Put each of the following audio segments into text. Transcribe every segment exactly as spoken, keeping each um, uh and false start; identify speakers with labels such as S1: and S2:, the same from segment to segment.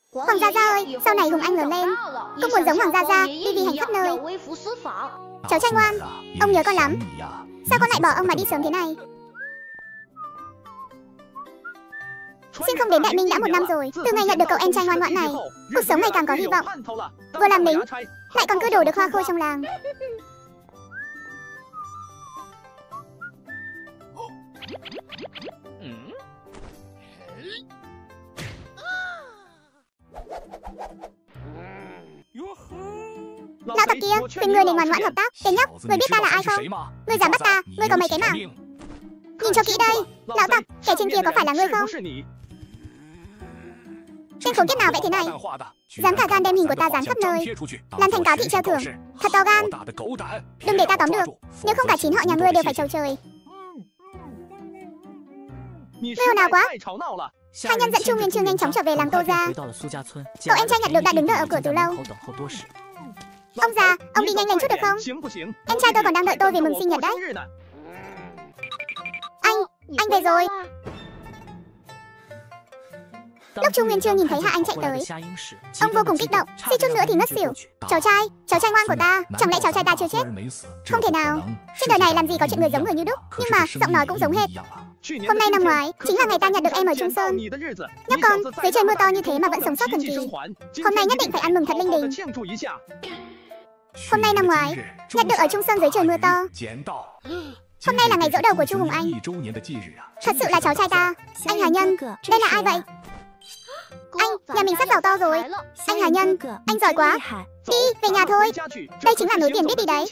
S1: Hoàng gia gia ơi, sau này Hùng Anh lớn lên cũng muốn giống Hoàng gia gia, đi vì hành khắp nơi. Cháu trai ngoan, ông nhớ con lắm. Sao con lại bỏ ông mà đi sớm thế này? Xin không đến Đại Minh đã một năm rồi. Từ ngày nhận được cậu em trai ngoan ngoãn này, cuộc sống ngày càng có hy vọng. Vừa làm lính, lại còn cưa đồ được hoa khôi trong làng. Lão tặc kia, khuyên người nên ngoan ngoãn hợp tác. Tên nhóc, người biết ta là ai không? Người dám bắt ta, người có mấy cái mảng? Nhìn cho kỹ đây, lão tặc, kẻ trên kia có phải là ngươi không? Tên khốn kiếp nào vậy thế này? Dám cả gan đem hình của ta dán khắp nơi, làm thành cáo thị treo thưởng, thật to gan. Đừng để ta tóm được, nếu không cả chín họ nhà ngươi đều phải trầu trời. Ngươi ồn ào quá. Hai nhân dẫn Chu Nguyên Chương nhanh chóng trở về làng Tô gia. Cậu em trai nhặt được đã đứng đợi ở cửa từ lâu. Ông già, ông đi nhanh lên chút được không? Em trai tôi còn đang đợi tôi về mừng sinh nhật đấy. Anh, anh về rồi. Lúc Chu Nguyên Chương nhìn thấy Hạ Anh chạy tới, ông vô cùng kích động, suýt chút nữa thì ngất xỉu. Cháu trai, cháu trai ngoan của ta, chẳng lẽ cháu trai ta chưa chết? Không thể nào, trên đời này làm gì có chuyện người giống người như đúc, nhưng mà giọng nói cũng giống hệt. Hôm nay năm ngoái chính là ngày ta nhận được em ở Trung Sơn. Nhóc con, dưới trời mưa to như thế mà vẫn sống sót thần kỳ. Hôm nay nhất định phải ăn mừng thật linh đình. Hôm nay năm ngoái nhận được ở Trung Sơn dưới trời mưa to. Hôm nay là ngày giỗ đầu của Chu Hùng Anh. Thật sự là cháu trai ta. Anh Hà Nhân, đây là ai vậy? Anh, nhà mình sắp giàu to rồi. Anh Hà Nhân, anh giỏi quá. Đi, về nhà thôi. Đây chính là núi tiền biết đi đấy.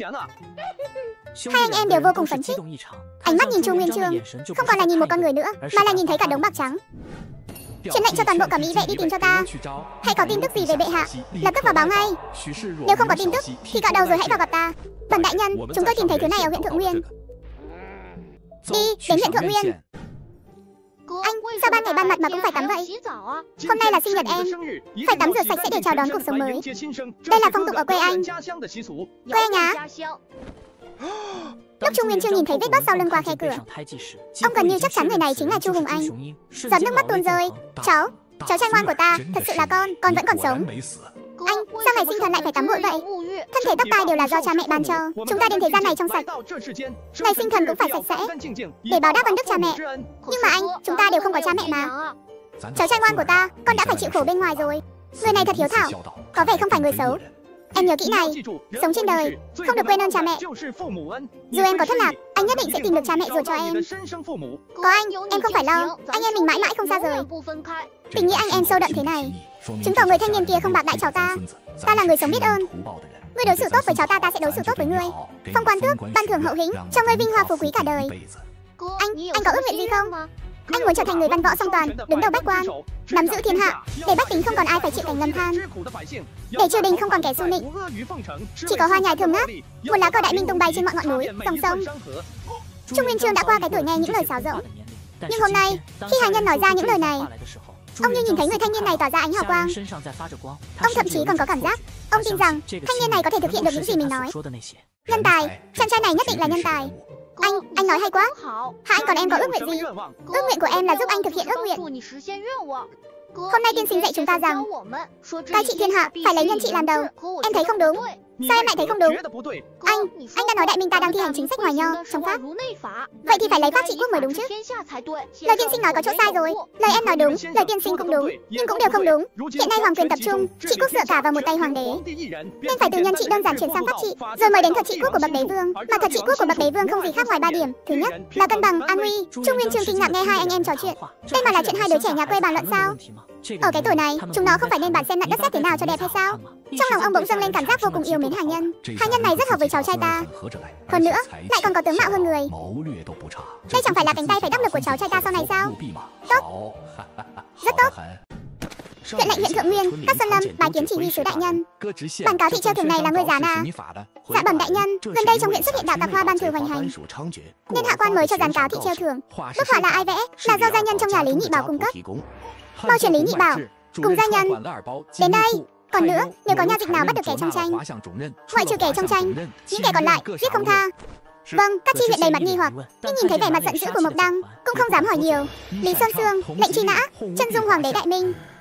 S1: Hai anh em đều vô cùng phấn khích. Ánh mắt nhìn Chu Nguyên Chương không còn là nhìn một con người nữa, mà là nhìn thấy cả đống bạc trắng. Truyền lệnh cho toàn bộ cẩm y vệ đi tìm cho ta. Hãy có tin tức gì về bệ hạ, lập tức vào báo ngay. Nếu không có tin tức thì cạo đầu rồi hãy vào gặp ta. Bẩm đại nhân, chúng tôi tìm thấy thứ này ở huyện Thượng Nguyên. Đi, đến huyện Thượng Nguyên. Anh, sao ban ngày ban mặt mà cũng phải tắm vậy? Hôm nay là sinh nhật em, phải tắm rửa sạch sẽ để chào đón cuộc sống mới. Đây là phong tục ở quê anh. Quê anh á? Lúc Chu Nguyên Chương nhìn thấy vết bớt sau lưng qua khe cửa, ông gần như chắc chắn người này chính là Chu Hùng Anh. Giọt nước mắt tuôn rơi. Cháu, cháu trai ngoan của ta, thật sự là con, con vẫn còn sống. Anh, sao ngày sinh thần lại phải tắm gội vậy? Thân thể tóc tai đều là do cha mẹ ban cho. Chúng ta đến thế gian này trong sạch, ngày sinh thần cũng phải sạch sẽ để báo đáp ân đức cha mẹ. Nhưng mà anh, chúng ta đều không có cha mẹ mà. Cháu trai ngoan của ta, con đã phải chịu khổ bên ngoài rồi. Người này thật hiếu thảo, có vẻ không phải người xấu. Em nhớ kỹ này, sống trên đời không được quên ơn cha mẹ. Dù em có thất lạc, anh nhất định sẽ tìm được cha mẹ ruột cho em. Có anh, em không phải lo, anh em mình mãi mãi không xa rời. Tình nghĩa anh em sâu đậm thế này, chứng tỏ người thanh niên kia không bạc đãi cháu ta. Ta là người sống biết ơn. Ngươi đối xử tốt với cháu ta, ta sẽ đối xử tốt với ngươi. Phong quan tước, ban thưởng hậu hĩnh, cho ngươi vinh hoa phú quý cả đời. Anh, anh có ước nguyện gì không? Anh muốn trở thành người văn võ song toàn, đứng đầu bách quan, nắm giữ thiên hạ, để bách tính không còn ai phải chịu cảnh lầm than, để triều đình không còn kẻ xu nịnh, chỉ có hoa nhài thơm ngát, một lá cờ Đại Minh tung bay trên mọi ngọn núi, dòng sông. Chu Nguyên Chương đã qua cái tuổi nghe những lời sáo rỗng, nhưng hôm nay khi Hà Nhân nói ra những lời này, ông như nhìn thấy người thanh niên này tỏa ra ánh hào quang. Ông thậm chí còn có cảm giác, ông tin rằng thanh niên này có thể thực hiện được những gì mình nói. Nhân tài, chàng trai này nhất định là nhân tài. Anh, anh nói hay quá. Hạ anh còn em có ước nguyện gì? Ước nguyện của em là giúp anh thực hiện ước nguyện. Hôm nay tiên sinh dạy chúng ta rằng cai trị thiên hạ phải lấy nhân trị làm đầu. Em thấy không đúng. Sao em lại thấy không đúng? Anh, anh đã nói Đại Minh ta đang thi hành chính sách ngoài nho, chống pháp. Vậy thì phải lấy pháp trị quốc mới đúng chứ? Lời tiên sinh nói có chỗ sai rồi. Lời em nói đúng, lời tiên sinh cũng đúng, nhưng cũng đều không đúng. Hiện nay hoàng quyền tập trung, trị quốc dựa cả vào một tay hoàng đế, nên phải từ nhân trị đơn giản chuyển sang pháp trị, rồi mới đến thật trị quốc của bậc đế vương. Mà thật trị quốc của bậc đế vương không gì khác ngoài ba điểm. Thứ nhất là cân bằng, an nguy. Chu Nguyên Chương kinh ngạc nghe hai anh em trò chuyện. Đây mà là chuyện hai đứa trẻ nhà quê bàn luận sao? Ở cái tuổi này, chúng nó không phải nên bàn xem nặn đất sét thế nào cho đẹp hay sao? Trong lòng ông bỗng dâng lên cảm giác vô cùng yêu mến Hà Nhân. Hà Nhân này rất hợp với cháu trai ta. Hơn nữa, lại còn có tướng mạo hơn người. Đây chẳng phải là cánh tay phải đắc lực của cháu trai ta sau này sao? Tốt, rất tốt. Huyện lệnh huyện Thượng Nguyên, các Sơn Lâm, bái kiến chỉ huy sứ đại nhân. Bản cáo thị treo thưởng này là ngươi dán à? Dạ bẩm đại nhân, gần đây trong huyện xuất hiện đạo tặc hoa ban thừa hoành hành, nên hạ quan mới cho dán cáo thị treo thưởng. Bức họa là ai vẽ? Là do gia nhân trong nhà Lý Nhị Bảo cung cấp. Mau truyền Lý Nhị Bảo cùng gia nhân đến đây. Còn nữa, nếu có nha dịch nào bắt được kẻ trong tranh, ngoại trừ kẻ trong tranh, những kẻ còn lại giết không tha. Vâng, các chi huyện đầy mặt nghi hoặc, nhưng nhìn thấy vẻ mặt giận dữ của Mộc Đăng, cũng không dám hỏi nhiều. Lý Sơn Sương, lệnh truy nã, chân dung hoàng đế Đại Minh.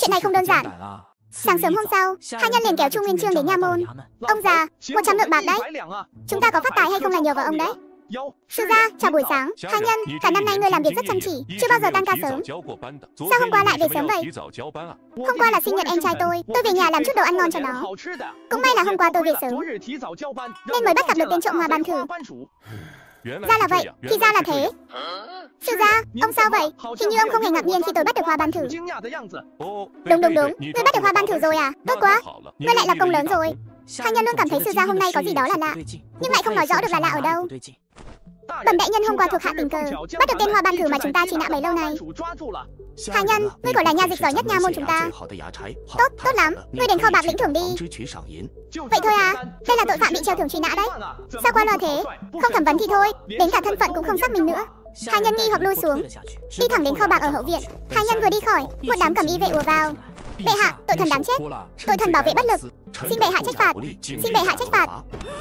S1: Chuyện này không đơn giản. Sáng sớm hôm sau, hai nhân liền kéo Chu Nguyên Chương đến nha môn. Ông già, một trăm lượng bạc đấy. Chúng ta có phát tài hay không là nhờ vào ông đấy. Sư gia, chào buổi sáng. Hai nhân, cả năm nay ngươi làm việc rất chăm chỉ, chưa bao giờ tan ca sớm. Sao hôm qua lại về sớm vậy? Hôm qua là sinh nhật em trai tôi, tôi về nhà làm chút đồ ăn ngon cho nó. Cũng may là hôm qua tôi về sớm, nên mới bắt gặp được tên trộm Hoa Ban Thử. Ra là vậy, thì ra là thế. Sư gia, ông sao vậy? Hình như ông không hề ngạc nhiên khi tôi bắt được Hoa Ban Thử. Đúng đúng đúng, ngươi bắt được Hoa Ban Thử rồi à? Tốt quá, ngươi lại là công lớn rồi. Hai nhân luôn cảm thấy sư gia hôm nay có gì đó là lạ, nhưng lại không nói rõ được là lạ ở đâu. Bẩm đại nhân, hôm qua thuộc hạ tình cờ bắt được tên Hoa Ban Thử mà chúng ta truy nã bấy lâu nay. Hai nhân, ngươi quả là nha dịch giỏi nhất nha môn chúng ta. Tốt, tốt lắm, ngươi đến kho bạc lĩnh thưởng đi. Vậy thôi à? Đây là tội phạm bị treo thưởng truy nã đấy. Sao qua loa thế? Không thẩm vấn thì thôi, đến cả thân phận cũng không xác minh nữa. Hai nhân nghi hoặc lui xuống, đi thẳng đến kho bạc ở hậu viện. Hai nhân vừa đi khỏi, một đám cẩm y vệ ùa vào. Bệ hạ, tội thần đáng chết, tội thần bảo vệ bất lực, xin bệ hạ trách phạt, xin bệ hạ trách phạt.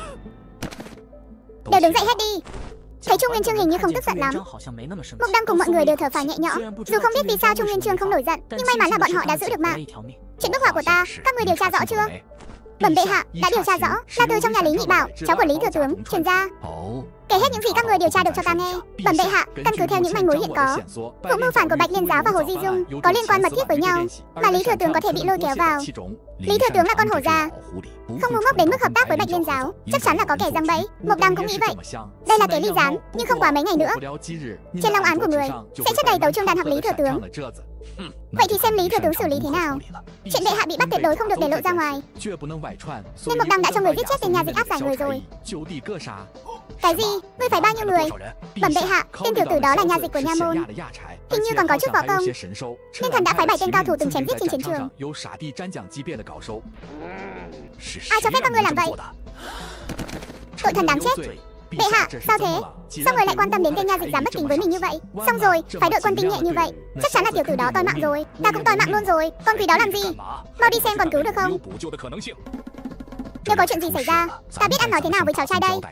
S1: Đều đứng dậy hết đi. Thấy Chu Nguyên Chương hình như không tức giận lắm. Mộc Đăng cùng mọi người đều thở phào nhẹ nhõm. Dù không biết vì sao Chu Nguyên Chương không nổi giận, nhưng may mắn là bọn họ đã giữ được mạng. Chuyện bức họa của ta, các người điều tra rõ chưa? Bẩm bệ hạ, đã điều tra rõ, là từ trong nhà Lý Nhị Bảo, cháu của Lý Thừa Tướng, truyền ra. Kể hết những gì các người điều tra được cho ta nghe. Bẩm bệ hạ, căn cứ theo những manh mối hiện có, vụ mưu phản của Bạch Liên Giáo và Hồ Di Dung có liên quan mật thiết với nhau, mà Lý Thừa Tướng có thể bị lôi kéo vào. Lý Thừa Tướng là con hổ già, không ngu ngốc đến mức hợp tác với Bạch Liên Giáo, chắc chắn là có kẻ giăng bẫy. Mộc Đăng cũng nghĩ vậy. Đây là kế ly gián, nhưng không quá mấy ngày nữa, trên long án của người sẽ chất đầy tấu chương đàn học Lý Thừa Tướng. Vậy thì xem Lý Thừa Tướng xử lý thế nào. Chuyện bệ hạ bị bắt tuyệt đối không được để lộ ra ngoài, nên Mộc Đăng đã cho người giết chết tên nhà dịch áp giải người rồi. Cái gì? Ngươi phải bao nhiêu người? Bẩm bệ hạ, tên tiểu tử đó là nha dịch của nha môn, hình như còn có chút võ công, nên thần đã phái bảy tên cao thủ từng chém giết trên chiến trường. Ai cho phép các ngươi làm vậy? Tội thần đáng chết. Bệ hạ, sao thế? Sao người lại quan tâm đến tên nha dịch dám bất kính với mình như vậy? Xong rồi, phái đội quân tinh nhuệ như vậy, chắc chắn là tiểu tử đó toi mạng rồi. Ta cũng toi mạng luôn rồi. Con quỷ đó làm gì? Mau đi xem còn cứu được không? Nếu có chuyện gì xảy ra, ta biết ăn nói thế nào với cháu trai đây.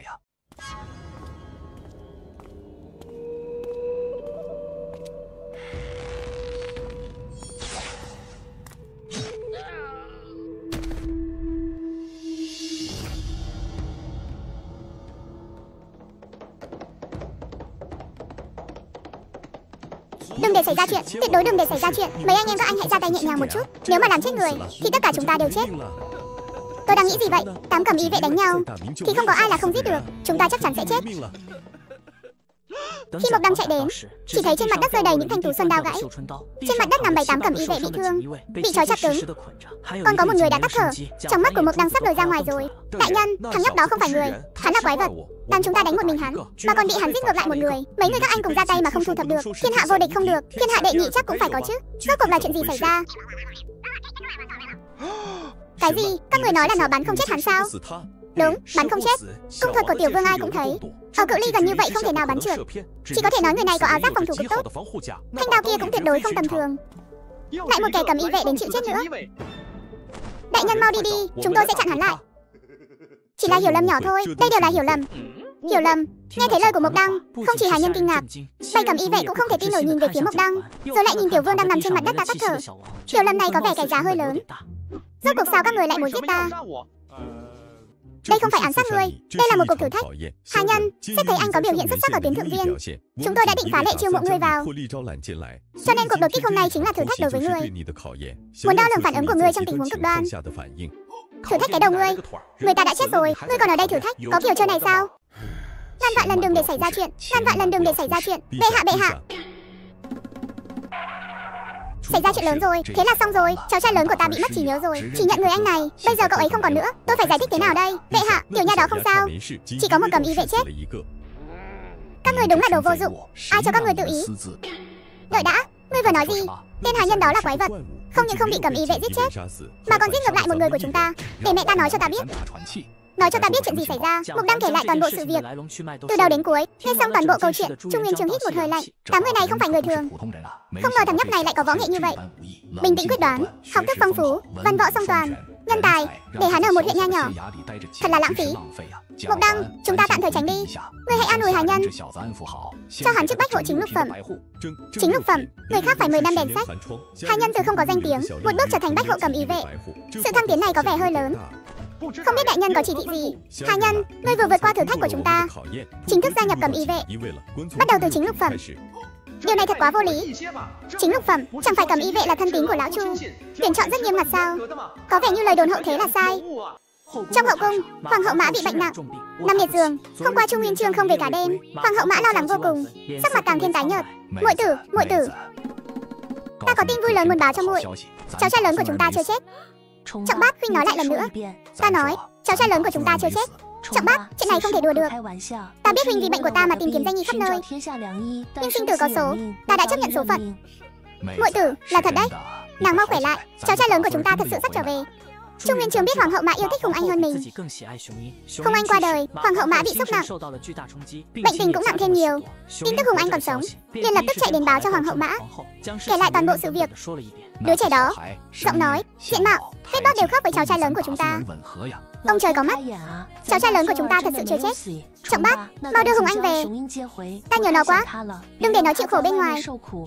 S1: Đừng để xảy ra chuyện, tuyệt đối đừng để xảy ra chuyện. Mấy anh em các anh hãy ra tay nhẹ nhàng một chút. Nếu mà làm chết người, thì tất cả chúng ta đều chết. Tôi đang nghĩ gì vậy? Tám cẩm y vệ đánh nhau, thì không có ai là không giết được. Chúng ta chắc chắn sẽ chết. Khi Mộc Đăng chạy đến, chỉ thấy trên mặt đất rơi đầy những thanh tú xuân đao gãy. Trên mặt đất nằm bảy tám cẩm y vệ bị thương, bị trói chặt cứng. Còn có một người đã tắc thở. Trong mắt của Mộc Đăng sắp lồi ra ngoài rồi. Đại nhân, thằng nhóc đó không phải người, hắn là quái vật. Đàn chúng ta đánh một mình hắn, mà còn bị hắn giết ngược lại một người. Mấy người các anh cùng ra tay mà không thu thập được. Thiên hạ vô địch không được, thiên hạ đệ nhị chắc cũng phải có chứ. Rốt cuộc là chuyện gì xảy ra? Cái gì? Các người nói là nó bắn không chết hắn sao? Đúng, bắn không chết. Cung thuật của Tiểu Vương ai cũng thấy, ở cự ly gần như vậy không thể nào bắn trượt. Chỉ có thể nói người này có áo giáp phòng thủ cực tốt. Thanh đao kia cũng tuyệt đối không tầm thường. Lại một kẻ cầm y vệ đến chịu chết nữa. Đại nhân mau đi đi, chúng tôi sẽ chặn hắn lại. Chỉ là hiểu lầm nhỏ thôi, đây đều là hiểu lầm. Hiểu lầm. Nghe thấy lời của Mộc Đăng, không chỉ Hà Nhân kinh ngạc, bảy cầm y vệ cũng không thể tin nổi nhìn về phía Mộc Đăng, rồi lại nhìn Tiểu Vương đang nằm trên mặt đất đã tắt thở. Hiểu lầm này có vẻ cái giá hơi lớn. Rốt cuộc sao các người lại muốn giết ta? Đây không phải ám sát ngươi, đây là một cuộc thử thách. Hà Nhân, xét thấy anh có biểu hiện xuất sắc ở tuyến thượng viên, chúng tôi đã định phá lệ chiêu mộ ngươi vào. Cho nên cuộc đột kích hôm nay chính là thử thách đối với ngươi, muốn đo lường phản ứng của ngươi trong tình huống cực đoan. Thử thách cái đầu ngươi, người ta đã chết rồi, ngươi còn ở đây thử thách, có kiểu chơi này sao? Ngàn vạn lần đừng để xảy ra chuyện, ngàn vạn lần đừng để xảy ra chuyện. Bệ hạ, bệ hạ. Xảy ra chuyện lớn rồi, thế là xong rồi. Cháu trai lớn của ta bị mất trí nhớ rồi, chỉ nhận người anh này. Bây giờ cậu ấy không còn nữa, tôi phải giải thích thế nào đây? Bệ hạ, tiểu nha đó không sao, chỉ có một cầm y vệ chết. Các người đúng là đồ vô dụng, ai cho các người tự ý? Đợi đã, ngươi vừa nói gì? Tên Hà Nhân đó là quái vật, không những không bị cầm y vệ giết chết, mà còn giết ngược lại một người của chúng ta. Để mẹ ta nói cho ta biết, nói cho ta biết chuyện gì xảy ra. Mộc Đăng kể lại toàn bộ sự việc, từ đầu đến cuối. Nghe xong toàn bộ câu chuyện, Chu Nguyên Chương hít một hơi lạnh. Tám người này không phải người thường, không ngờ thằng nhóc này lại có võ nghệ như vậy. Bình tĩnh quyết đoán, học thức phong phú, văn võ song toàn, Nhân tài, để hắn ở một huyện nha nhỏ. Thật là lãng phí. Mộc Đăng, chúng ta tạm thời tránh đi. Ngươi hãy an ủi Hà Nhân, cho hắn chức bách hộ chính lục phẩm. Chính lục phẩm, người khác phải mười năm đèn sách. Hà Nhân từ không có danh tiếng, một bước trở thành bách hộ cầm ý vệ. Sự thăng tiến này có vẻ hơi lớn. Không biết đại nhân có chỉ thị gì? Hà Nhân, ngươi vừa vượt qua thử thách của chúng ta, chính thức gia nhập cầm ý vệ, bắt đầu từ chính lục phẩm. Điều này thật quá vô lý. Chính lục phẩm, chẳng phải cầm ý vệ là thân tín của lão Chu, tuyển chọn rất nghiêm ngặt sao? Có vẻ như lời đồn hậu thế là sai. Trong hậu cung, hoàng hậu Mã bị bệnh nặng, nằm liệt giường. Hôm qua Chu Nguyên Chương không về cả đêm, hoàng hậu Mã lo lắng vô cùng, sắc mặt càng thêm tái nhợt. Muội tử, muội tử, ta có tin vui lớn muốn báo cho muội. Cháu trai lớn của chúng ta chưa chết. Trọng Bát khuyên nói lại lần nữa. Ta nói, cháu trai lớn của chúng ta chưa chết. Trọng Bát, chuyện này không thể đùa được. Ta biết huynh vì bệnh của ta mà tìm kiếm danh nhi khắp nơi, nhưng sinh tử có số, ta đã chấp nhận số phận. Muội tử, là thật đấy. Nàng mau khỏe lại, cháu trai lớn của chúng ta thật sự sắp trở về. Chu Nguyên Chương biết hoàng hậu Mã yêu thích Hùng Anh hơn mình. Hùng Anh qua đời, hoàng hậu Mã bị sốc nặng, bệnh tình cũng nặng thêm nhiều. Tin tức Hùng Anh còn sống, liền lập tức chạy đến báo cho hoàng hậu Mã, kể lại toàn bộ sự việc. Đứa trẻ đó, giọng nói, diện mạo, vết bóp đều khớp với cháu trai lớn của chúng ta. Ông trời có mắt, cháu trai lớn của chúng ta thật sự chưa chết. Trọng Bát, mau đưa Hùng Anh về. Ta nhớ nó quá, đừng để nó chịu khổ bên ngoài.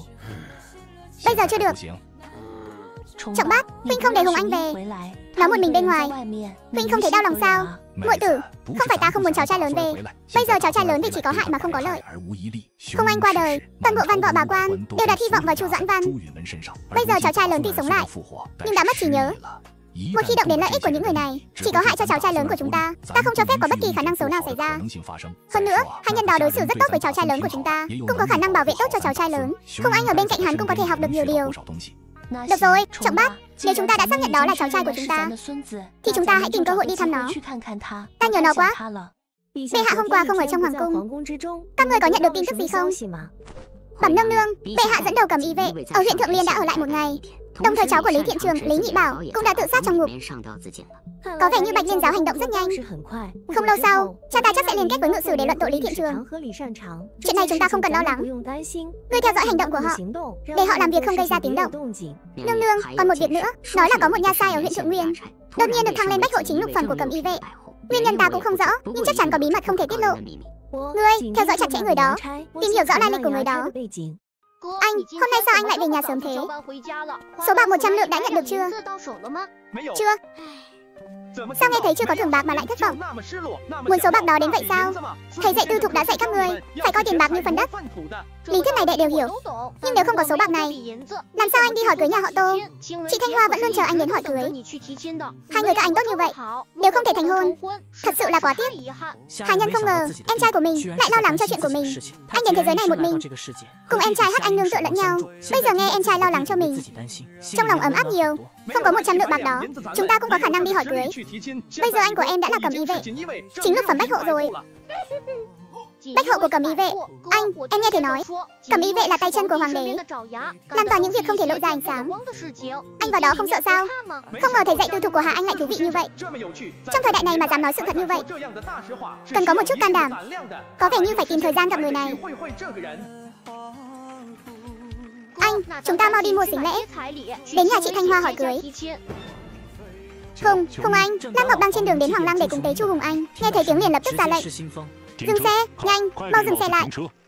S1: Bây giờ chưa được. Trọng Bát, huynh không để Hùng Anh về, nó một mình bên ngoài, huynh không thấy đau lòng sao? Muội tử, không phải ta không muốn cháu trai lớn về, bây giờ cháu trai lớn thì chỉ có hại mà không có lợi. Hùng Anh qua đời, toàn bộ văn võ bá quan đều đặt hy vọng vào Chu Doãn Văn. Bây giờ cháu trai lớn tuy sống lại, nhưng đã mất trí nhớ. Một khi động đến lợi ích của những người này, chỉ có hại cho cháu trai lớn của chúng ta. Ta không cho phép có bất kỳ khả năng xấu nào xảy ra. Hơn nữa, hai nhân đó đối xử rất tốt với cháu trai lớn của chúng ta, cũng có khả năng bảo vệ tốt cho cháu trai lớn. Hùng Anh ở bên cạnh hắn cũng có thể học được nhiều điều. Được rồi, Trọng Bát, nếu chúng ta đã xác nhận đó là cháu trai của chúng ta, thì chúng ta hãy tìm cơ hội đi thăm nó. Ta nhớ nó quá. Bệ hạ hôm qua không ở trong hoàng cung, các người có nhận được tin tức gì không? Bẩm nương nương, bệ hạ dẫn đầu cầm y vệ ở huyện Thượng Liên đã ở lại một ngày. Đồng thời cháu của Lý Thiện Trường, Lý Nhị Bảo cũng đã tự sát trong ngục. Có vẻ như Bạch Liên giáo hành động rất nhanh. Không lâu sau, cha ta chắc sẽ liên kết với ngự sử để luận tội Lý Thiện Trường. Chuyện này chúng ta không cần lo lắng. Ngươi theo dõi hành động của họ, để họ làm việc không gây ra tiếng động. Nương nương, còn một việc nữa, nói là có một nha sai ở huyện Thượng Nguyên đột nhiên được thăng lên bách hộ chính lục phẩm của cầm y vệ. Nguyên nhân ta cũng không rõ, nhưng chắc chắn có bí mật không thể tiết lộ. Ngươi theo dõi chặt chẽ người đó, tìm hiểu rõ lai lịch của người đó. Anh, hôm nay sao anh lại về nhà sớm thế? Số bạc một trăm lượng đã nhận được chưa? Chưa. Sao nghe thấy chưa có thưởng bạc mà lại thất vọng? Muốn số bạc đó đến vậy sao? Thầy dạy tư thục đã dạy các người phải coi tiền bạc như phần đất. Lý thuyết này đệ đều hiểu. Nhưng nếu không có số bạc này, làm sao anh đi hỏi cưới nhà họ Tô? Chị Thanh Hoa vẫn luôn chờ anh đến hỏi cưới. Hai người các anh tốt như vậy, nếu không thể thành hôn, thật sự là quá tiếc. Hà Nhân không ngờ em trai của mình lại lo lắng cho chuyện của mình. Anh đến thế giới này một mình, cùng em trai Hắc Anh nương tựa lẫn nhau. Bây giờ nghe em trai lo lắng cho mình, trong lòng ấm áp nhiều. Không có một trăm lượng bạc đó, chúng ta cũng có khả năng đi hỏi cưới. Bây giờ anh của em đã là cầm y vệ, chính lục phẩm bách hộ rồi. Bách hộ của cầm y vệ. Anh, em nghe thấy nói cầm y vệ là tay chân của hoàng đế, làm toàn những việc không thể lộ ra ánh sáng. Anh vào đó không sợ sao? Không ngờ thầy dạy tư thục của Hà Anh lại thú vị như vậy. Trong thời đại này mà dám nói sự thật như vậy, cần có một chút can đảm. Có vẻ như phải tìm thời gian gặp người này. Anh, chúng ta mau đi mua xính lễ, đến nhà chị Thanh Hoa hỏi cưới. Hùng, Hùng Anh, Lam Ngọc đang trên đường đến Hoàng Lăng để cúng tế Chu Hùng Anh. Nghe thấy tiếng liền lập tức ra lệnh. Dừng xe, nhanh, mau dừng xe lại.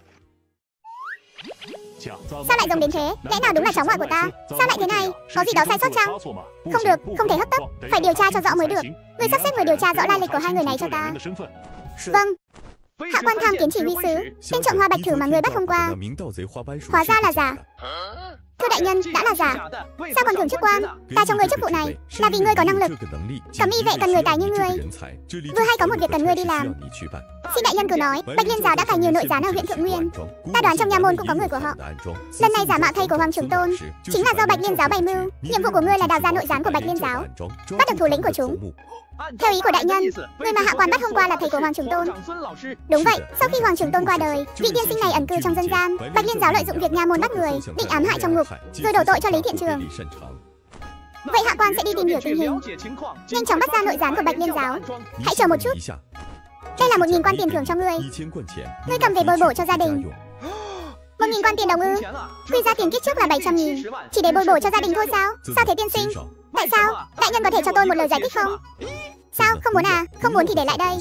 S1: Sao lại giống đến thế? Lẽ nào đúng là cháu ngoại của ta? Sao lại thế này? Có gì đó sai sót chăng? Không được, không thể hấp tấp, phải điều tra cho rõ mới được. Người sắp xếp người điều tra rõ lai lịch của hai người này cho ta. Vâng. Hạ quan tham kiến chỉ huy sứ, tên trộm hoa bạch thử mà người bắt hôm qua, hóa ra là giả. Thưa đại nhân, đã là giả, sao còn thưởng chức quan? Ta cho ngươi chức vụ này là vì ngươi có năng lực. Cẩm y vệ cần người tài như ngươi. Vừa hay có một việc cần ngươi đi làm. Xin đại nhân cứ nói. Bạch Liên giáo đã cài nhiều nội gián ở huyện Thượng Nguyên. Ta đoán trong nha môn cũng có người của họ. Lần này giả mạo thầy của Hoàng Trường Tôn chính là do Bạch Liên giáo bày mưu. Nhiệm vụ của ngươi là đào ra nội gián của Bạch Liên giáo, bắt được thủ lĩnh của chúng. Theo ý của đại nhân, người mà hạ quan bắt hôm qua là thầy của Hoàng Trường Tôn. Đúng vậy, sau khi Hoàng Trường Tôn qua đời, vị tiên sinh này ẩn cư trong dân gian. Bạch Liên giáo lợi dụng việc nha môn bắt người, định ám hại trong ngục, rồi đổ tội cho Lý Thiện Trường. Vậy hạ quan sẽ đi tìm hiểu tình hình, nhanh chóng bắt ra nội gián của Bạch Liên giáo. Hãy chờ một chút. Đây là một nghìn quan tiền thưởng cho ngươi. Ngươi cầm về bồi bổ cho gia đình. Một nghìn quan tiền đồng ư? Quy ra tiền kiếp trước là bảy trăm nghìn, chỉ để bồi bổ cho gia đình thôi sao? Sao thế tiên sinh? Tại Tại sao? Đại nhân có thể cho tôi một lời giải thích không? Sao? Không muốn à? Không muốn thì để lại đây.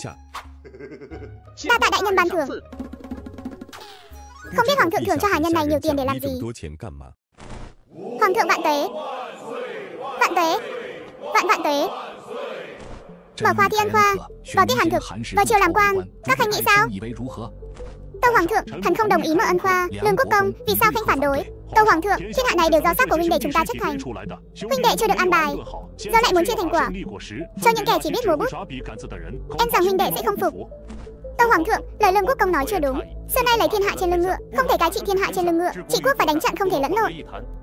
S1: Đa tạ đại nhân ban thưởng. Không biết hoàng thượng thưởng cho hạ nhân này nhiều tiền để làm gì? Hoàng thượng vạn tuế. Vạn tuế. Vạn vạn tuế. Mở khoa thi ân khoa, vào tiết hàn thực, vào chiều làm quan. Các khanh nghĩ sao? Tâu hoàng thượng, thần không đồng ý mở ân khoa, lương quốc công, vì sao khanh phản đối? Tâu hoàng thượng, thiên hạ này đều do sắc của huynh đệ chúng ta chấp thành. Huynh đệ chưa được an bài, do lại muốn chia thành quả cho những kẻ chỉ biết múa bút. Em rằng huynh đệ sẽ không phục. Tâu hoàng thượng, lời lương quốc công nói chưa đúng. Xưa nay lấy thiên hạ trên lưng ngựa, không thể cái trị thiên hạ trên lưng ngựa. Trị quốc phải đánh trận không thể lẫn lộn.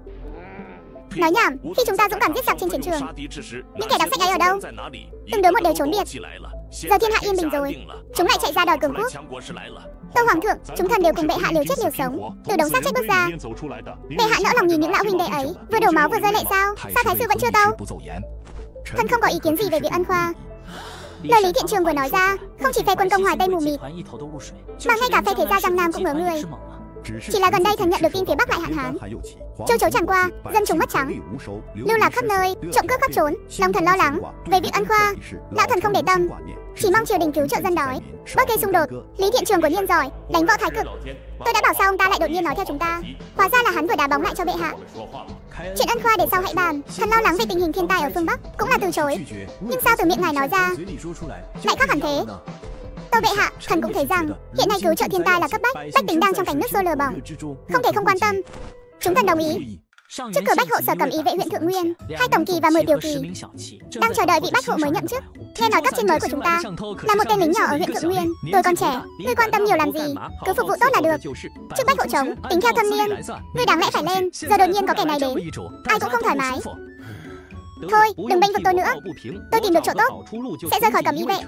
S1: Nói nhảm, khi chúng ta dũng cảm giết giặc trên chiến trường, những kẻ đọc sách ấy ở đâu? Từng đứa một đều trốn biệt. Giờ thiên hạ yên bình rồi, chúng lại chạy ra đòi cường quốc. Tâu hoàng thượng, chúng thần đều cùng bệ hạ liều chết liều sống, từ đống xác chết bước ra. Bệ hạ nỡ lòng nhìn những lão huynh đệ ấy, vừa đổ máu vừa rơi lệ sao? Sao thái sư vẫn chưa tâu? Thần không có ý kiến gì về việc ân khoa. Lời Lý Thiện Trường vừa nói ra, không chỉ phe quân Công Hoài Tây mù mịt, mà ngay cả phe thể gia Giang Nam cũng ngớ người. Chỉ là gần đây thần nhận được tin phía Bắc lại hạn hán, châu chấu tràn qua, dân chúng mất trắng, lưu lạc khắp nơi, trộm cướp khắp trốn. Lòng thần lo lắng về việc ân khoa, lão thần không để tâm, chỉ mong triều đình cứu trợ dân đói, bớt gây xung đột. Lý Thiện Trường của nhiên giỏi, đánh võ thái cực. Tôi đã bảo sao ông ta lại đột nhiên nói theo chúng ta, hóa ra là hắn vừa đá bóng lại cho bệ hạ. Chuyện ân khoa để sau hãy bàn. Thần lo lắng về tình hình thiên tai ở phương Bắc cũng là từ chối, nhưng sao từ miệng ngài nói ra lại khác hẳn thế? Tâu bệ hạ, thần cũng thấy rằng hiện nay cứu trợ thiên tai là cấp bách, bách tính đang trong cảnh nước sôi lửa bỏng, không thể không quan tâm. Chúng thần đồng ý. Trước cửa bách hộ sở Cẩm Ý vệ huyện Thượng Nguyên, hai tổng kỳ và mười tiểu kỳ đang chờ đợi vị bách hộ mới nhậm chức. Nghe nói cấp trên mới của chúng ta là một tên lính nhỏ ở huyện Thượng Nguyên, tuổi còn trẻ, ngươi quan tâm nhiều làm gì, cứ phục vụ tốt là được. Trước bách hộ chống, tính theo thâm niên, ngươi đáng lẽ phải lên, giờ đột nhiên có kẻ này đến, ai cũng không thoải mái. Thôi, đừng bênh vực tôi nữa, tôi tìm được chỗ tốt, sẽ rời khỏi Cẩm Ý vệ.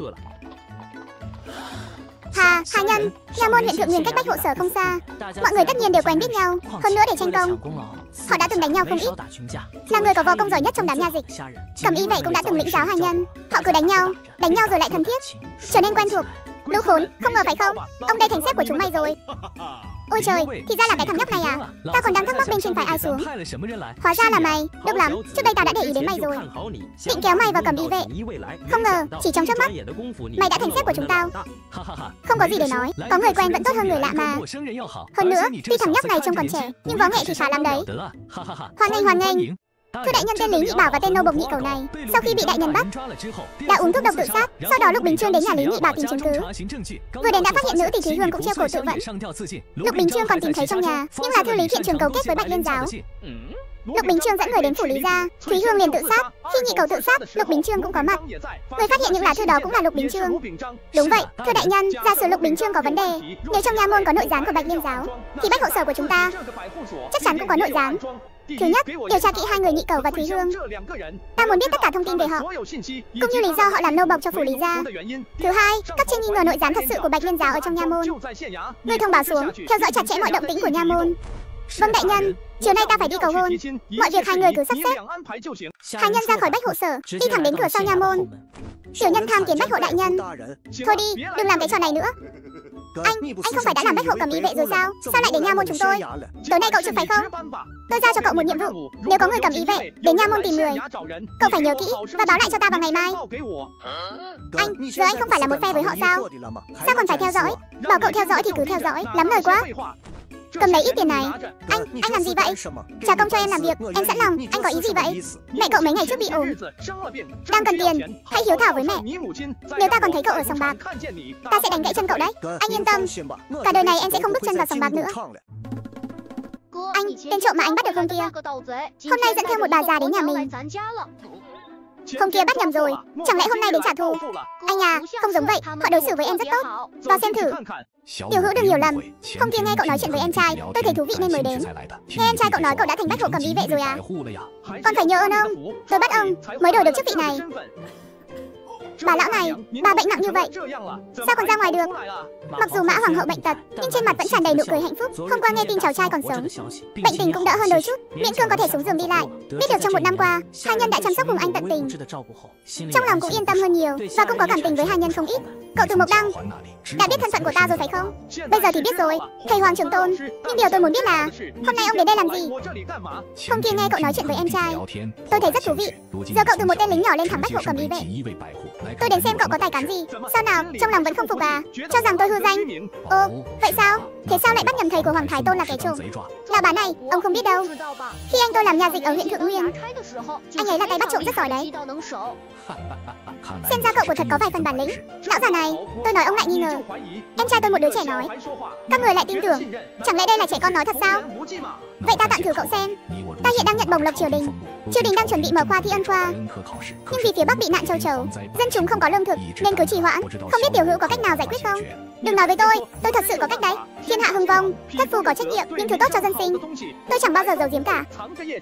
S1: Hà, Hà Nhân, nha môn huyện Thượng Nguyên cách bách hộ sở không xa, mọi người tất nhiên đều quen biết nhau, hơn nữa để tranh công, họ đã từng đánh nhau không ít, là người có võ công giỏi nhất trong đám nha dịch. Cẩm Ý vệ cũng đã từng lĩnh giáo Hà Nhân, họ cứ đánh nhau, đánh nhau rồi lại thân thiết, trở nên quen thuộc. Lũ khốn, không ngờ phải không? Ông đây thành sếp của chúng mày rồi. Ôi trời, thì ra là cái thằng nhóc này à? Tao còn đang thắc mắc bên trên phải ai xuống. Hóa ra là mày, được lắm, trước đây tao đã để ý đến mày rồi. Định kéo mày vào Cẩm Ý vệ. Không ngờ, chỉ trong chớp mắt, mày đã thành sếp của chúng tao. Không có gì để nói, có người quen vẫn tốt hơn người lạ mà. Hơn nữa, tuy thằng nhóc này trông còn trẻ, nhưng võ nghệ thì khá lắm đấy. Hoan nghênh, hoan nghênh. Thưa đại nhân, tên Lý Nhị Bảo và tên nô bộc nhị cầu này sau khi bị đại nhân bắt đã uống thuốc độc tự sát. Sau đó Lục Bình Chương đến nhà Lý Nhị Bảo tìm chứng cứ, vừa đến đã phát hiện nữ tỷ Thúy Hương cũng treo cổ tự vẫn. Lục Bình Chương còn tìm thấy trong nhà những là thư Lý Thiện Trường cấu kết với Bạch Liên giáo. Lục Bình Chương dẫn người đến phủ Lý gia, Thúy Hương liền tự sát. Khi nhị cầu tự sát, Lục Bình Chương cũng có mặt. Người phát hiện những lá thư đó cũng là Lục Bình Chương. Đúng vậy, thưa đại nhân, giả sử Lục Bình Chương có vấn đề, nếu trong nha môn có nội gián của Bạch Liên giáo, thì bách hộ sở của chúng ta chắc chắn cũng có nội gián. Thứ nhất, điều tra kỹ hai người nhị cầu và Thúy Hương. Ta muốn biết tất cả thông tin về họ, cũng như lý do họ làm nô bộc cho phủ Lý gia. Thứ hai, cấp trên nghi ngờ nội gián thật sự của Bạch Liên giáo ở trong nha môn. Người thông báo xuống, theo dõi chặt chẽ mọi động tĩnh của nha môn. Vâng đại nhân, chiều nay ta phải đi cầu hôn, mọi việc hai người cứ sắp xếp. Hai nhân ra khỏi bách hộ sở, đi thẳng đến cửa sau nha môn. Tiểu nhân tham kiến bách hộ đại nhân. Thôi đi, đừng làm cái trò này nữa. Anh, anh không phải đã làm bách hộ Cẩm Ý vệ rồi sao? Sao lại đến nha môn chúng tôi? Tối nay cậu trực phải không? Tôi giao cho cậu một nhiệm vụ, nếu có người Cẩm Ý vệ đến nha môn tìm người, cậu phải nhớ kỹ và báo lại cho ta vào ngày mai. Anh, giờ anh không phải là một phe với họ sao? Sao còn phải theo dõi? Bảo cậu theo dõi thì cứ theo dõi, lắm lời quá. Cầm lấy ít tiền này. Anh, anh làm gì vậy? Trả công cho em làm việc, em sẵn lòng. Anh có ý gì vậy? Mẹ cậu mấy ngày trước bị ốm, đang cần tiền, hãy hiếu thảo với mẹ. Nếu ta còn thấy cậu ở sòng bạc, ta sẽ đánh gãy chân cậu đấy. Anh yên tâm, cả đời này em sẽ không bước chân vào sòng bạc nữa. Anh, tên trộm mà anh bắt được hôm kia, hôm nay dẫn theo một bà già đến nhà mình. Hôm kia bắt nhầm rồi, chẳng lẽ hôm nay đến trả thù? Anh à, không giống vậy, họ đối xử với em rất tốt. Vào xem thử. Tiểu Hữu đừng hiểu lầm, hôm kia nghe cậu nói chuyện với em trai, tôi thấy thú vị nên mới đến. Nghe em trai cậu nói cậu đã thành bách hộ Cẩm Ý vệ rồi à? Còn phải nhớ ơn ông, tôi bắt ông mới đổi được chức vị này. Bà lão này, bà bệnh nặng như vậy, sao còn ra ngoài được? Mặc dù Mã Hoàng hậu bệnh tật, nhưng trên mặt vẫn tràn đầy nụ cười hạnh phúc. Hôm qua nghe tin cháu trai còn sống, bệnh tình cũng đỡ hơn đôi chút, miễn cưỡng có thể xuống giường đi lại. Biết được trong một năm qua, hai nhân đã chăm sóc Hùng Anh tận tình, trong lòng cũng yên tâm hơn nhiều và cũng có cảm tình với hai nhân không ít. Cậu Từ Mộc Đăng, đã biết thân phận của ta rồi phải không? Bây giờ thì biết rồi, thầy Hoàng trưởng tôn. Nhưng điều tôi muốn biết là hôm nay ông đến đây làm gì? Hôm kia nghe cậu nói chuyện với em trai, tôi thấy rất thú vị. Giờ cậu từ một tên lính nhỏ lên thẳng bách hộ cầm ý vệ. Tôi đến xem cậu có tài cán gì. Sao nào, trong lòng vẫn không phục à? Cho rằng tôi hư danh. Ồ, vậy sao? Thế sao lại bắt nhầm thầy của Hoàng Thái Tôn là kẻ trộm? Là bà này, ông không biết đâu. Khi anh tôi làm nhà dịch ở huyện Thượng Nguyên, anh ấy là tay bắt trộm rất giỏi đấy. Xem ra cậu của thật có vài phần bản lĩnh. Lão già này, tôi nói ông lại nghi ngờ. Em trai tôi một đứa trẻ nói, các người lại tin tưởng. Chẳng lẽ đây là trẻ con nói thật sao? Vậy ta tạm thử cậu xem. Ta hiện đang nhận bổng lộc triều đình. Triều đình đang chuẩn bị mở khoa thi ân khoa. Nhưng vì phía Bắc bị nạn châu chấu, dân chúng không có lương thực nên cứ trì hoãn. Không biết tiểu hữu có cách nào giải quyết không? Đừng nói với tôi, tôi thật sự có cách đấy. Thiên hạ hưng vong, thất phu có trách nhiệm, những thứ tốt cho dân sinh. Tôi chẳng bao giờ giấu giếm cả.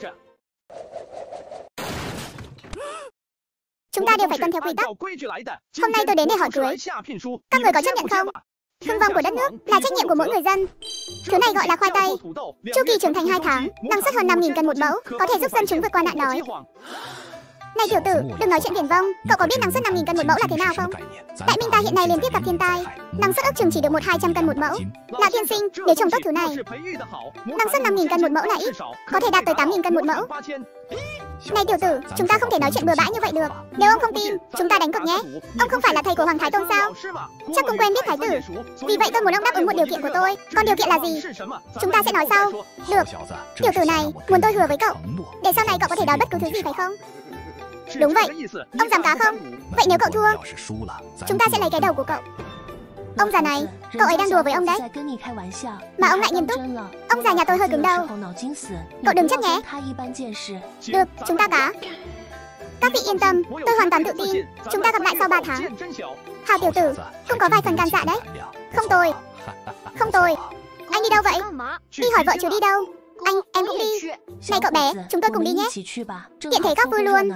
S1: Chúng ta đều phải tuân theo quy tắc. Hôm nay tôi đến để hỏi cưới. Các người có chấp nhận không? Hưng vong của đất nước là trách nhiệm của mỗi người dân. Thứ này gọi là khoai tây. Chu kỳ trưởng thành hai tháng, năng suất hơn năm nghìn cân một mẫu, có thể giúp dân chúng vượt qua nạn đói. Này tiểu tử, đừng nói chuyện viển vông. Cậu có biết năng suất năm nghìn cân một mẫu là thế nào không? Đại Minh ta hiện nay liên tiếp gặp thiên tai, năng suất ước chừng chỉ được một hai trăm cân một mẫu. Lão tiên sinh, để trồng tốt thứ này, năng suất năm nghìn cân một mẫu là ít, có thể đạt tới tám nghìn cân một mẫu. Này tiểu tử, chúng ta không thể nói chuyện bừa bãi như vậy được. Nếu ông không tin, chúng ta đánh cược nhé. Ông không phải là thầy của Hoàng Thái Tôn sao? Chắc cũng quen biết thái tử. Vì vậy tôi muốn ông đáp ứng một điều kiện của tôi. Còn điều kiện là gì? Chúng ta sẽ nói sau. Được. Tiểu tử này muốn tôi hứa với cậu, để sau này cậu có thể đòi bất cứ thứ gì phải không? Đúng vậy. Ông dám cá không? Vậy nếu cậu thua, chúng ta sẽ lấy cái đầu của cậu. Ông già này, cậu ấy đang đùa với ông đấy. Mà ông lại nghiêm túc. Ông già nhà tôi hơi cứng đầu. Cậu đừng chắc nhé. Được, chúng ta cá. Các vị yên tâm, tôi hoàn toàn tự tin. Chúng ta gặp lại sau ba tháng. Hào tiểu tử, cũng có vài phần can dạ đấy. Không tồi. Không tồi. Anh đi đâu vậy? Đi hỏi vợ chứ đi đâu? Anh, em cũng đi. Này cậu bé, chúng tôi cùng đi nhé. Tiện thể góp vui luôn.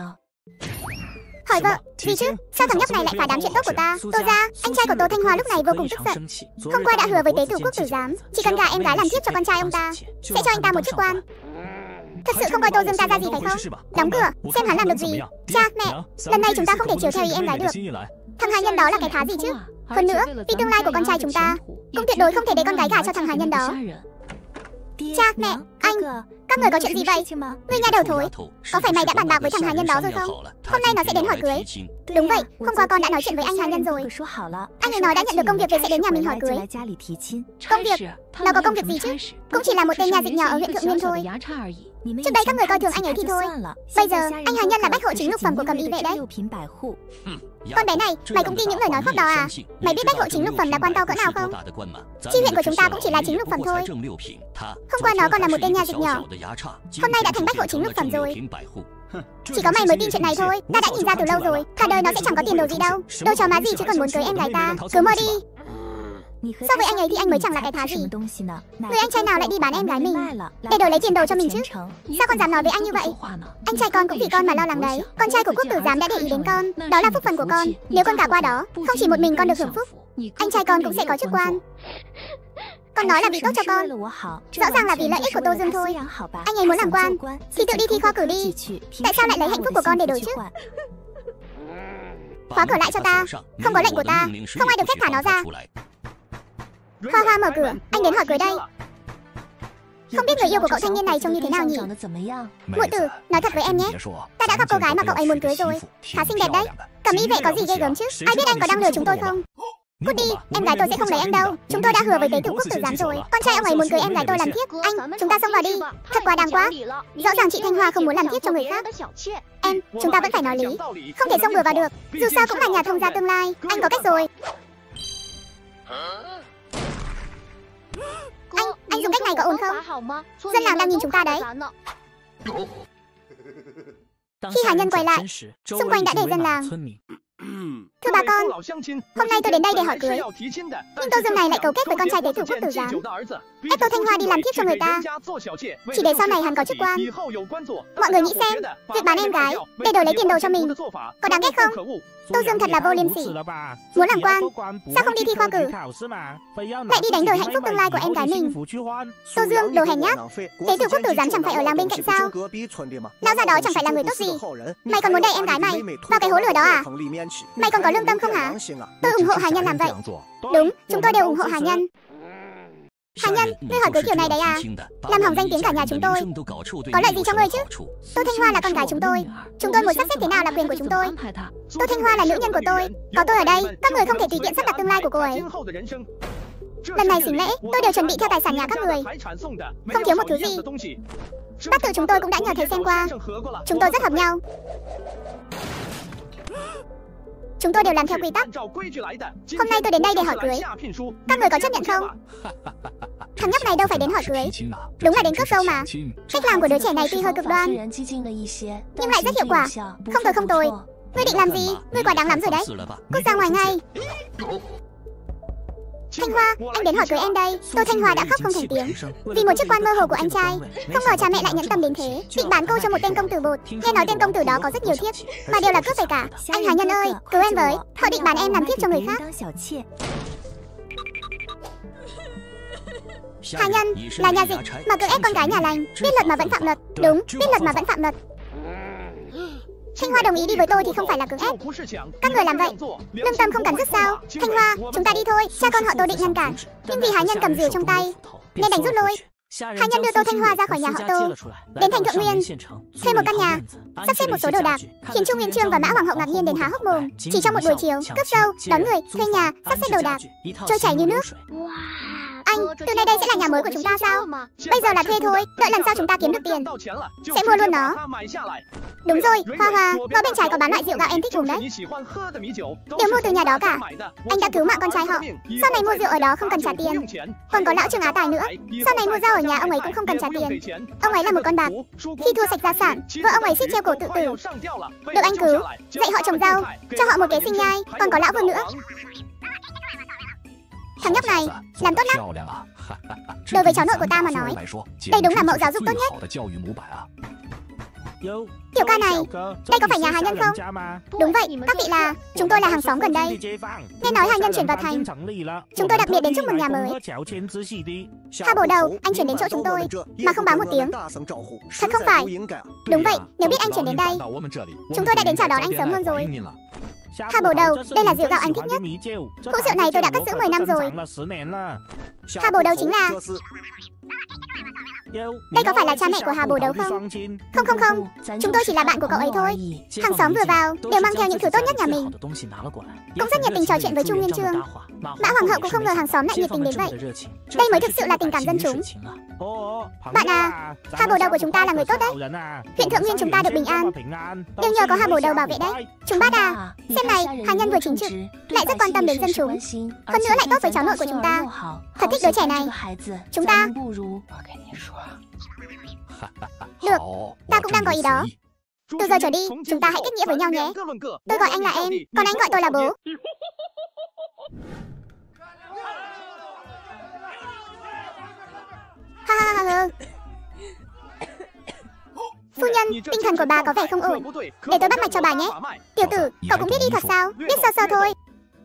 S1: Hỏi vợ, gì chứ? Sao thằng nhóc này lại phải đám chuyện tốt của ta? Tô ra, anh trai của Tô Thanh Hoa lúc này vô cùng tức giận. Hôm qua đã hứa với tế tử quốc tử giám, chỉ cần gả em gái làm thiếp cho con trai ông ta, sẽ cho anh ta một chức quan. Thật sự không coi Tô Dương ta ra gì phải không? Đóng cửa, xem hắn làm được gì. Cha, mẹ, lần này chúng ta không thể chiều theo ý em gái được. Thằng hài nhân đó là cái thá gì chứ? Hơn nữa, vì tương lai của con trai chúng ta, cũng tuyệt đối không thể để con gái gả cho thằng hài nhân đó. Cha, mẹ, anh, các người có chuyện gì vậy? Ngươi nhà đầu thối, có phải mày đã bàn bạc với thằng hài nhân đó rồi không? Hôm nay nó sẽ đến hỏi cưới. Đúng vậy, hôm qua con đã nói chuyện với anh hài nhân rồi. Anh ấy nói đã nhận được công việc về sẽ đến nhà mình hỏi cưới. Công việc? Nó có công việc gì chứ? Cũng chỉ là một tên nhà dịch nhỏ ở huyện Thượng Nguyên thôi. Trước đây các người coi thường anh ấy thì thôi. Bây giờ anh hài nhân là bách hộ chính lục phẩm của cầm y vệ đấy. Con bé này, mày cũng tin những lời nói khoác đó à? Mày biết bách hộ chính lục phẩm là quan to cỡ nào không? Chi huyện của chúng ta cũng chỉ là chính lục phẩm thôi. Hôm qua nó còn là một tên nha dịch nhỏ, hôm nay đã thành bách hộ chính lục phẩm rồi. Chỉ có mày mới tin chuyện này thôi. Ta đã nhìn ra từ lâu rồi. Cả đời nó sẽ chẳng có tiền đồ gì đâu. Đâu chó má gì chứ còn muốn cưới em gái ta. Cứ mơ đi. So với anh ấy thì anh mới chẳng là cái thá gì. Người anh trai nào lại đi bán em gái mình để đổi lấy tiền đồ cho mình chứ? Sao con dám nói với anh như vậy? Anh trai con cũng vì con mà lo lắng đấy. Con trai của quốc tử giám đã để ý đến con, đó là phúc phần của con. Nếu con gả qua đó, không chỉ một mình con được hưởng phúc, anh trai con cũng sẽ có chức quan. Con nói là vì tốt cho con, rõ ràng là vì lợi ích của Tô Dương thôi. Anh ấy muốn làm quan thì tự đi thi khoa cử đi. Tại sao lại lấy hạnh phúc của con để đổi chứ? Khóa cửa lại cho ta. Không có lệnh của ta, không ai được phép thả nó ra. Hoa Hoa mở cửa, anh đến hỏi cưới đây. Không biết người yêu của cậu thanh niên này trông như thế nào nhỉ? Muội tử, nói thật với em nhé, ta đã gặp cô gái mà cậu ấy muốn cưới rồi. Khá xinh đẹp đấy. Cầm y vệ có gì ghê gớm chứ? Ai biết anh có đang lừa chúng tôi không? Cút đi, em gái tôi sẽ không lấy anh đâu. Chúng tôi đã hứa với tế tử quốc tử giám rồi. Con trai ông ấy muốn cưới em gái tôi làm thiếp. Anh, chúng ta xông vào đi. Thật quá đáng quá. Rõ ràng chị Thanh Hoa không muốn làm thiếp cho người khác. Em, chúng ta vẫn phải nói lý, không thể xông bừa vào được. Dù sao cũng là nhà thông gia tương lai. Anh có cách rồi. Anh, anh dùng cách này có ổn không? Dân làng đang nhìn chúng ta đấy. Khi hài nhân quay lại, xung quanh đã để dân làng. Thưa bà con, hôm nay tôi đến đây để hỏi cưới. Nhưng Tô Dương này lại cấu kết với con trai tế tử Quốc Tử Giám, ép Tô Thanh Hoa đi làm thiếp cho người ta, chỉ để sau này hắn có chức quan. Mọi người nghĩ xem, việc bán em gái để đổi lấy tiền đồ cho mình có đáng ghét không? Tô Dương thật là vô liêm sỉ. Muốn làm quan, sao không đi thi khoa cử, lại đi đánh đổi hạnh phúc tương lai của em gái mình. Tô Dương đồ hèn nhát. Tế tử Quốc Tử Giám chẳng phải ở làng bên cạnh sao? Lão già đó chẳng phải là người tốt gì. Mày còn muốn đẩy em gái mày vào cái hố lửa đó à? Mày còn có lương tâm không hả? Tôi ủng hộ Hà Nhân làm vậy. Đúng, chúng tôi đều ủng hộ Hà Nhân. Hà Nhân, ngươi hỏi cưới kiểu này đấy à? Làm hỏng danh tiếng cả nhà chúng tôi. Có lợi gì cho ngươi chứ? Tô Thanh Hoa là con gái chúng tôi. Chúng tôi muốn sắp xếp thế nào là quyền của chúng tôi. Tô Thanh Hoa là nữ nhân của tôi. Có tôi ở đây, các người không thể tùy tiện sắp đặt tương lai của cô ấy. Lần này xính lễ, tôi đều chuẩn bị theo tài sản nhà các người, không thiếu một thứ gì. Bác tự chúng tôi cũng đã nhờ thầy xem qua. Chúng tôi rất hợp nhau. Chúng tôi đều làm theo quy tắc. Hôm nay tôi đến đây để hỏi cưới. Các người có chấp nhận không? Thằng nhóc này đâu phải đến hỏi cưới, đúng là đến cướp dâu mà. Cách làm của đứa trẻ này tuy hơi cực đoan, nhưng lại rất hiệu quả. Không tồi không tồi. Ngươi định làm gì? Ngươi quá đáng lắm rồi đấy. Cút ra ngoài ngay. Thanh Hoa, anh đến hỏi cưới em đây. Tô Thanh Hoa đã khóc không thành tiếng vì một chức quan mơ hồ của anh trai. Không ngờ cha mẹ lại nhẫn tâm đến thế, định bán cô cho một tên công tử bột. Nghe nói tên công tử đó có rất nhiều thiếp, mà đều là cướp về cả. Anh Hà Nhân ơi, cứu em với, họ định bán em làm thiếp cho người khác. Hà Nhân là nhà dịch mà cưỡng ép con gái nhà lành, biết luật mà vẫn phạm luật. Đúng, biết luật mà vẫn phạm luật. Thanh Hoa đồng ý đi với tôi thì không phải là cưỡng ép. Các người làm vậy, lương tâm không cắn rứt sao? Thanh Hoa, chúng ta đi thôi. Cha con họ Tô định ngăn cản, nhưng vì Hà Nhân cầm rìu trong tay nên đánh rút lui. Hà Nhân đưa Tô Thanh Hoa ra khỏi nhà họ Tô, đến thành Thượng Nguyên, thuê một căn nhà, sắp xếp một số đồ đạc, khiến Trung Nguyên Chương và Mã Hoàng hậu ngạc nhiên đến há hốc mồm. Chỉ trong một buổi chiều, cướp dâu, đón người, thuê nhà, sắp xếp đồ đạc, trôi chảy như nước. Anh, từ nay đây sẽ là nhà mới của chúng ta sao? Bây giờ là thuê thôi, đợi lần sau chúng ta kiếm được tiền sẽ mua luôn nó. Đúng rồi, Hoa Hoa, ngõ bên trái có bán loại rượu gạo em thích uống đấy. Đều mua từ nhà đó cả. Anh đã cứu mạng con trai họ, sau này mua rượu ở đó không cần trả tiền. Còn có lão Trương Á Tài nữa, sau này mua rau ở nhà ông ấy cũng không cần trả tiền. Ông ấy là một con bạc, khi thua sạch gia sản, vợ ông ấy suýt treo cổ tự tử. Được anh cứu, dạy họ trồng rau, cho họ một kế sinh nhai. Còn có lão Vương nữa. Thằng nhóc này làm tốt lắm. Đối với cháu nội của ta mà nói, đây đúng là mẫu giáo dục tốt nhất. Tiểu ca này, đây có phải nhà Hà Nhân không? Đúng vậy, các vị là, chúng tôi là hàng xóm gần đây. Nghe nói Hà Nhân chuyển vào thành, chúng tôi đặc biệt đến chúc mừng nhà mới. Hà Bồ Đầu, anh chuyển đến chỗ chúng tôi mà không báo một tiếng, thật không phải? Đúng vậy, nếu biết anh chuyển đến đây, chúng tôi đã đến chào đón anh sớm hơn rồi. Hà Bồ Đầu, đây là rượu gạo anh thích nhất. Hũ rượu này tôi đã cất giữ mười năm rồi. Hà Bồ Đầu chính là... Đây có phải là cha mẹ của Hà Bồ Đầu không? Không không không, chúng tôi chỉ là bạn của cậu ấy thôi. Hàng xóm vừa vào đều mang theo những thứ tốt nhất nhà mình, cũng rất nhiệt tình trò chuyện với Trung Nguyên Chương. Mã Hoàng hậu cũng không ngờ hàng xóm lại nhiệt tình đến vậy. Đây mới thực sự là tình cảm dân chúng. Bạn à, Hà Bồ Đầu của chúng ta là người tốt đấy. Huyện Thượng Nguyên chúng ta được bình an đều nhờ có Hà Bồ Đầu bảo vệ đấy. Chúng bác à, xem này, Hà Nhân vừa chính trực, lại rất quan tâm đến dân chúng, hơn nữa lại tốt với cháu nội của chúng ta. Thật thích đứa trẻ này. Chúng ta... Được, ta cũng đang có ý đó. Từ giờ trở đi, chúng ta hãy kết nghĩa với nhau nhé. Tôi gọi anh là em, còn anh gọi tôi là bố. Ha ha ha ha. Phu nhân, tinh thần của bà có vẻ không ổn. Để tôi bắt mạch cho bà nhé. Tiểu tử, cậu cũng biết y thuật sao? Biết sơ sơ thôi.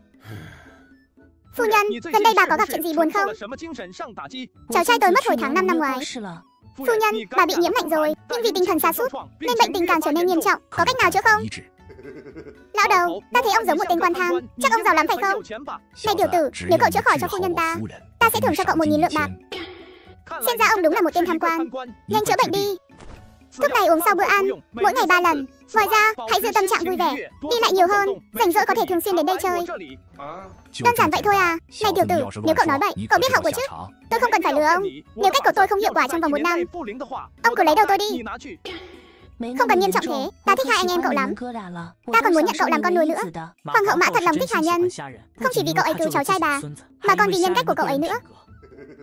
S1: Phu nhân, gần đây bà có gặp chuyện gì buồn không? Cháu trai tôi mất hồi tháng năm năm ngoái. Phu nhân, bà bị nhiễm lạnh rồi, nhưng vì tinh thần sa sút nên bệnh tình càng trở nên nghiêm trọng. Có cách nào chữa không? Lão đầu, ta thấy ông giống một tên quan tham, chắc ông giàu lắm phải không? Này tiểu tử, nếu cậu chữa khỏi cho phu nhân ta, ta sẽ thưởng cho cậu một nghìn lượng bạc. Xem ra ông đúng là một tên tham quan. Nhanh chữa bệnh đi. Thuốc này uống sau bữa ăn, mỗi ngày ba lần. Ngoài ra, hãy giữ tâm trạng vui vẻ, đi lại nhiều hơn, rảnh rỗi có thể thường xuyên đến đây chơi. Đơn giản vậy thôi à? Này tiểu tử, nếu cậu nói vậy, cậu biết hậu quả chứ? Tôi không cần phải lừa ông. Nếu cách của tôi không hiệu quả trong vòng một năm, ông cứ lấy đầu tôi đi. Không cần nghiêm trọng thế, ta thích hai anh em cậu lắm. Ta còn muốn nhận cậu làm con nuôi nữa. Hoàng hậu Mã thật lòng thích Hà Nhân, không chỉ vì cậu ấy cứu cháu trai bà, mà còn vì nhân cách của cậu ấy nữa.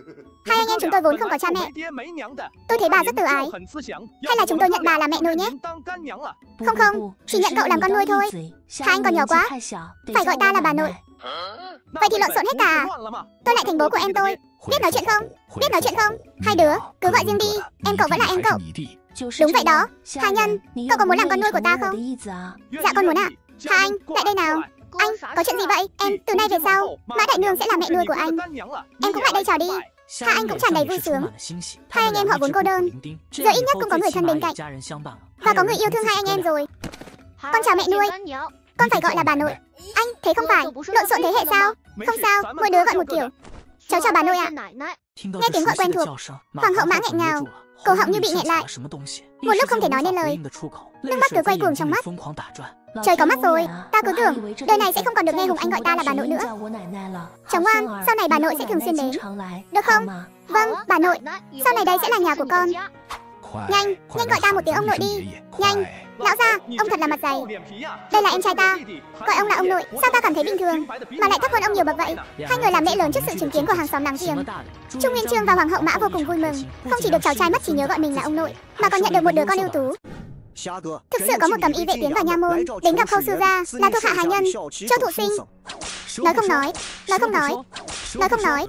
S1: Hai anh em chúng tôi vốn không có cha mẹ. Tôi thấy bà rất tự ái. Hay là chúng tôi nhận bà làm mẹ nuôi nhé? Không không, chỉ nhận cậu làm con nuôi thôi. Hai anh còn nhỏ quá, phải gọi ta là bà nội. Vậy thì lộn xộn hết cả à? Tôi lại thành bố của em tôi. Biết nói chuyện không? Biết nói chuyện không? Hai đứa, cứ gọi riêng đi. Em cậu vẫn là em cậu. Đúng vậy đó. Hai Nhân, cậu có muốn làm con nuôi của ta không? Dạ con muốn ạ. Hai anh, lại đây nào. Anh, có chuyện gì vậy? Em, từ nay về sau, Mã Đại Nương sẽ là mẹ nuôi của anh. Em cũng lại đây chào đi. Hai anh cũng tràn đầy vui sướng. Hai anh em họ vốn cô đơn, giờ ít nhất cũng có người thân bên cạnh và có người yêu thương hai anh em rồi. Con chào mẹ nuôi. Con phải gọi là bà nội. Anh, thế không phải, lộn xộn thế hệ sao? Không sao, mỗi đứa gọi một kiểu. Cháu chào bà nội ạ. Nghe tiếng gọi quen thuộc, Hoàng hậu Mã nghẹn ngào, cổ họng như bị nghẹn lại. Một lúc không thể nói nên lời, nước mắt cứ quay cuồng trong mắt. Trời có mắt rồi, ta cứ tưởng đời này sẽ không còn được nghe Hùng Anh gọi ta là bà nội nữa. Cháu ngoan, sau này bà nội sẽ thường xuyên đến, được không? Vâng, bà nội, sau này đây sẽ là nhà của con. Nhanh, nhanh gọi ta một tiếng ông nội đi. Nhanh, lão gia, ông thật là mặt dày. Đây là em trai ta, gọi ông là ông nội, sao ta cảm thấy bình thường mà lại thấp hơn ông nhiều bậc vậy? Hai người làm lễ lớn trước sự chứng kiến của hàng xóm láng giềng. Trung Nguyên Chương và Hoàng hậu Mã vô cùng vui mừng, không chỉ được cháu trai mất trí nhớ gọi mình là ông nội, mà còn nhận được một đứa con ưu tú. Thực sự có một cầm y vệ tiến vào nha môn, đến gặp Khâu sư gia, là thuộc hạ Hà Nhân, Châu Thụ Sinh. Nói không nói, nói không nói, nói không nói.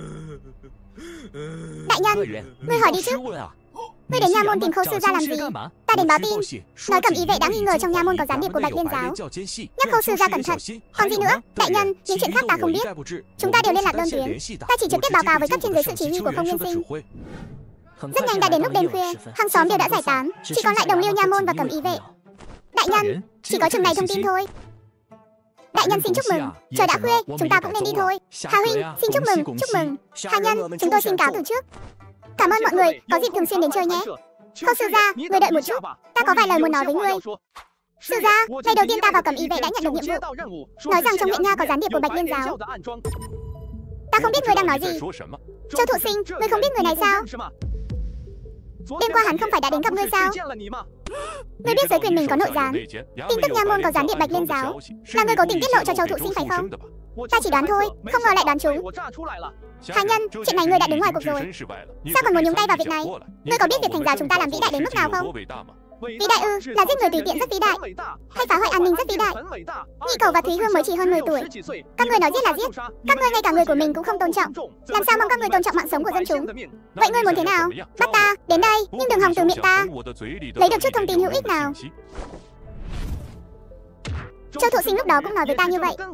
S1: Đại nhân, ngươi hỏi đi chứ. Ngươi đến nha môn tìm Khâu sư gia làm gì? Ta đến báo tin, nói cầm y vệ đã nghi ngờ trong nha môn có gián điệp của Bạch Liên giáo. Nhắc Khâu sư gia cẩn thận. Còn gì nữa? Đại nhân, những chuyện khác ta không biết. Chúng ta đều liên lạc đơn tuyến. Ta chỉ trực tiếp báo cáo với cấp trên dưới sự chỉ huy của Không Nguyên Sinh. Rất nhanh đã đến lúc đêm khuya, hàng xóm đều đã giải tán, chỉ còn lại đồng liêu nha môn và cầm y vệ. Đại nhân, chỉ có chừng này thông tin thôi. Đại nhân xin chúc mừng, trời đã khuya, chúng ta cũng nên đi thôi. Hà huynh, xin chúc mừng, chúc mừng. Hà Nhân, chúng tôi xin cáo từ trước. Cảm ơn mọi người, có dịp thường xuyên đến chơi nhé. Khâu sư gia, người đợi một chút, ta có vài lời muốn nói với ngươi. Sư gia, ngày đầu tiên ta vào cầm y vệ đã nhận được nhiệm vụ, nói rằng trong huyện nha có gián điệp của Bạch Liên giáo. Ta không biết ngươi đang nói gì. Châu Thụ Sinh, ngươi không biết người này sao? Đêm qua hắn không phải đã đến gặp ngươi sao? Ngươi biết giới quyền mình có nội gián, tin tức nha môn có gián điệp Bạch Liên giáo, là ngươi cố tình tiết lộ cho Châu Thụ Sinh phải không? Ta chỉ đoán thôi, không ngờ lại đoán trúng. Hà Nhân, chuyện này ngươi đã đứng ngoài cuộc rồi, sao còn muốn nhúng tay vào việc này? Ngươi có biết việc thành giáo chúng ta làm vĩ đại đến mức nào không? Vĩ đại ư? Là giết người tùy tiện rất vĩ đại, hay phá hoại an ninh rất vĩ đại? Nhị Cầu và Thúy Hương mới chỉ hơn mười tuổi, các ngươi nói giết là giết, các ngươi ngay cả người của mình cũng không tôn trọng, làm sao mong các ngươi tôn trọng mạng sống của dân chúng? Vậy ngươi muốn thế nào? Bắt ta đến đây, nhưng đừng hòng từ miệng ta lấy được chút thông tin hữu ích nào. Châu Thụ Sinh lúc đó cũng nói với ta như vậy.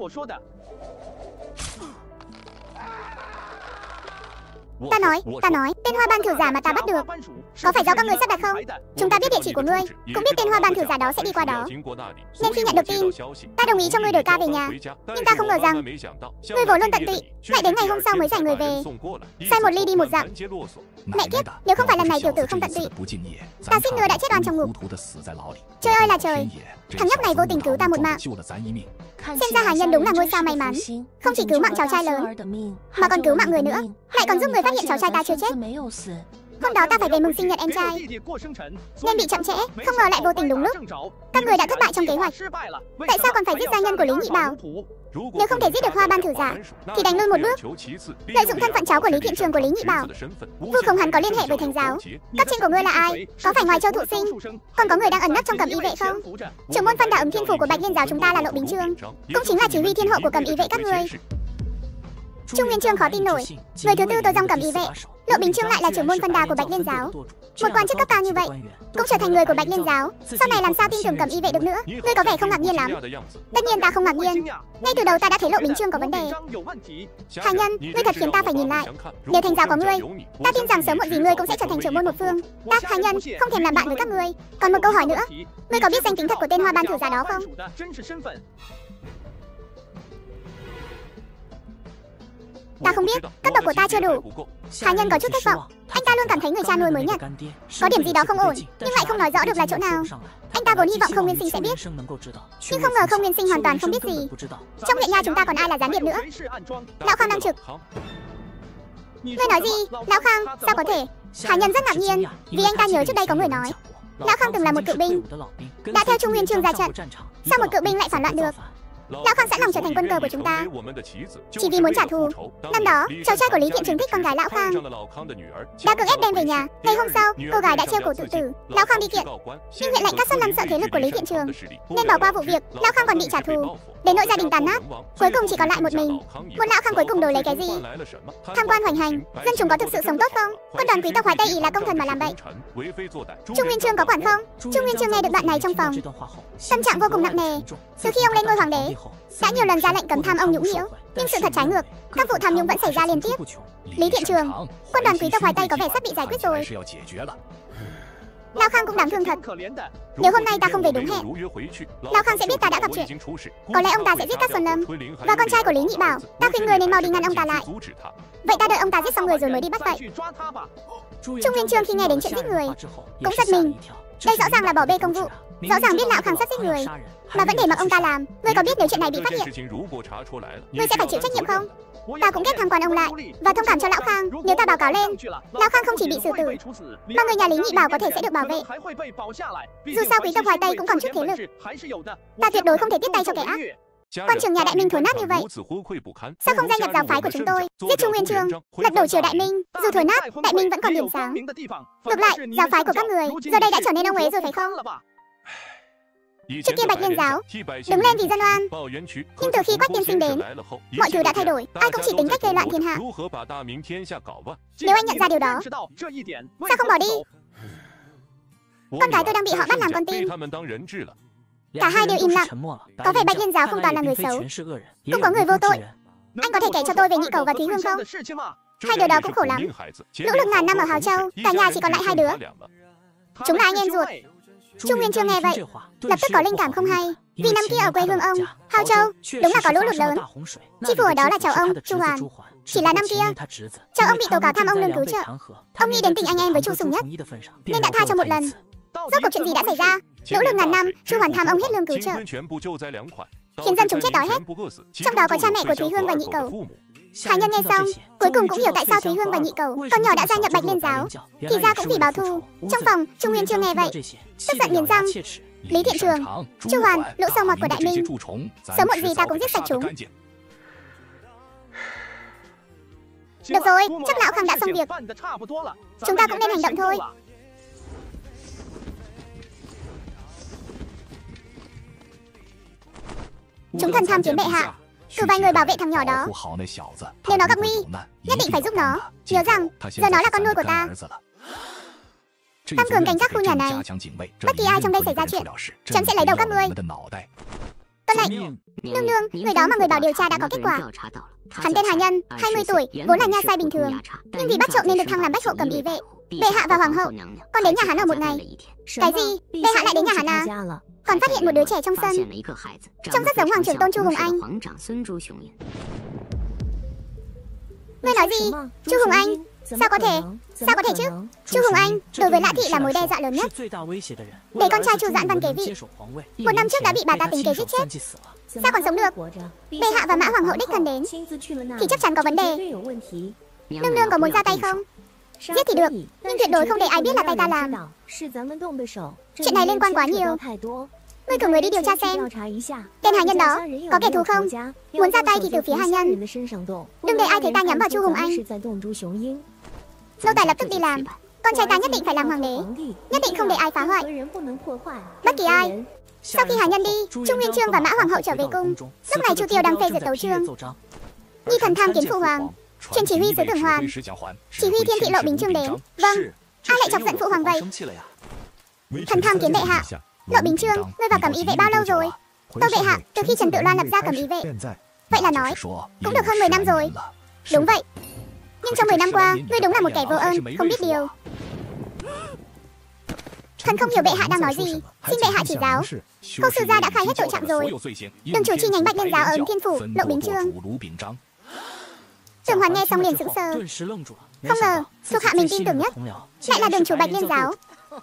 S1: Ta nói, ta nói, tên hoa ban thử giả mà ta bắt được, có phải do các ngươi sắp đặt không? Chúng ta biết địa chỉ của ngươi, cũng biết tên hoa ban thử giả đó sẽ đi qua đó. Nên khi nhận được tin, ta đồng ý cho ngươi đổi ca về nhà. Nhưng ta không ngờ rằng, ngươi vốn luôn tận tụy, lại đến ngày hôm sau mới giải người về. Sai một ly đi một dặm. Mẹ kiếp, nếu không phải lần này tiểu tử không tận tụy, ta suýt nữa đã chết oan trong ngục. Trời ơi là trời, thằng nhóc này vô tình cứu ta một mạng. Xem ra Hà Nhân đúng là ngôi sao may mắn, không chỉ cứu mạng cháu trai lớn, mà còn cứu mạng người nữa, lại còn giúp người phát hiện cháu trai ta chưa chết. Hôm đó ta phải về mừng sinh nhật em trai, nên bị chậm trễ, không ngờ lại vô tình đúng lúc. Các người đã thất bại trong kế hoạch. Tại sao còn phải giết gia nhân của Lý Nhị Bảo? Nếu không thể giết được hoa ban thử giả, thì đánh lui một bước, lợi dụng thân phận cháu của Lý Thiện Trường của Lý Nhị Bảo, vu khống hắn có liên hệ với thành giáo. Cấp trên của ngươi là ai? Có phải ngoài Châu Thụ Sinh, còn có người đang ẩn nấp trong cầm y vệ không? Trưởng môn phân đạo ứng thiên phủ của Bạch Liên giáo chúng ta là Lộ Bình Chương, cũng chính là chỉ huy thiên hộ của cầm y vệ các ngươi. Trung Nguyên Chương khó tin nổi, người thứ tư tôi dòng cầm y vệ, Lộ Bình Chương lại là trưởng môn phân đà của Bạch Liên giáo. Một quan chức cấp cao như vậy cũng trở thành người của Bạch Liên giáo, sau này làm sao tin tưởng cầm y vệ được nữa? Ngươi có vẻ không ngạc nhiên lắm. Tất nhiên ta không ngạc nhiên, ngay từ đầu ta đã thấy Lộ Bình Chương có vấn đề. Hà Nhân, ngươi thật khiến ta phải nhìn lại. Nếu thành giáo có ngươi, ta tin rằng sớm muộn gì ngươi cũng sẽ trở thành trưởng môn một phương. Ta, Hà Nhân, không thèm làm bạn với các ngươi. Còn một câu hỏi nữa, ngươi có biết danh tính thật của tên hoa ban thử giả đó không? Ta không biết, cấp bậc của ta chưa đủ. Hà Nhân có chút thất vọng, anh ta luôn cảm thấy người cha nuôi mới nhận có điểm gì đó không ổn, nhưng lại không nói rõ được là chỗ nào. Anh ta vốn hy vọng Không Nguyên Sinh sẽ biết, nhưng không ngờ Không Nguyên Sinh hoàn toàn không biết gì. Trong huyện nha chúng ta còn ai là gián điệp nữa? Lão Khang đang trực. Ngươi nói gì? Lão Khang, sao có thể? Hà Nhân rất ngạc nhiên, vì anh ta nhớ trước đây có người nói Lão Khang từng là một cựu binh, đã theo Trung Nguyên Chương ra trận. Sao một cựu binh lại phản loạn được? Lão Khang sẵn lòng trở thành quân cờ của chúng ta, chỉ vì muốn trả thù. Năm đó, cháu trai của Lý Thiện Trường thích con gái Lão Khang, đã cưỡng ép đem về nhà. Ngày hôm sau, cô gái đã treo cổ tự tử. Lão Khang đi kiện, nhưng huyện lệnh Cát Sơn Lăng sợ thế lực của Lý Thiện Trường nên bỏ qua vụ việc. Lão Khang còn bị trả thù, đến nỗi gia đình tàn nát. Cuối cùng chỉ còn lại một mình. Một Lão Khang cuối cùng đổi lấy cái gì? Tham quan hoành hành, dân chúng có thực sự sống tốt không? Quân đoàn quý tộc Hoài Tây ỷ là công thần mà làm vậy. Trung Nguyên Chương có quản không? Trung Nguyên Chương nghe được đoạn này trong phòng, tâm trạng vô cùng nặng nề. Từ khi ông lên ngôi hoàng đế, đã nhiều lần ra lệnh cấm tham ông nhũng nhiễu, nhưng sự thật trái ngược, các vụ tham nhũng vẫn xảy ra liên tiếp. Lý Thiện Trường, quân đoàn quý tộc Hoài Tây có vẻ sắp bị giải quyết rồi. Lão Khang cũng đáng thương thật. Nếu hôm nay ta không về đúng hẹn, Lão Khang sẽ biết ta đã gặp chuyện. Có lẽ ông ta sẽ giết Cát Xuân Lâm và con trai của Lý Nhị Bảo. Ta khuyên người nên mau đi ngăn ông ta lại. Vậy ta đợi ông ta giết xong người rồi mới đi bắt vậy. Trung Nguyên Chương khi nghe đến chuyện giết người cũng giật mình. Đây rõ ràng là bỏ bê công vụ, rõ ràng biết Lão Khang sắp giết người mà vẫn để mặc ông ta làm. Ngươi có biết nếu chuyện này bị phát hiện, ngươi sẽ phải chịu trách nhiệm không? Ta cũng ghét tham quan ông lại và thông cảm cho Lão Khang. Nếu ta báo cáo lên, Lão Khang không chỉ bị xử tử mà người nhà Lý Nhị Bảo có thể sẽ được bảo vệ. Dù sao quý tộc Hoài Tây cũng còn chút thế lực, ta tuyệt đối không thể tiếp tay cho kẻ ác. Quan trường nhà Đại Minh thối nát như vậy, sao không gia nhập giáo phái của chúng tôi, giết Trung Nguyên Chương, lật đổ triều Đại Minh? Dù thối nát, Đại Minh vẫn còn điểm sáng. Ngược lại, giáo phái của các người giờ đây đã trở nên ông ấy rồi phải không? Trước kia Bạch Liên giáo đứng lên vì dân oan, nhưng từ khi Quách tiên sinh đến, mọi thứ đã thay đổi. Ai cũng chỉ tính cách gây loạn thiên hạ. Nếu anh nhận ra điều đó, sao không bỏ đi? Con gái tôi đang bị họ bắt làm con tin. Cả hai đều im lặng. Có vẻ Bạch Liên giáo không toàn là người xấu, cũng có người vô tội. Anh có thể kể cho tôi về Nhị Cầu và Thúy Hương không? Hai đứa đó cũng khổ lắm. Lũ lụt ngàn năm ở Hào Châu, cả nhà chỉ còn lại hai đứa. Chúng là anh em ruột. Trung Nguyên Chương nghe vậy, lập tức có linh cảm không hay. Vì năm kia ở quê hương ông, Hào Châu, đúng là có lũ lụt lớn. Chi phủ ở đó là cháu ông, Chu Hoàn. Chỉ là năm kia, cháu ông bị tố cáo tham ông lương cứu trợ. Ông nghĩ đến tình anh em với Chu Sùng Nhất, nên đã tha cho một lần. Rốt cuộc chuyện gì đã xảy ra? Lũ lụt ngàn năm, Chu Hoàn tham ông hết lương cứu trợ, khiến dân chúng chết đói hết. Trong đó có cha mẹ của Thúy Hương và Nhị Cầu. Hà Nhân nghe xong, cuối cùng cũng hiểu tại sao Thúy Hương và Nhị Cầu, con nhỏ đã gia nhập Bạch Liên giáo, thì ra cũng vì báo thù. Trong phòng, Trung Nguyên Chương nghe vậy, tức giận nghiến răng. Lý Thiện Trường, Chu Hoàn, lũ sâu mọt của Đại Minh, sớm muộn gì ta cũng giết sạch chúng. Được rồi, chắc Lão Khang đã xong việc, chúng ta cũng nên hành động thôi. Chúng thần tham chiến bệ hạ, cử vài người bảo vệ thằng nhỏ đó. Nếu nó gặp nguy, nhất định phải giúp nó. Nhớ rằng, giờ nó là con nuôi của ta. Tăng cường cảnh giác khu nhà này. Bất kỳ ai trong đây xảy ra chuyện, chấm sẽ lấy đầu các ngươi. Tuân lệnh. Nương nương, người đó mà người bảo điều tra đã có kết quả. Hắn tên Hà Nhân, hai mươi tuổi, vốn là nha sai bình thường, nhưng vì bắt trộm nên được thăng làm bách hộ cầm ý vệ. Bệ hạ và hoàng hậu còn đến nhà hắn ở một ngày. Cái gì? Bệ hạ lại đến nhà hắn à? Còn phát hiện một đứa trẻ trong sân, trông rất giống hoàng trưởng tôn Chu Hùng Anh. Ngươi nói gì? Chu Hùng Anh? Sao có thể? Sao có thể chứ? Chu Hùng Anh đối với Lã Thị là mối đe dọa lớn nhất. Để con trai Chu Giãn Văn kế vị, một năm trước đã bị bà ta tính kế giết chết, sao còn sống được? Bệ hạ và Mã hoàng hậu đích thân đến thì chắc chắn có vấn đề. Nương nương có muốn ra tay không? Giết thì được, nhưng tuyệt đối không để ai biết là tay ta làm. Chuyện này liên quan quá nhiều. Ngươi cử người đi điều tra xem tên Hà Nhân đó có kẻ thù không. Muốn ra tay thì từ phía Hà Nhân, đừng để ai thấy ta nhắm vào Chu Hùng Anh. Nô tài lập tức đi làm. Con trai ta nhất định phải làm hoàng đế, nhất định không để ai phá hoại bất kỳ ai. Sau khi Hà Nhân đi, Trung Nguyên Chương và Mã hoàng hậu trở về cung. Lúc này Chu Tiêu đang phê duyệt tấu chương. Nhi thần tham kiến phụ hoàng, truyền chỉ huy sứ Tưởng Hoàn, chỉ huy Thiên Thị Lộ Bình Chương đến. Vâng. Ai lại chọc giận phụ hoàng vậy? Thần tham kiến bệ hạ. Lộ Bình Chương, ngươi vào cẩm ý vệ bao lâu rồi? Tâu bệ hạ, từ khi Trần Tự Loan lập ra cẩm ý vệ. Vậy là nói cũng được hơn mười năm rồi. Đúng vậy. Nhưng trong mười năm qua, ngươi đúng là một kẻ vô ơn, không biết điều. Thần không hiểu bệ hạ đang nói gì, xin bệ hạ chỉ giáo. Khâu sư gia đã khai hết tội trạng rồi. Đường chủ chi nhánh Bạch Liên giáo ở Thiên Phủ, Lộ Bình Chương. Tưởng Hoàn nghe xong liền sững sờ. Không ngờ, thuộc hạ mình tin tưởng nhất lại là đường chủ Bạch Liên giáo.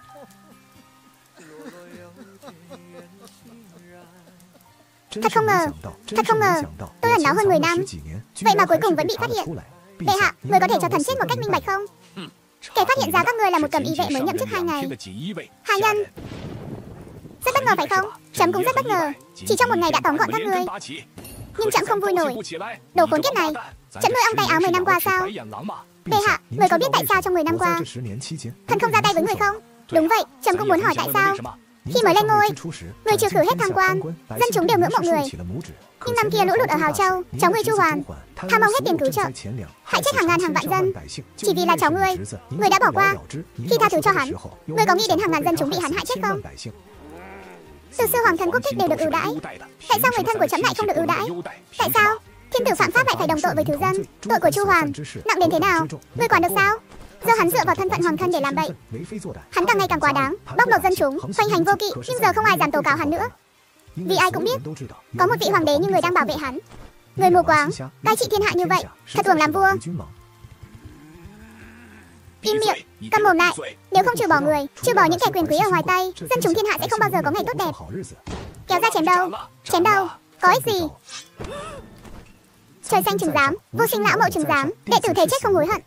S1: Thật không ngờ, thật không ngờ, tôi ẩn náu hơn mười năm, vậy mà cuối cùng vẫn bị phát hiện. Bệ hạ, người có thể cho thần chết một cách minh bạch không? Kẻ phát hiện ra các ngươi là một cẩm y vệ mới nhậm chức hai ngày. Hà Nhân. Rất bất ngờ phải không? Chấm cũng rất bất ngờ. Chỉ trong một ngày đã tóm gọn các người. Nhưng chấm không vui nổi. Đồ khốn kiếp này. Chấm nuôi ong tay áo mười năm qua sao? Bệ hạ, người có biết tại sao trong mười năm qua thần không ra tay với người không? Đúng vậy, chấm cũng muốn hỏi tại sao. Khi mới lên ngôi, người trừ khử hết tham quan, dân chúng đều ngưỡng mộ người. Nhưng năm kia lũ lụt ở Hào Châu, cháu ngươi Chu Hoàn tham mong hết tiền cứu trợ, hại chết hàng ngàn hàng vạn dân. Chỉ vì là cháu ngươi, ngươi đã bỏ qua. Khi tha thứ cho hắn, ngươi có nghĩ đến hàng ngàn dân chúng bị hắn hại chết không? Từ xưa hoàng thân quốc thích đều được ưu đãi, tại sao người thân của chấm lại không được ưu đãi? Tại sao thiên tử phạm pháp lại phải đồng tội với thứ dân? Tội của Chu Hoàn nặng đến thế nào, ngươi quản được sao? Do hắn dựa vào thân phận hoàng thân để làm bậy, hắn càng ngày càng quá đáng, bóc lột dân chúng, hoành hành vô kỵ. Nhưng giờ không ai dám tố cáo hắn nữa, vì ai cũng biết có một vị hoàng đế như người đang bảo vệ hắn. Người mù quáng, cai trị thiên hạ như vậy, thật uổng làm vua. Im miệng, câm mồm lại. Nếu không trừ bỏ người, trừ bỏ những kẻ quyền quý ở ngoài tay, dân chúng thiên hạ sẽ không bao giờ có ngày tốt đẹp. Kéo ra chém đâu, chém đâu, có ích gì? Trời xanh chừng dám, vô sinh lão mậu chừng dám, đệ tử thề chết không hối hận.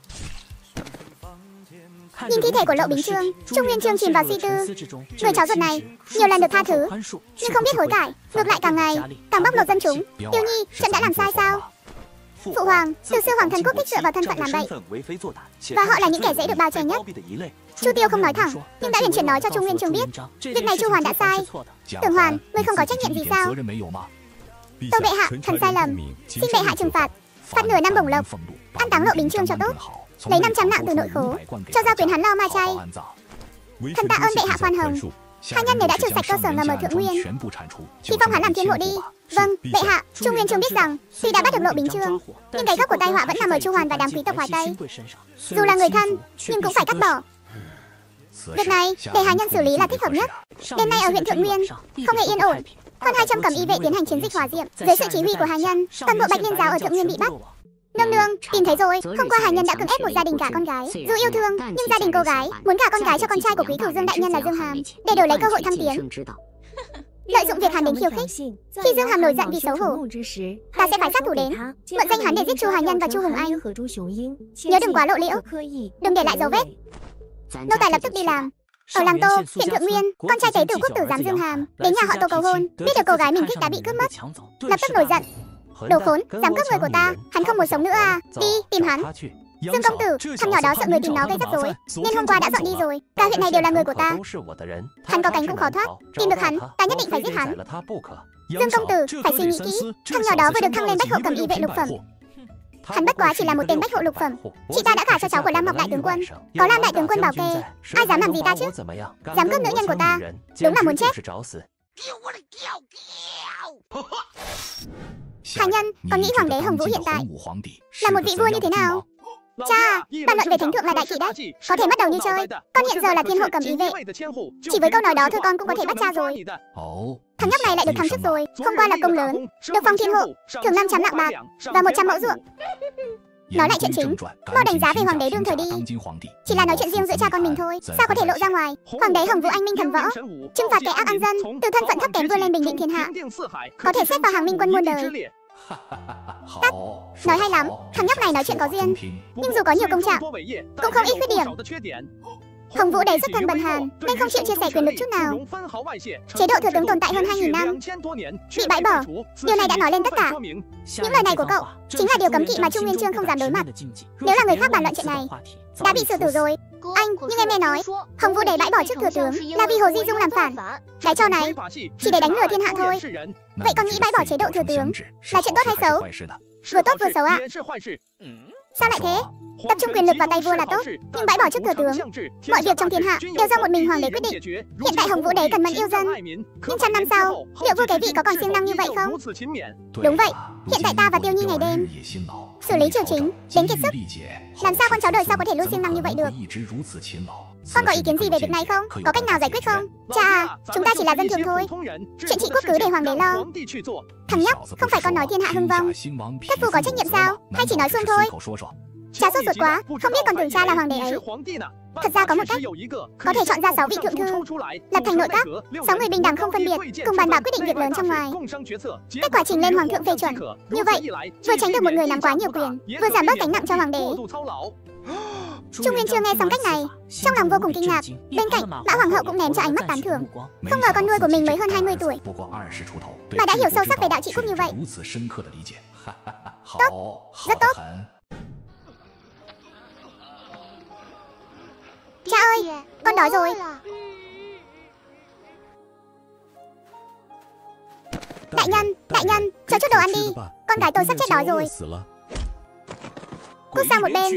S1: Nhìn thi thể của Lộ Bính Chương, Trung Nguyên Chương chìm vào suy tư. Người cháu ruột này nhiều lần được tha thứ, nhưng không biết hối cải, ngược lại càng ngày càng bóc lột dân chúng. Tiêu Nhi, trận đã làm sai sao? Phụ hoàng, từ xưa hoàng thân quốc thích dựa vào thân phận làm bậy, và họ là những kẻ dễ được bao che nhất. Chu Tiêu không nói thẳng, nhưng đã huyền chuyển nói cho Trung Nguyên Chương biết, việc này Chu Hoàn đã sai. Tưởng Hoàn, ngươi không có trách nhiệm gì sao? Tâu bệ hạ, thần sai lầm, xin bệ hạ trừng phạt, phạt nửa năm bổng lộc, an táng Lộ Bính Chương cho tốt, lấy năm trăm nặng từ nội khố, cho gia quyền hắn lo ma chay. Thần tạ ơn bệ hạ khoan hồng. Hai nhân nếu đã trừ sạch cơ sở ngầm ở Thượng Nguyên, thì phong hắn làm thiên hộ đi. Vâng, bệ hạ. Trung Nguyên Chương biết rằng tuy đã bắt được Lộ Bính Chương, nhưng cái gốc của tai họa vẫn nằm ở Chu Hoàn và đám quý tộc Hoài Tây. Dù là người thân, nhưng cũng phải cắt bỏ. Việc này để Hà Nhân xử lý là thích hợp nhất. Đêm nay ở huyện Thượng Nguyên không hề yên ổn. Hơn hai trăm cầm y vệ tiến hành chiến dịch hòa diệm dưới sự chỉ huy của Hà Nhân. Toàn bộ Bạch Liên giáo ở Thượng Nguyên bị bắt. Nương nương, tìm thấy rồi. Hôm qua Hà Nhân đã cưỡng ép một gia đình gả con gái. Dù yêu thương, nhưng gia đình cô gái muốn gả con gái cho con trai của quý thủ Dương đại nhân là Dương Hàm, để đổi lấy cơ hội thăng tiến. Lợi dụng việc hắn đến khiêu khích. Khi Dương Hàm nổi giận vì xấu hổ, ta sẽ phải sát thủ đến, mượn danh hắn để giết Chu Hà Nhân và Chu Hùng Anh. Nhớ đừng quá lộ liễu, đừng để lại dấu vết. Nô tài lập tức đi làm. Ở làng Tô, huyện Thượng Nguyên, con trai tế tử quốc tử giám Dương Hàm đến nhà họ Tô cầu hôn, biết được cô gái mình thích đã bị cướp mất, lập tức nổi giận. Đồ khốn, dám cướp người của ta, hắn không muốn sống nữa à? Đi, tìm hắn. Dương công tử, thằng nhỏ đó sợ người tìm nó gây rắc rối, nên hôm qua đã dọn đi rồi. Cả huyện này đều là người của ta. Hắn có cánh cũng khó thoát, tìm được hắn, ta nhất định phải giết hắn. Dương công tử, phải suy nghĩ kỹ, thằng nhỏ đó vừa được thăng lên bách hộ cầm y vệ lục phẩm. Hắn bất quá chỉ là một tên bách hộ lục phẩm. Chị ta đã gả cho cháu của Lam Mộc đại tướng quân, có Lam đại tướng quân bảo kê, ai dám làm gì ta chứ? Dám cướp nữ nhân của ta, đúng là muốn chết. Hà Nhân, con nghĩ hoàng đế Hồng Vũ hiện tại là một vị vua như thế nào? Cha, bàn luận về thánh thượng là đại kỵ đấy, có thể bắt đầu như chơi. Con hiện giờ là thiên hộ cầm ý vệ, chỉ với câu nói đó thôi con cũng có thể bắt cha rồi. Thằng nhóc này lại được thăng chức rồi, không qua là công lớn, được phong thiên hộ, thưởng năm trăm lạng bạc và một trăm mẫu ruộng. Nói lại chuyện chính, mau đánh giá về hoàng đế đương thời đi. Chỉ là nói chuyện riêng giữa cha con mình thôi, sao có thể lộ ra ngoài? Hoàng đế Hồng Vũ anh minh thần võ, trừng phạt kẻ ác ăn dân, từ thân phận thấp kém vươn lên bình định thiên hạ, có thể xếp vào hàng minh quân muôn đời. Tắt, nói hay lắm, thằng nhóc này nói chuyện có duyên, nhưng dù có nhiều công trạng, cũng không ít khuyết điểm. Hồng Vũ đế xuất thân bần hàn nên không chịu chia sẻ quyền lực chút nào. Chế độ thừa tướng tồn tại hơn hai nghìn năm, bị bãi bỏ, điều này đã nói lên tất cả. Những lời này của cậu chính là điều cấm kỵ mà Trung Nguyên Chương không dám đối mặt. Nếu là người khác bàn luận chuyện này, đã bị xử tử rồi. Anh, nhưng em nghe nói Hồng Vũ đế bãi bỏ chức thừa tướng là vì Hồ Di Dung làm phản. Cái trò này chỉ để đánh lừa thiên hạ thôi. Vậy con nghĩ bãi bỏ chế độ thừa tướng là chuyện tốt hay xấu? Vừa tốt vừa xấu ạ. Sao lại thế? Tập trung quyền lực vào tay vua là tốt, nhưng bãi bỏ chức thừa tướng, mọi việc trong thiên hạ đều do một mình hoàng đế quyết định. Hiện tại Hồng Vũ đế cần mẫn yêu dân, nhưng trăm năm sau, liệu vua cái vị có còn siêng năng như vậy không? Đúng vậy, hiện tại ta và Tiêu Nhi ngày đêm xử lý triều chính đến kiệt sức, làm sao con cháu đời sau có thể luôn siêng năng như vậy được? Con có ý kiến gì về việc này không? Có cách nào giải quyết không? Cha à, chúng ta chỉ là dân thường thôi. Chuyện trị quốc cứ để hoàng đế lo. Thằng nhóc, không phải con nói thiên hạ hưng vong, thất phu có trách nhiệm sao? Hay chỉ nói suông thôi? Cha sốt ruột quá, không biết còn tưởng cha là hoàng đế ấy. Thật ra có một cách, có thể chọn ra sáu vị thượng thư, lập thành nội các, sáu người bình đẳng không phân biệt, cùng bàn bạc quyết định việc lớn trong ngoài. Kết quả trình lên hoàng thượng phê chuẩn. Như vậy, vừa tránh được một người nắm quá nhiều quyền, vừa giảm bớt gánh nặng cho hoàng đế. Trung Nguyên Chương nghe xong cách này, trong lòng vô cùng kinh ngạc. Bên cạnh, Mã Hoàng hậu cũng ném cho ánh mắt tán thưởng. Không ngờ con nuôi của mình mới hơn hai mươi tuổi mà đã hiểu sâu sắc về đạo trị quốc như vậy. Tốt, rất tốt. Cha ơi, con đói rồi. Đại nhân, đại nhân, cho chút đồ ăn đi. Con gái tôi sắp chết đói rồi. Cút sang một bên.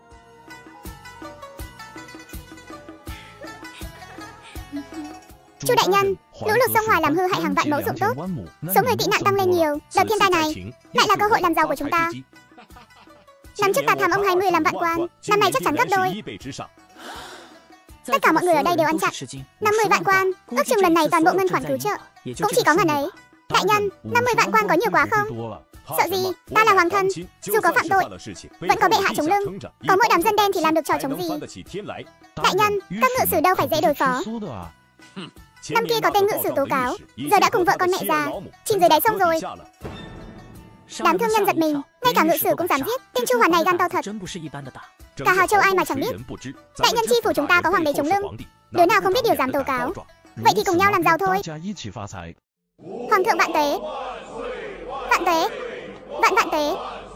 S1: Chu đại nhân, lũ lụt sông Hoài làm hư hại hàng vạn mẫu ruộng tốt. Số người tị nạn tăng lên nhiều. Đợt thiên tai này lại là cơ hội làm giàu của chúng ta. Năm trước ta thăm ông hai mươi làm vạn quan, năm nay chắc chắn gấp đôi. Tất cả mọi người ở đây đều ăn chặn. năm mươi vạn quan, ước chừng lần này toàn bộ ngân khoản cứu trợ cũng chỉ có ngần ấy. Đại nhân, năm mươi vạn quan có nhiều quá không? Sợ gì, ta là hoàng thân, dù có phạm tội vẫn có bệ hạ chống lưng. Có mỗi đám dân đen thì làm được trò chống gì? Đại nhân, các ngự sử đâu phải dễ đối phó. Năm kia có tên ngự sử tố cáo, giờ đã cùng vợ con mẹ già chìm dưới đáy sông rồi. Đám thương nhân giật mình, ngay cả ngự sử cũng dám giết. Tên Chu Hoàn này gan to thật. Cả Hà Châu ai mà chẳng biết. Đại nhân chi phủ chúng ta có hoàng đế chống lưng, đứa nào không biết điều dám tố cáo. Vậy thì cùng nhau làm giàu thôi. Hoàng thượng vạn tuế, vạn tuế, vạn vạn tuế.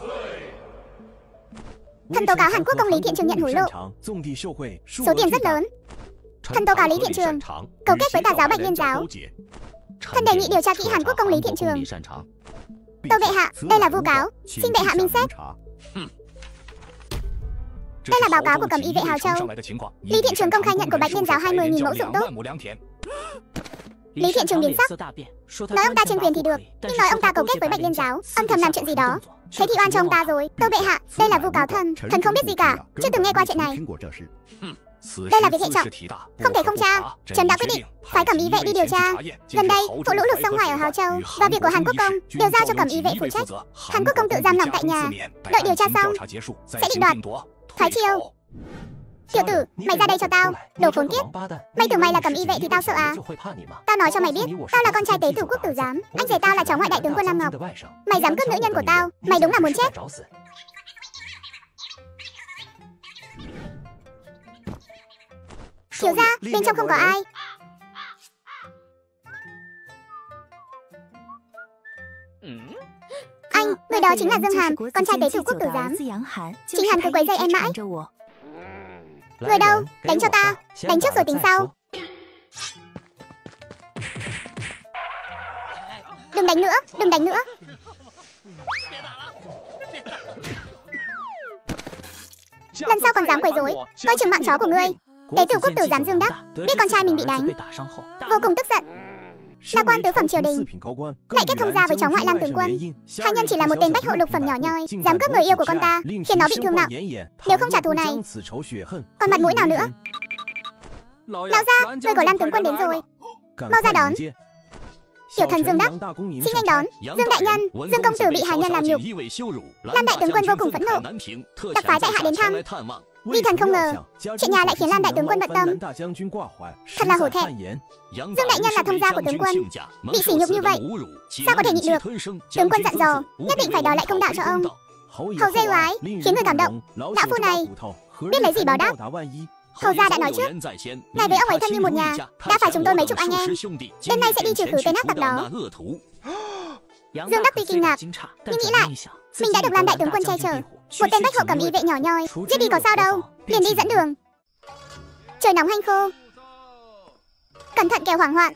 S1: Thần tố cáo Hàn Quốc công Lý Thiện Trường nhận hối lộ, số tiền rất lớn. Thần tố cáo Lý Thiện Trường cấu kết với tà giáo Bạch Liên giáo. Thần đề nghị điều tra kỹ Hàn Quốc công Lý Thiện Trường. Tâu bệ hạ, đây là vu cáo, xin bệ hạ minh xét. Đây là báo cáo của Cẩm Y vệ Hào Châu. Lý Thiện Trường công khai nhận của Bạch Liên giáo hai mươi nghìn mẫu ruộng tốt. Lý Thiện Trường biến sắc, nói ông ta chuyên quyền thì được, nhưng nói ông ta cấu kết với Bạch Liên giáo, âm thầm làm chuyện gì đó, thế thì oan cho ông ta rồi. Tâu bệ hạ, đây là vu cáo thần, thần không biết gì cả, chưa từng nghe qua chuyện này. Đây là việc hệ trọng, không thể không tra. Trần đã quyết định phái Cẩm Y vệ đi điều tra. Gần đây, vụ lũ lụt sông Hoài ở Hào Châu và việc của Hàn Quốc công đều giao cho Cẩm Y vệ phụ trách. Hàn Quốc công tự giam lỏng tại nhà, đợi điều tra xong sẽ định đoạt. Thái Chiêu, tiểu tử, mày ra đây cho tao, đồ khốn kiếp. Mày tưởng mày là Cẩm Y vệ thì tao sợ à? Tao nói cho mày biết, tao là con trai tế tử quốc tử giám, anh rể tao là cháu ngoại đại tướng quân Lam Ngọc. Mày dám cướp nữ nhân của tao, mày đúng là muốn chết. Thiếu gia, bên trong không có ai. Anh, người đó chính là Dương Hàn, con trai tế tử quốc tử giám. Chính hắn cứ quấy rầy em mãi. Người đâu, đánh cho ta, đánh trước rồi tính sau. Đừng đánh nữa, đừng đánh nữa. Lần sau còn dám quấy rối, coi chừng mạng chó của ngươi. Tế tử quốc tử giám Dương Đắc biết con trai mình bị đánh, vô cùng tức giận. Là quan tứ phẩm triều đình, lại kết thông gia với cháu ngoại Lam tướng quân. Hai nhân chỉ là một tên bách hộ lục phẩm nhỏ nhoi, dám cướp người yêu của con ta, khiến nó bị thương nặng. Nếu không trả thù này, còn mặt mũi nào nữa? Lão gia, người của Lam tướng quân đến rồi, mau ra đón. Tiểu thần Dương Đắc, xin nhanh đón. Dương đại nhân, Dương công tử bị hải nhân làm nhục. Lam đại tướng quân vô cùng phẫn nộ, đặc phái tại hạ đến thăm. Vi thần không ngờ chuyện nhà lại khiến Lam đại tướng quân bận tâm, thật là hổ thẹn. Dương đại nhân là thông gia của tướng quân, bị sỉ nhục như vậy sao có thể nhịn được? Tướng quân dặn dò nhất định phải đòi lại công đạo cho ông. Hầu dê oái khiến người cảm động. Lão phu này biết lấy gì báo đáp. Hầu gia đã nói trước, ngài với ông ấy thân như một nhà, đã phải chúng tôi mấy chục anh em. Đêm nay sẽ đi trừ khử tên ác tặc đó. Dương Đắc tuy kinh ngạc, nhưng nghĩ lại, mình đã được Lam đại tướng quân che chở, một tên bách hộ Cẩm Y vệ nhỏ nhoi, giết đi có sao đâu, liền đi dẫn đường. Trời nóng hanh khô, cẩn thận kẻo hoảng hoạn.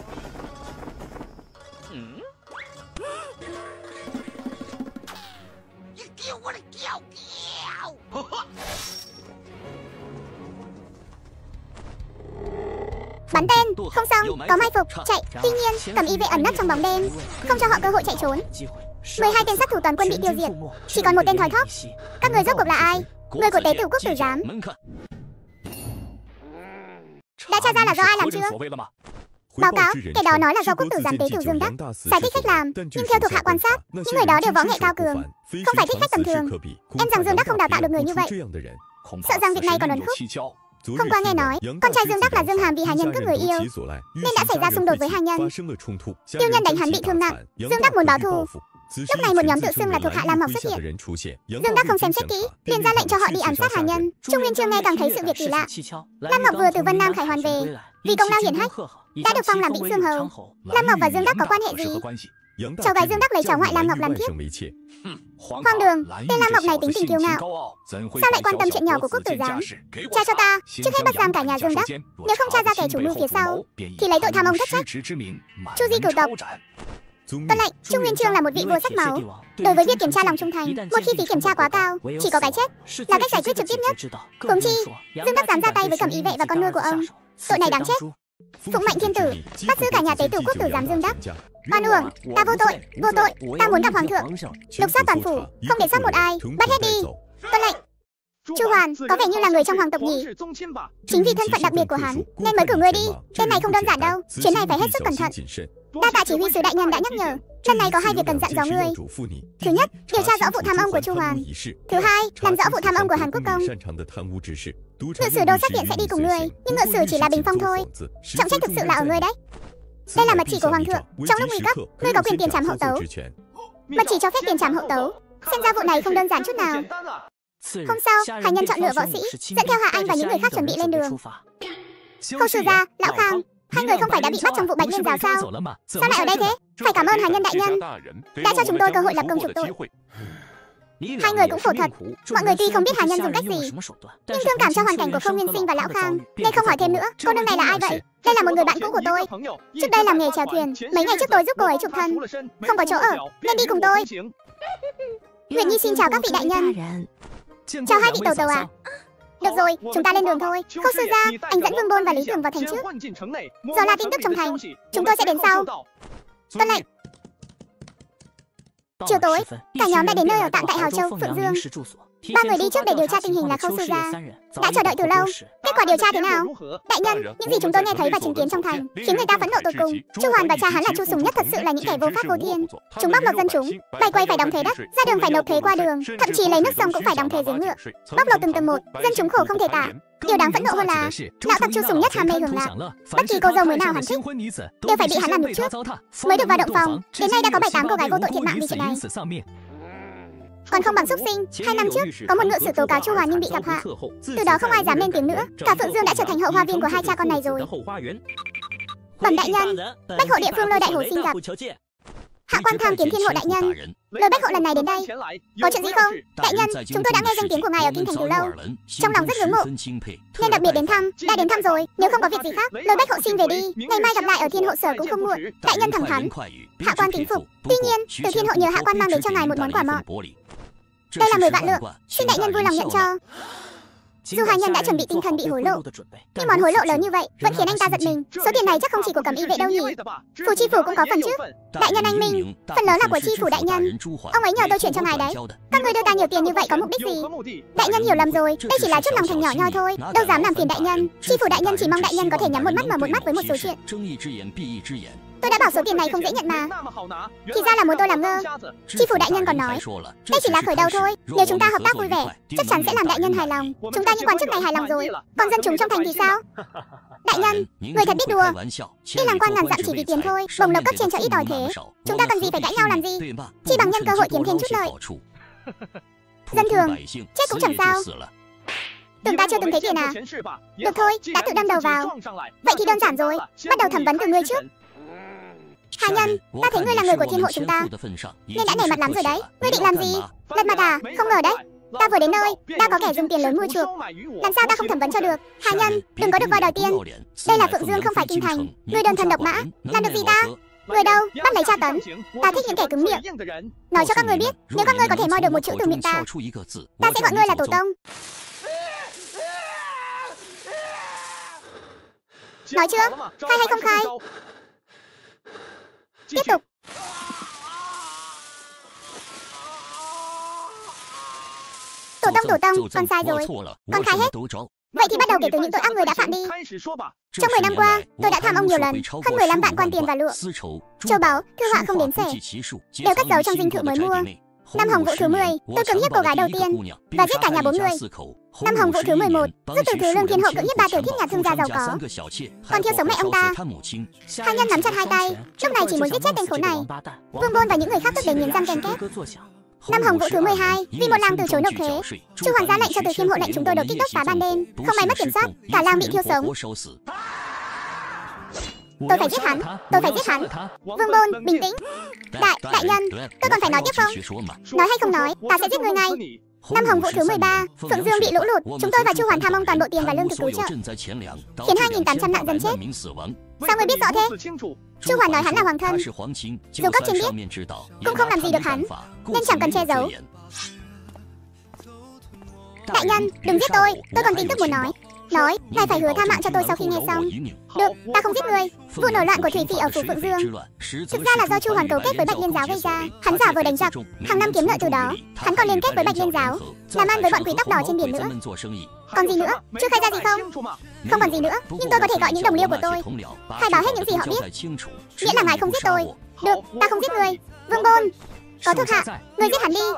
S1: Bắn tên, không xong, có mai phục, chạy. Tuy nhiên, Cẩm Y vệ ẩn nấp trong bóng đêm, không cho họ cơ hội chạy trốn. mười hai tên sát thủ toàn quân bị tiêu diệt, chỉ còn một tên thoi thóp. Các người rốt cuộc là ai? Người của tế tử quốc tử giám. Đã tra ra là do ai làm chưa? Báo cáo, kẻ đó nói là do quốc tử giám tế Tiểu Dương Đắc giải thích cách làm, nhưng theo thuộc hạ quan sát, những người đó đều võ nghệ cao cường, không phải thích khách tầm thường. Em rằng Dương Đắc không đào tạo được người như vậy. Sợ rằng việc này còn uẩn khúc. Hôm qua nghe nói, con trai Dương Đắc là Dương Hàm vì hai nhân cướp người yêu, nên đã xảy ra xung đột với hai nhân. Yêu nhân đánh hắn bị thương nặng, Dương Đắc muốn báo thù. Lúc này một nhóm tự xưng là thuộc hạ Lam Ngọc xuất hiện. Dương Đắc không xem xét kỹ, liền ra lệnh cho họ đi ám sát hai nhân. Trung Nguyên Chương nghe càng thấy sự việc kỳ lạ. Lam Ngọc vừa từ Vân Nam khải hoàn về, vì công lao hiển hách, đã được phong làm Vĩnh Xương hầu. Lam Ngọc và Dương Đắc có quan hệ gì? Cháu gái Dương Đắc lấy cháu ngoại Lam Ngọc làm thiếp. Hoang đường, tên Lam Ngọc này tính tình kiêu ngạo, sao lại quan tâm chuyện nhỏ của quốc tử giám? Tra cho ta, trước hết bắt giam cả nhà Dương Đắc. Nếu không tra ra kẻ chủ mưu phía sau, thì lấy tội tham ông thất trách. Chu di cửu tộc. Tuân lệnh, Trung Nguyên Chương là một vị vua sắc máu. Đối với việc kiểm tra lòng trung thành, một khi phí kiểm tra quá cao, chỉ có cái chết là cách giải quyết trực tiếp nhất. Huống chi, Dương Đắc dám ra tay với cẩm ý vệ và con nuôi của ông, tội này đáng chết. Phụng mệnh thiên tử, bắt giữ cả nhà tế tử quốc tử giám Dương Đắc. Oan uổng, ta vô tội, vô tội, ta muốn gặp hoàng thượng. Lục soát toàn phủ, không để sót một ai, bắt hết đi. Tuân lệnh. Chu Hoàn, có vẻ như là người trong hoàng tộc nhỉ? Chính vì thân phận đặc biệt của hắn, nên mới cử ngươi đi. Tên này không đơn giản đâu, chuyến này phải hết sức cẩn thận. Đa tạ chỉ huy sứ đại nhân đã nhắc nhở. Lần này có hai việc cần dặn dò ngươi. Thứ nhất, điều tra rõ vụ tham ông của Chu Hoàn. Thứ hai, làm rõ vụ tham ông của Hàn Quốc Công. Ngự sử đô sách điện sẽ đi cùng ngươi, nhưng ngự sử chỉ là bình phong thôi. Trọng trách thực sự là ở ngươi đấy. Đây là mật chỉ của hoàng thượng. Trong lúc nguy cấp, ngươi có quyền tiền trảm hậu tấu. Mật chỉ cho phép tiền trảm hậu tấu. Xem ra vụ này không đơn giản chút nào. Hôm sau, hai nhân chọn lựa võ sĩ, dẫn theo Hạ Anh và những người khác chuẩn bị lên đường. Khâu sử gia, lão Khang, hai người không phải đã bị bắt trong vụ Bạch Liên Giáo sao? Sao lại ở đây thế? Phải cảm ơn Hà Nhân đại nhân đã cho chúng tôi cơ hội lập công chuộc tội. Hai người cũng khổ thật. Mọi người tuy không biết Hà Nhân dùng cách gì, nhưng thương cảm cho hoàn cảnh của Khâu Nguyên Sinh và lão Khang, nên không hỏi thêm nữa. Cô nương này là ai vậy? Đây là một người bạn cũ của tôi. Trước đây làm nghề chèo thuyền, mấy ngày trước tôi giúp cô ấy trục thân, không có chỗ ở nên đi cùng tôi. Nguyệt Nhi xin chào các vị đại nhân. Chào hai vị tàu tàu ạ. Được rồi, chúng ta lên đường thôi. Khâu sư gia, anh dẫn Vương Bôn và Lý Thường vào thành trước. Giờ là tin tức trong thành, chúng tôi sẽ đến sau. Tuân lệnh. Chiều tối, cả nhóm đã đến nơi ở tạm tại Hào Châu, Phượng Dương. Ba người đi trước để điều tra tình hình là Khâu sư gia. Đã chờ đợi từ lâu. Kết quả điều tra thế nào? Đại nhân, những gì chúng tôi nghe thấy và chứng kiến trong thành khiến người ta phẫn nộ tột cùng. Chu Hoàn và cha hắn là Chu Sùng Nhất thật sự là những kẻ vô pháp vô thiên. Chúng bóc lột dân chúng, bày quay phải đóng thuế đất, ra đường phải nộp thuế qua đường, thậm chí lấy nước sông cũng phải đóng thuế giếng ngựa. Bóc lột từng từng một, dân chúng khổ không thể tả. Điều đáng phẫn nộ hơn là lão tặc Chu Sùng Nhất ham mê hưởng lạc, bất kỳ cô dâu mới nào hắn thích đều phải bị hắn làm nhục trước mới được vào động phòng. Đến nay đã có bảy tám cô gái vô tội thiệt mạng vì chuyện này. Còn không bằng xúc sinh, hai năm trước có một ngự sử tố cáo Chu Hoàn nhưng bị gặp họa. Từ đó không ai dám lên tiếng nữa. Cả Phượng Dương đã trở thành hậu hoa viên của hai cha con này rồi. Bẩm đại nhân, Bách hộ địa phương Lôi đại hổ xin gặp. Hạ quan tham kiến Thiên hộ đại nhân. Lôi Bách hộ lần này đến đây có chuyện gì không? Đại nhân, chúng tôi đã nghe danh tiếng của ngài ở kinh thành từ lâu, trong lòng rất ngưỡng mộ nên đặc biệt đến thăm. Đã đến thăm rồi, nếu không có việc gì khác, Lôi Bách hộ xin về đi. Ngày mai gặp lại ở Thiên hộ sở cũng không muộn. Đại nhân thẳng thắn, hạ quan kính phục. Tuy nhiên, từ Thiên hộ nhờ hạ quan mang đến cho ngài một món quà mọn. Đây là mười vạn lượng, xin đại nhân vui lòng nhận cho. Dù hai nhân đã chuẩn bị tinh thần bị hối lộ, nhưng món hối lộ lớn như vậy vẫn khiến anh ta giật mình. Số tiền này chắc không chỉ của Cẩm Y vệ đâu nhỉ? Phủ chi phủ cũng có phần chứ? Đại nhân anh minh, phần lớn là của chi phủ đại nhân. Ông ấy nhờ tôi chuyển cho ngài đấy. Các ngươi đưa ta nhiều tiền như vậy có mục đích gì? Đại nhân hiểu lầm rồi, đây chỉ là chút lòng thành nhỏ nhoi thôi, đâu dám làm phiền đại nhân. Chi phủ đại nhân chỉ mong đại nhân có thể nhắm một mắt mở một mắt với một số chuyện. Tôi đã bảo số tiền này không dễ nhận mà. Thì ra là muốn tôi làm ngơ. Chi phủ đại nhân còn nói, đây chỉ là khởi đầu thôi. Nếu chúng ta hợp tác vui vẻ, chắc chắn sẽ làm đại nhân hài lòng. Chúng ta những quan chức này hài lòng rồi, còn dân chúng trong thành thì sao? Đại nhân, người thật biết đùa. Đi làm quan ngàn dặm chỉ vì tiền thôi, bồng lộc cấp trên cho ít ỏi thế. Chúng ta cần gì phải cãi nhau làm gì? Chỉ bằng nhân cơ hội kiếm thêm chút lợi. Dân thường, chết cũng chẳng sao. Tưởng ta chưa từng thấy tiền à? Được thôi, đã tự đâm đầu vào. Vậy thì đơn giản rồi, bắt đầu thẩm vấn từ ngươi trước. Hà Nhân, ta thấy ngươi là người của Thiên hộ chúng ta, nên đã nể mặt lắm rồi đấy. Ngươi định làm gì? Lật mặt à? Không ngờ đấy. Ta vừa đến nơi, đã có kẻ dùng tiền lớn mua chuộc. Làm sao ta không thẩm vấn cho được? Hà Nhân, đừng có được voi đòi tiền. Đây là Phượng Dương không phải kinh thành. Ngươi đơn thân độc mã, làm được gì ta? Người đâu, bắt lấy tra tấn. Ta thích những kẻ cứng miệng. Nói cho các ngươi biết, nếu các ngươi có thể moi được một chữ từ miệng ta, ta sẽ gọi ngươi là tổ tông. Nói chưa? Khai hay không khai? Tiếp tục. Tổ tông tổ tông, con sai rồi. Con khai hết. Vậy thì bắt đầu kể từ những tội ác người đã phạm đi. Trong mười năm qua, tôi đã tham ông nhiều lần, hơn mười lăm vạn quan tiền và lụa, châu báu, thư họa không đếm xuể, đều cất giấu trong dinh thự mới mua. Năm Hồng Vũ thứ mười, tôi cưỡng hiếp cô gái đầu tiên và giết cả nhà bốn người. Năm Hồng Vũ thứ mười một, giúp từ thứ lương thiên hộ cưỡng hiếp ba tiểu thiếp nhà thương gia giàu có, còn thiêu sống mẹ ông ta. Hai nhân nắm chặt hai tay, lúc này chỉ muốn giết chết tên khốn này. Vương Bôn và những người khác tức đến nghiến răng ken két. Năm Hồng Vũ thứ mười hai, vì một làng từ chối nộp thuế, Chu Hoàn ra lệnh cho Từ Thiên hộ lệnh chúng tôi đột kích đốt phá ban đêm, không may mất kiểm soát, cả làng bị thiêu sống. Tôi phải giết hắn, tôi phải giết hắn. Vương Bôn, bình tĩnh. Đại, đại nhân, tôi còn phải nói tiếp không? Nói hay không nói, ta sẽ giết người ngay. Năm Hồng Vũ thứ mười ba, Phượng Dương bị lũ lụt, chúng tôi và Chu Hoàn tham ông toàn bộ tiền và lương thực cứu trợ, khiến hai nghìn tám trăm nạn dân chết. Sao người biết rõ thế? Chu Hoàn nói hắn là hoàng thân. Dù cấp trên biết, cũng không làm gì được hắn, nên chẳng cần che giấu. Đại nhân, đừng giết tôi, tôi còn tin tức muốn nói. Nói, ngài phải hứa tha mạng cho tôi sau khi nghe xong. Được, ta không giết người. Vụ nổi loạn của Thủy Phỉ ở phủ Phượng Dương thực ra là do Chu Hoàn cấu kết với Bạch Liên giáo gây ra. Hắn giả vờ đánh giặc, hàng năm kiếm lợi từ đó. Hắn còn liên kết với Bạch Liên giáo, làm ăn với bọn quỷ tóc đỏ trên biển nữa. Còn gì nữa? Chưa khai ra gì không? Không còn gì nữa, nhưng tôi có thể gọi những đồng liêu của tôi, khai báo hết những gì họ biết. Miễn là ngài không giết tôi. Được, ta không giết người. Vương Bôn, có thuộc hạ, người giết hắn đi.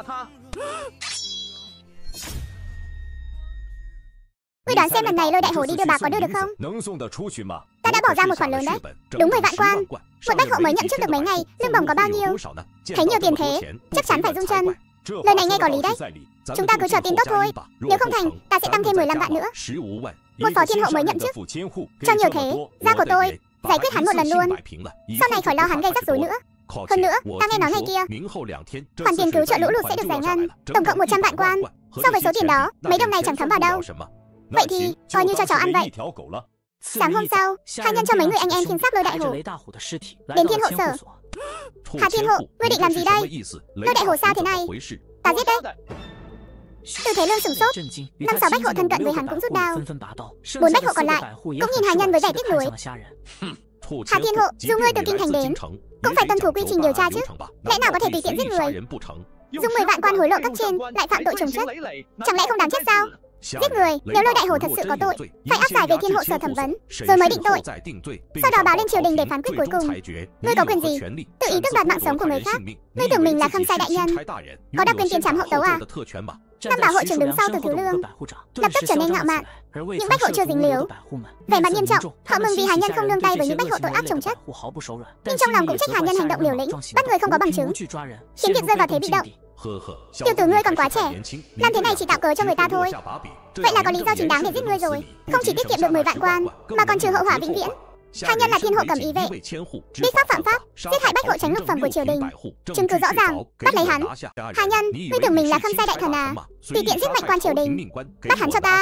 S1: Ngươi đoán xem lần này Lôi Đại Hổ đi đưa bạc có đưa được không? Ta đã bỏ ra một khoản lớn đấy, đúng mười vạn quan. Một bách hộ mới nhậm chức được mấy ngày, lương bổng có bao nhiêu? Thấy nhiều tiền thế, chắc chắn phải rung chân. Lời này nghe có lý đấy. Chúng ta cứ chờ tin tốt thôi. Nếu không thành, ta sẽ tăng thêm mười lăm vạn nữa. Một phó thiên hộ mới nhậm chức, cho nhiều thế, gia của tôi giải quyết hắn một lần luôn. Sau này khỏi lo hắn gây rắc rối nữa. Hơn nữa, ta nghe nói ngày kia, khoản tiền cứu trợ lũ lụt sẽ được giải ngân, tổng cộng một trăm vạn quan. So với số tiền đó, mấy đồng này chẳng thấm vào đâu. Vậy thì, coi như cho chó ăn vậy. Sáng hôm sau, hai nhân cho mấy người anh em khiêng xác Lôi Đại Hổ đến Thiên Hộ sở. Hà Thiên Hộ, ngươi định làm gì đây? Lôi Đại Hổ sao thế này? Ta giết đấy. Từ Thế Lương sửng sốt, năm sáu bách hộ thân cận với hắn cũng rút đao. Bốn bách hộ còn lại cũng nhìn Hà Nhân với vẻ tiếc nuối. Hà Thiên Hộ, dù ngươi từ kinh thành đến, cũng phải tuân thủ quy trình điều tra chứ. Lẽ nào có thể tùy tiện giết người? Dùng mười vạn quan hối lộ cấp trên lại phạm tội trồng chất, chẳng lẽ không đáng chết sao? Giết người, nếu Lôi Đại Hổ thật sự có tội, phải áp giải về Thiên Hộ sở thẩm vấn, rồi mới định tội. Sau đó báo lên triều đình để phán quyết cuối cùng. Ngươi có quyền gì? Tự ý tước đoạt mạng sống của người khác. Ngươi tưởng mình là Khâm Sai đại nhân, có đặc quyền tiến trảm hậu tấu à? Năm bảo hội trưởng đứng sau Từ Thứ Lương lập tức trở nên ngạo mạn. Những bách hộ chưa dính líu, vẻ mặt nghiêm trọng, họ mừng vì Hà Nhân không nương tay với những bách hộ tội ác chồng chất, nhưng trong lòng cũng trách Hà Nhân hành động liều lĩnh, bắt người không có bằng chứng, khiến việc rơi vào thế bị động. Tiểu tử ngươi còn quá trẻ, làm thế này chỉ tạo cớ cho người ta thôi. Vậy là có lý do chính đáng để giết ngươi rồi. Không chỉ tiết kiệm được mười vạn quan, mà còn trừ hậu họa vĩnh viễn. Hà Nhân là thiên hộ cầm ý vệ, biết pháp phạm pháp, giết hại bách hộ tránh lục phẩm của triều đình, chứng cứ rõ ràng, bắt lấy hắn. Hà Nhân, ngươi tưởng mình là Khâm Sai đại thần à? Tùy tiện giết mệnh quan triều đình, bắt hắn cho ta.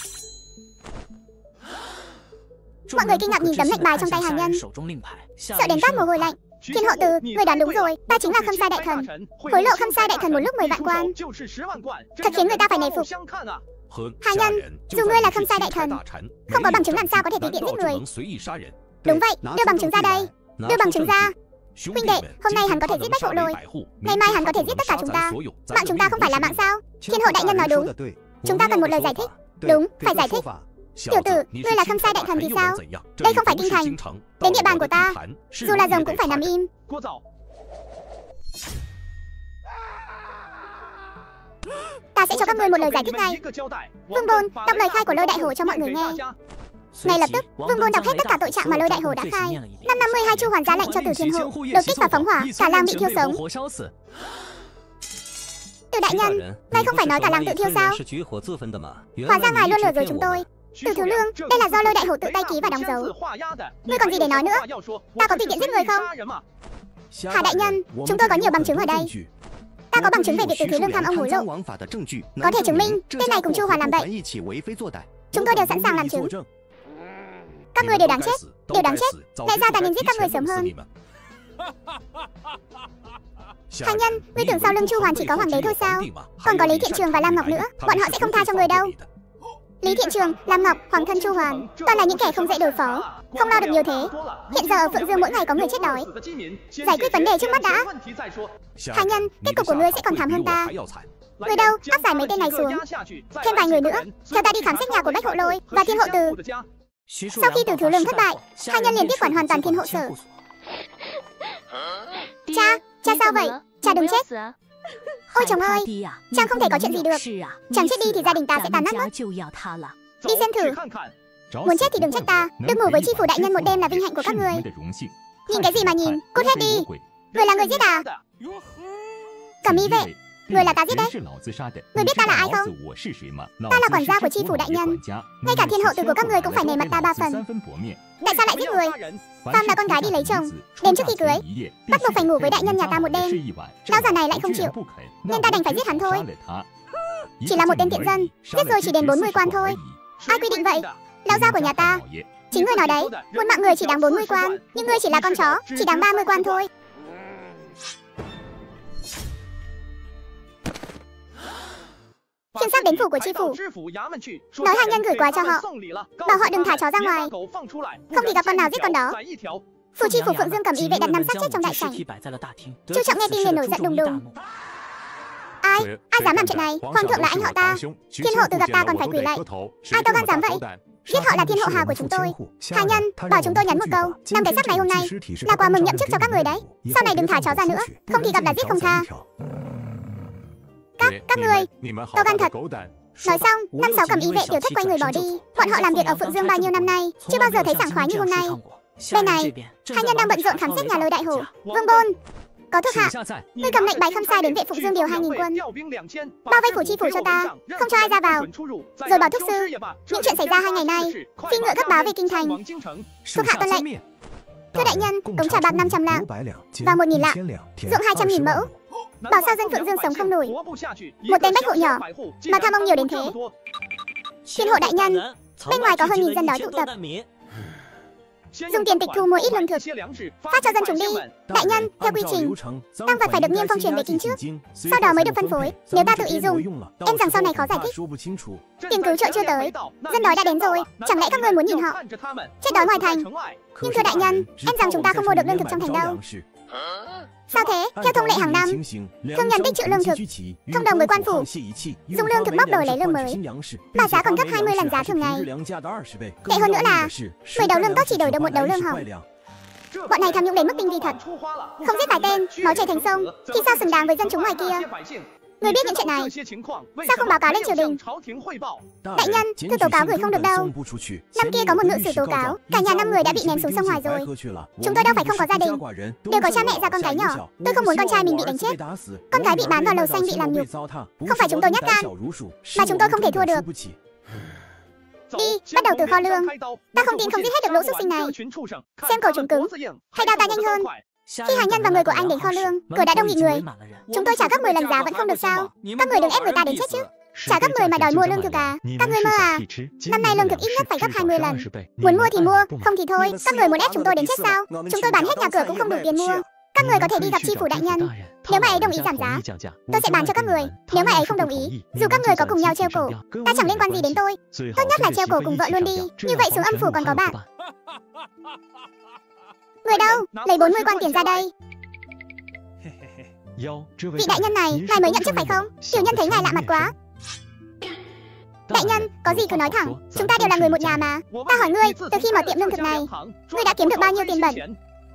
S1: Mọi người kinh ngạc nhìn tấm lệnh bài trong tay Hà Nhân, sợ đến toát mồ hôi lạnh. Thiên Hộ Từ, người đoán đúng rồi, ta chính là Khâm Sai đại thần, hối lộ Khâm Sai đại thần một lúc mười vạn quan, thật khiến người ta phải nể phục. Hà Nhân, dù ngươi là Khâm Sai đại thần, không có bằng chứng làm sao có thể tùy tiện giết người. Đúng vậy, đưa bằng chứng ra đây, đưa bằng chứng ra. Huynh đệ, hôm nay hắn có thể giết bách hộ Lôi, ngày mai hắn có thể giết tất cả chúng ta. Mạng chúng ta không phải là mạng sao? Thiên Hộ đại nhân nói đúng, chúng ta cần một lời giải thích. Đúng, phải giải thích. Tiểu tử, ngươi là Khâm Sai đại thần thì sao? Đây không phải kinh thành, đến địa bàn của ta, dù là rồng cũng phải nằm im. Ta sẽ cho các ngươi một lời giải thích ngay. Vương Bôn đọc lời khai của Lôi Đại Hổ cho mọi người nghe. Ngay lập tức, Vương Bôn đọc hết tất cả tội trạng mà Lôi Đại Hổ đã khai. Năm năm mươi hai Chu Hoàn ra lệnh cho Từ Thiên Hộ đột kích và phóng hỏa, cả làng bị thiêu sống. Từ đại nhân, ngài không phải nói cả làng tự thiêu sao? Hóa ra ngài luôn lừa dối chúng tôi. Từ Thứ Lương, đây là do Lôi Đại Hổ tự tay ký và đóng dấu. Ngươi còn gì để nói nữa? Ta có tùy tiện giết người không? Hà đại nhân, chúng tôi có nhiều bằng chứng ở đây. Ta có bằng chứng về việc Từ Thứ Lương tham ông hối lộ, có thể chứng minh tên này cùng Chu Hoàn làm vậy. Chúng tôi đều sẵn sàng làm chứng. Các ngươi đều đáng chết, đều đáng chết. Lẽ ra ta nên giết các ngươi sớm hơn. Hà Nhân, ngươi tưởng sau lưng Chu Hoàn chỉ có hoàng đế thôi sao? Còn có Lý Thiện Trường và Lam Ngọc nữa, bọn họ sẽ không tha cho người đâu. Lý Thiện Trường, Lam Ngọc, hoàng thân Chu Hoàn, toàn là những kẻ không dễ đối phó. Không lo được nhiều thế. Hiện giờ ở Phượng Dương mỗi ngày có người chết đói. Giải quyết vấn đề trước mắt đã. Hạ nhân, kết cục của ngươi sẽ còn thảm hơn ta. Người đâu, áp giải mấy tên này xuống. Thêm vài người nữa, theo ta đi khám xét nhà của Bách Hộ Lôi và Thiên Hộ Từ. Sau khi Từ Thiếu Lương thất bại, hai nhân liền tiếp quản hoàn toàn Thiên Hộ Sở. Cha, cha sao vậy? Cha đừng chết. Ôi chồng ơi, chàng không thể có chuyện gì được. Chàng chết đi thì gia đình ta sẽ tàn nát mất. Đi xem thử. Muốn chết thì đừng trách ta. Được ngủ với tri phủ đại nhân một đêm là vinh hạnh của các người. Nhìn cái gì mà nhìn, cút hết đi. Người là người giết à? Cẩm y vệ, người là ta giết đấy. Người biết ta là ai không? Ta là quản gia của tri phủ đại nhân. Ngay cả Thiên Hộ Từ của các người cũng phải nể mặt ta ba phần. Tại sao lại giết người? Phàm là con gái đi lấy chồng, đêm trước khi cưới bắt buộc phải ngủ với đại nhân nhà ta một đêm. Lão già này lại không chịu, nên ta đành phải giết hắn thôi. Chỉ là một tên tiện dân, giết rồi chỉ đến bốn mươi quan thôi. Ai quy định vậy? Lão gia của nhà ta. Chính người nói đấy, một mạng người chỉ đáng bốn mươi quan, nhưng ngươi chỉ là con chó, chỉ đáng ba mươi quan thôi. Khiêng xác đến phủ của tri phủ, nói hai nhân gửi quà cho họ, bảo họ đừng thả chó ra ngoài, không thì gặp con nào giết con đó. Phủ tri phủ Phượng Dương Cẩm y vệ đặt nằm xác chết trong đại sảnh. Chu Trọng nghe tin liền nổi giận đùng đùng. Ai, ai dám làm chuyện này? Hoàng thượng là anh họ ta. Thiên Hộ Từ gặp ta còn phải quỳ lạy. Ai to gan dám vậy? Giết họ là Thiên Hộ Hà của chúng tôi. Hạ nhân, bảo chúng tôi nhắn một câu, năm cái xác này hôm nay là quà mừng nhậm chức cho các người đấy. Sau này đừng thả chó ra nữa, không thì gặp là giết không tha. Các, các người, to gan thật. Nói xong, năm sáu Cẩm y vệ tiểu thất quay người bỏ đi. Bọn họ làm việc ở Phượng Dương bao nhiêu năm nay, chưa bao giờ thấy sảng khoái như hôm nay. Bên này, hai nhân đang bận rộn khám xét nhà lôi đại hổ. Vương Bôn, có thuộc hạ, ngươi cầm lệnh bài khâm sai đến vệ Phụng Dương điều hai nghìn quân, bao vây phủ tri phủ cho ta, không cho ai ra vào. Rồi bảo thúc sư, những chuyện xảy ra hai ngày nay, phi ngựa cấp báo về kinh thành. Thuộc hạ tuân lệnh. Thưa đại nhân, cống trả bạc năm trăm lạng và một nghìn lạng, ruộng hai trăm nghìn mẫu. Bảo sao dân Phượng Dương sống không nổi. Một tên bách hộ nhỏ mà tham ông nhiều đến thế. Thiên Hộ đại nhân, bên ngoài có hơn nghìn dân đói tụ tập, dùng tiền tịch thu mua ít lương thực, phát cho dân chúng đi. Đại nhân, theo quy trình, tăng vật phải được niêm phong truyền về kinh trước, sau đó mới được phân phối. Nếu ta tự ý dùng, em rằng sau này khó giải thích. Tiền cứu trợ chưa tới, dân đói đã đến rồi, chẳng lẽ các người muốn nhìn họ chết đói ngoài thành? Nhưng thưa đại nhân, em rằng chúng ta không mua được lương thực trong thành đâu. Sao thế? Theo thông lệ hàng năm, thương nhân tích trữ lương thực, thông đồng với quan phủ, dùng lương thực bóc đổi lấy lương mới, mà giá còn gấp hai mươi lần giá thường ngày. Tệ hơn nữa là mười đấu lương tốt chỉ đổi được một đấu lương hỏng. Bọn này tham nhũng đến mức tinh vi thật. Không giết vài tên, máu chảy thành sông, thì sao xứng đáng với dân chúng ngoài kia? Người biết những chuyện này, sao không báo cáo lên triều đình? Đại nhân, thư tố cáo gửi không được đâu. Năm kia có một ngự sử tố cáo, cả nhà năm người đã bị ném xuống sông Hoài rồi. Chúng tôi đâu phải không có gia đình, đều có cha mẹ và con cái nhỏ. Tôi không muốn con trai mình bị đánh chết, con gái bị bán vào lầu xanh bị làm nhục. Không phải chúng tôi nhát gan, mà chúng tôi không thể thua được. Đi, bắt đầu từ kho lương. Ta không tin không giết hết được lũ xuất sinh này. Xem cổ chúng cứng, hay đao ta nhanh hơn. Khi Hà Nhân và người của anh đến kho lương, cửa đã đông nghịt người. Chúng tôi trả gấp mười lần giá vẫn không được sao? Các người đừng ép người ta đến chết chứ. Trả gấp mười mà đòi mua lương thực à? Các người mơ à? Năm nay lương thực ít nhất phải gấp hai mươi lần. Muốn mua thì mua, không thì thôi. Các người muốn ép chúng tôi đến chết sao? Chúng tôi bán hết nhà cửa cũng không đủ tiền mua. Các người có thể đi gặp tri phủ đại nhân. Nếu mà ấy đồng ý giảm giá, tôi sẽ bán cho các người. Nếu mà ấy không đồng ý, dù các người có cùng nhau treo cổ, ta chẳng liên quan gì đến tôi. Tốt nhất là treo cổ cùng vợ luôn đi. Như vậy xuống âm phủ còn có bạn. Người đâu? Lấy bốn mươi quan tiền ra đây. Vị đại nhân này, ngài mới nhậm chức phải không? Tiểu nhân thấy ngài lạ mặt quá. Đại nhân, có gì cứ nói thẳng. Chúng ta đều là người một nhà mà. Ta hỏi ngươi, từ khi mở tiệm lương thực này, ngươi đã kiếm được bao nhiêu tiền bẩn?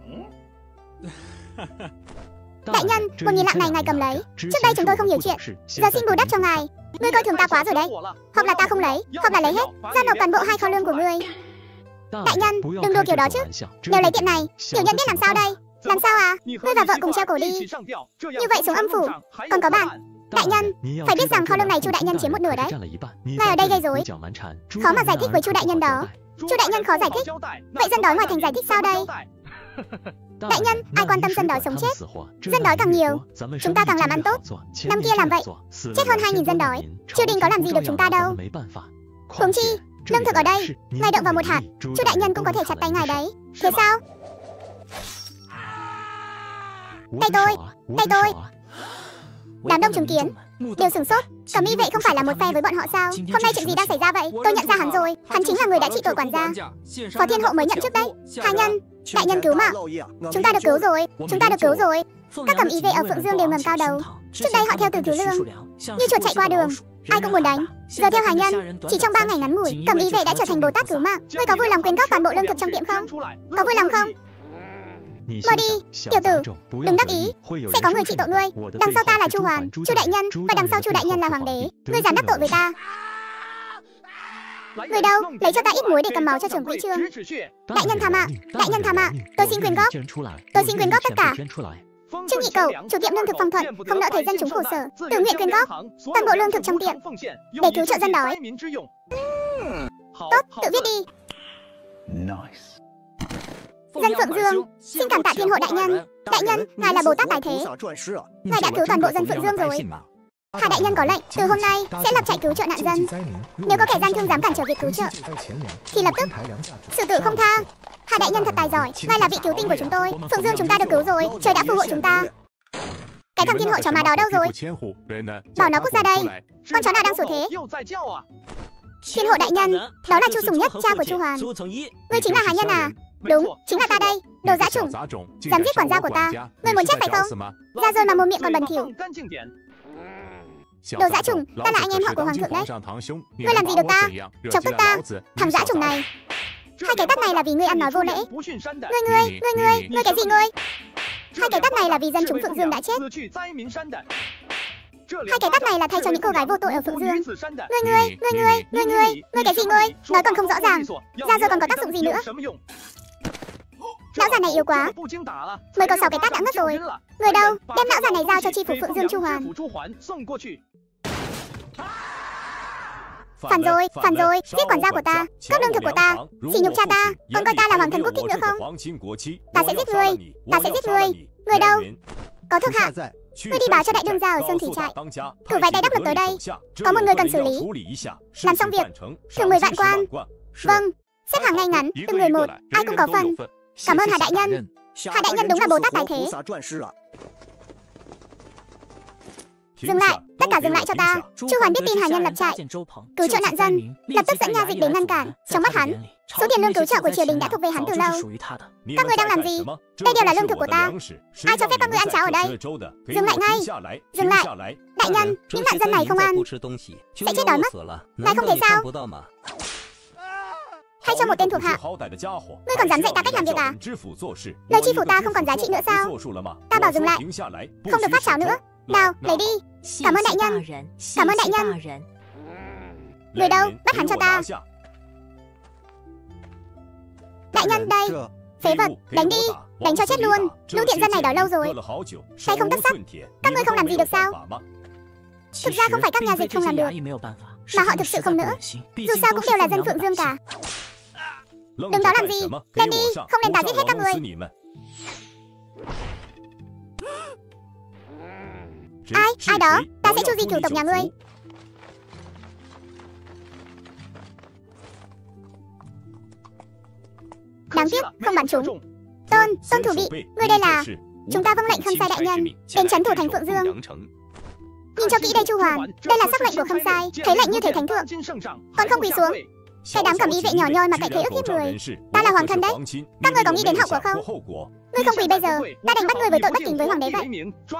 S1: Đại nhân, một nghìn lạng này ngài cầm lấy. Trước đây chúng tôi không hiểu chuyện, giờ xin bù đắp cho ngài. Ngươi coi thường ta quá rồi đấy. Hoặc là ta không lấy, hoặc là lấy hết, giao nộp toàn bộ hai kho lương của ngươi. Đại nhân, đừng đùa kiểu đó chứ. Nếu lấy tiệm này, tiểu nhân biết làm sao đây? Làm sao à? Ngươi và vợ cùng treo cổ đi. Như vậy xuống âm phủ, còn có bạn. Đại nhân, phải biết rằng kho lương này Chu đại nhân chiếm một nửa đấy. Ngài ở đây gây rối, khó mà giải thích với Chu đại nhân đó. Chu đại nhân khó giải thích. Vậy dân đói ngoài thành giải thích sao đây? Đại nhân, ai quan tâm dân đói sống chết? Dân đói càng nhiều, chúng ta càng làm ăn tốt. Năm kia làm vậy, chết hơn hai nghìn dân đói. Triều đình có làm gì được chúng ta đâu. Huống chi, lương thực ở đây, ngài động vào một hạt, Chu đại nhân cũng có thể chặt tay ngài đấy. Thế sao? Tay tôi, tay tôi. Đám đông chứng kiến, Đều sửng sốt, Cẩm y vệ không phải là một phe với bọn họ sao? Hôm nay chuyện gì đang xảy ra vậy? Tôi nhận ra hắn rồi, hắn chính là người đã trị tội quản gia. Phó Thiên Hộ mới nhận trước đấy. Hạ nhân, đại nhân cứu mạng. Chúng ta được cứu rồi, chúng ta được cứu rồi. Các cẩm y vệ ở Phượng Dương đều ngẩng cao đầu. Trước đây họ theo từ thiếu lương, như chuột chạy qua đường, ai cũng muốn đánh. Giờ theo hạ nhân, chỉ trong ba ngày ngắn ngủi, cẩm y vệ đã trở thành Bồ Tát cứu mạng. Ngươi có vui lòng quyên góp toàn bộ lương thực trong tiệm không? Có vui lòng không? Mau đi, tiểu tử, đừng đắc ý, sẽ có người trị tội ngươi. Đằng sau ta là Chu Hoàn, Chu đại nhân, và đằng sau Chu đại nhân là hoàng đế. Ngươi dám đắc tội với ta? Người đâu, lấy cho ta ít muối để cầm máu cho trưởng quỹ trương. Đại nhân tha mạng, đại nhân tha mạng, tôi xin quyên góp, tôi xin quyên góp tất cả. Trương Nhị Cẩu, chủ tiệm lương thực Phong Thuận, không nỡ thấy dân chúng khổ sở, tự nguyện quyên góp toàn bộ lương thực trong tiệm để cứu trợ dân đói. Tốt, tự viết đi. Dân Phượng Dương, xin cảm tạ Thiên Hộ đại nhân. Đại nhân, ngài là Bồ Tát tài thế, ngài đã cứu toàn bộ dân Phượng Dương rồi. Hà đại nhân có lệnh, từ hôm nay sẽ lập trại cứu trợ nạn dân. Nếu có kẻ gian thương dám cản trở việc cứu trợ, thì lập tức xử tử không tha. Hà đại nhân thật tài giỏi, ngài là vị cứu tinh của chúng tôi. Phượng Dương chúng ta được cứu rồi, trời đã phù hộ chúng ta. Cái thằng Thiên Hộ chó má đó đâu rồi? Bảo nó cút ra đây, con chó nào đang sủa thế? Thiên Hộ đại nhân, đó là Chu Sùng Nhất, cha của Chu Hoàn. Ngươi chính là Hà nhân à? Đúng, chính là ta đây, đồ dã chủng, dám giết quản gia của ta. Ngươi muốn chết phải không? Ra rồi mà mồm miệng còn bẩn thỉu. Đồ dã chủng, ta là anh em họ của hoàng thượng đấy. Ngươi làm gì được ta? Chọc tức ta, thằng dã chủng này. Hai cái tát này là vì ngươi ăn nói vô lễ. Ngươi ngươi, ngươi ngươi, ngươi cái gì ngươi? Hai cái tát này là vì dân chúng Phượng Dương đã chết. Hai cái tát này là thay cho những cô gái vô tội ở Phượng Dương. Ngươi ngươi, ngươi ngươi, ngươi ngươi, ngươi cái gì ngươi? Nói còn không rõ ràng. Ra rồi còn có tác dụng gì nữa? Lão già này yếu quá, mới có sáu cái tát đã ngất rồi. Người đâu, đem lão già này giao cho chi phủ Phượng Dương Chu Hoàn. Phản rồi, phản rồi, giết quản gia của ta, cướp lương thực của ta, sỉ nhục cha ta, còn coi ta là hoàng thần quốc kích nữa không? Ta sẽ giết ngươi, ta sẽ giết ngươi. Người đâu? Có thuộc hạ, ngươi đi báo cho đại đương gia ở Sơn Thủy trại, cử vài tay đắc lực tới đây, có một người cần xử lý. Làm xong việc, thưởng mười vạn quan. Vâng, xếp hàng ngay ngắn, từng người một, ai cũng có phần. Cảm ơn Hà đại nhân. Hà đại nhân đúng là Bồ Tát tài thế. Dừng lại, tất cả dừng lại cho ta. Chu Hoàn biết tin Hà nhân lập trại, cứu trợ nạn dân, lập tức dẫn nha dịch đến ngăn cản, chống bắt hắn. Số tiền lương cứu trợ của triều đình đã thuộc về hắn từ lâu. Các ngươi đang làm gì? Đây đều là lương thực của ta. Ai cho phép các ngươi ăn cháo ở đây? Dừng lại ngay, dừng lại. Đại nhân, những nạn dân này không ăn, sẽ chết đói mất. Ngài không thấy sao? Hay cho một tên thuộc hạ. Ngươi còn dám dạy ta cách làm việc à? Lời chi phủ ta không còn giá trị nữa sao? Ta bảo dừng lại, không được phát cháo nữa. Nào, lấy đi. Cảm ơn đại nhân. Cảm ơn đại nhân. Người đâu, bắt hắn cho ta. Đại nhân đây. Phế vật, đánh đi, đánh cho chết luôn. Lũ tiện dân này đói lâu rồi, tay không tất sắc. Các ngươi không làm gì được sao? Thực ra không phải các nhà dịch không làm được, mà họ thực sự không nữa. Dù sao cũng đều là dân Phượng Dương cả. Đừng đó làm gì, lên đi, không nên ta giết hết các ngươi. Ai, ai đó, ta sẽ chu di cửu tộc nhà ngươi. Đáng tiếc, không bắn chúng. Tôn, Tôn thủ bị, ngươi đây là... Chúng ta vâng lệnh Khâm Sai đại nhân, đến trấn thủ thành Phượng Dương. Nhìn cho kỹ đây Chu Hoàn, đây là sắc lệnh của Khâm Sai, thấy lệnh như thể thánh thượng. Còn không quỳ xuống. Cái đám cẩm y vệ nhỏ nhoi mà cậy thế ức hiếp người. Ta là hoàng thân đấy, các ngươi có nghĩ đến hậu quả không? Ngươi không quỳ bây giờ, ta đánh bắt ngươi với tội bất kính với hoàng đế vậy.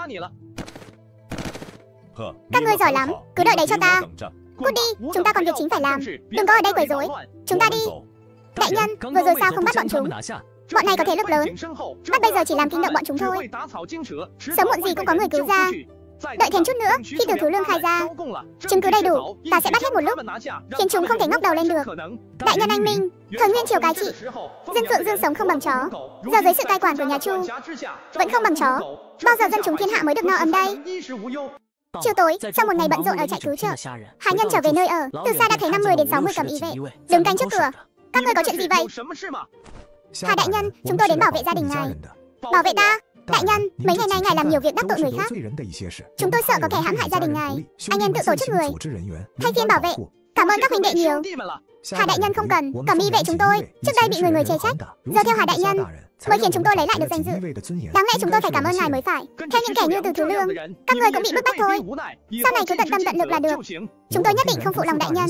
S1: Các ngươi giỏi lắm, cứ đợi đấy cho ta. Cút đi, chúng ta còn việc chính phải làm. Đừng có ở đây quấy rối. Chúng ta đi. Đại nhân, vừa rồi sao không bắt bọn chúng? Bọn này có thế lực lớn, bắt bây giờ chỉ làm kinh động bọn chúng thôi. Sớm muộn gì cũng có người cứu ra. Đợi thêm chút nữa, khi từ thiếu lương khai ra, chứng cứ đầy đủ, ta sẽ bắt hết một lúc, khiến chúng không thể ngóc đầu lên được. Đại nhân anh minh, thời nguyên triều cai trị, dân Phượng Dương sống không bằng chó. Giờ dưới sự cai quản của nhà Chu, vẫn không bằng chó. Bao giờ dân chúng thiên hạ mới được no ấm đây? Chiều tối, sau một ngày bận rộn ở trại cứu trợ, Hà nhân trở về nơi ở. Từ xa đã thấy năm mươi đến sáu mươi cẩm y vệ đứng canh trước cửa. Các ngươi có chuyện gì vậy? Hà đại nhân, chúng tôi đến bảo vệ gia đình ngài. Bảo vệ ta? Đại nhân, mấy ngày nay ngài làm nhiều việc đắc tội người khác. Chúng tôi sợ có kẻ hãm hại gia đình ngài. Anh em tự tổ chức người, thay phiên bảo vệ. Cảm ơn các huynh đệ nhiều. Hà đại nhân không cần, cẩm y vệ chúng tôi trước đây bị người người chê trách. Giờ theo Hà đại nhân, mới khiến chúng tôi lấy lại được danh dự. Đáng lẽ chúng tôi phải cảm ơn ngài mới phải. Theo những kẻ như Từ Thứ Lương, các người cũng bị bức bách thôi. Sau này cứ tận tâm tận lực là được. Chúng tôi nhất định không phụ lòng đại nhân.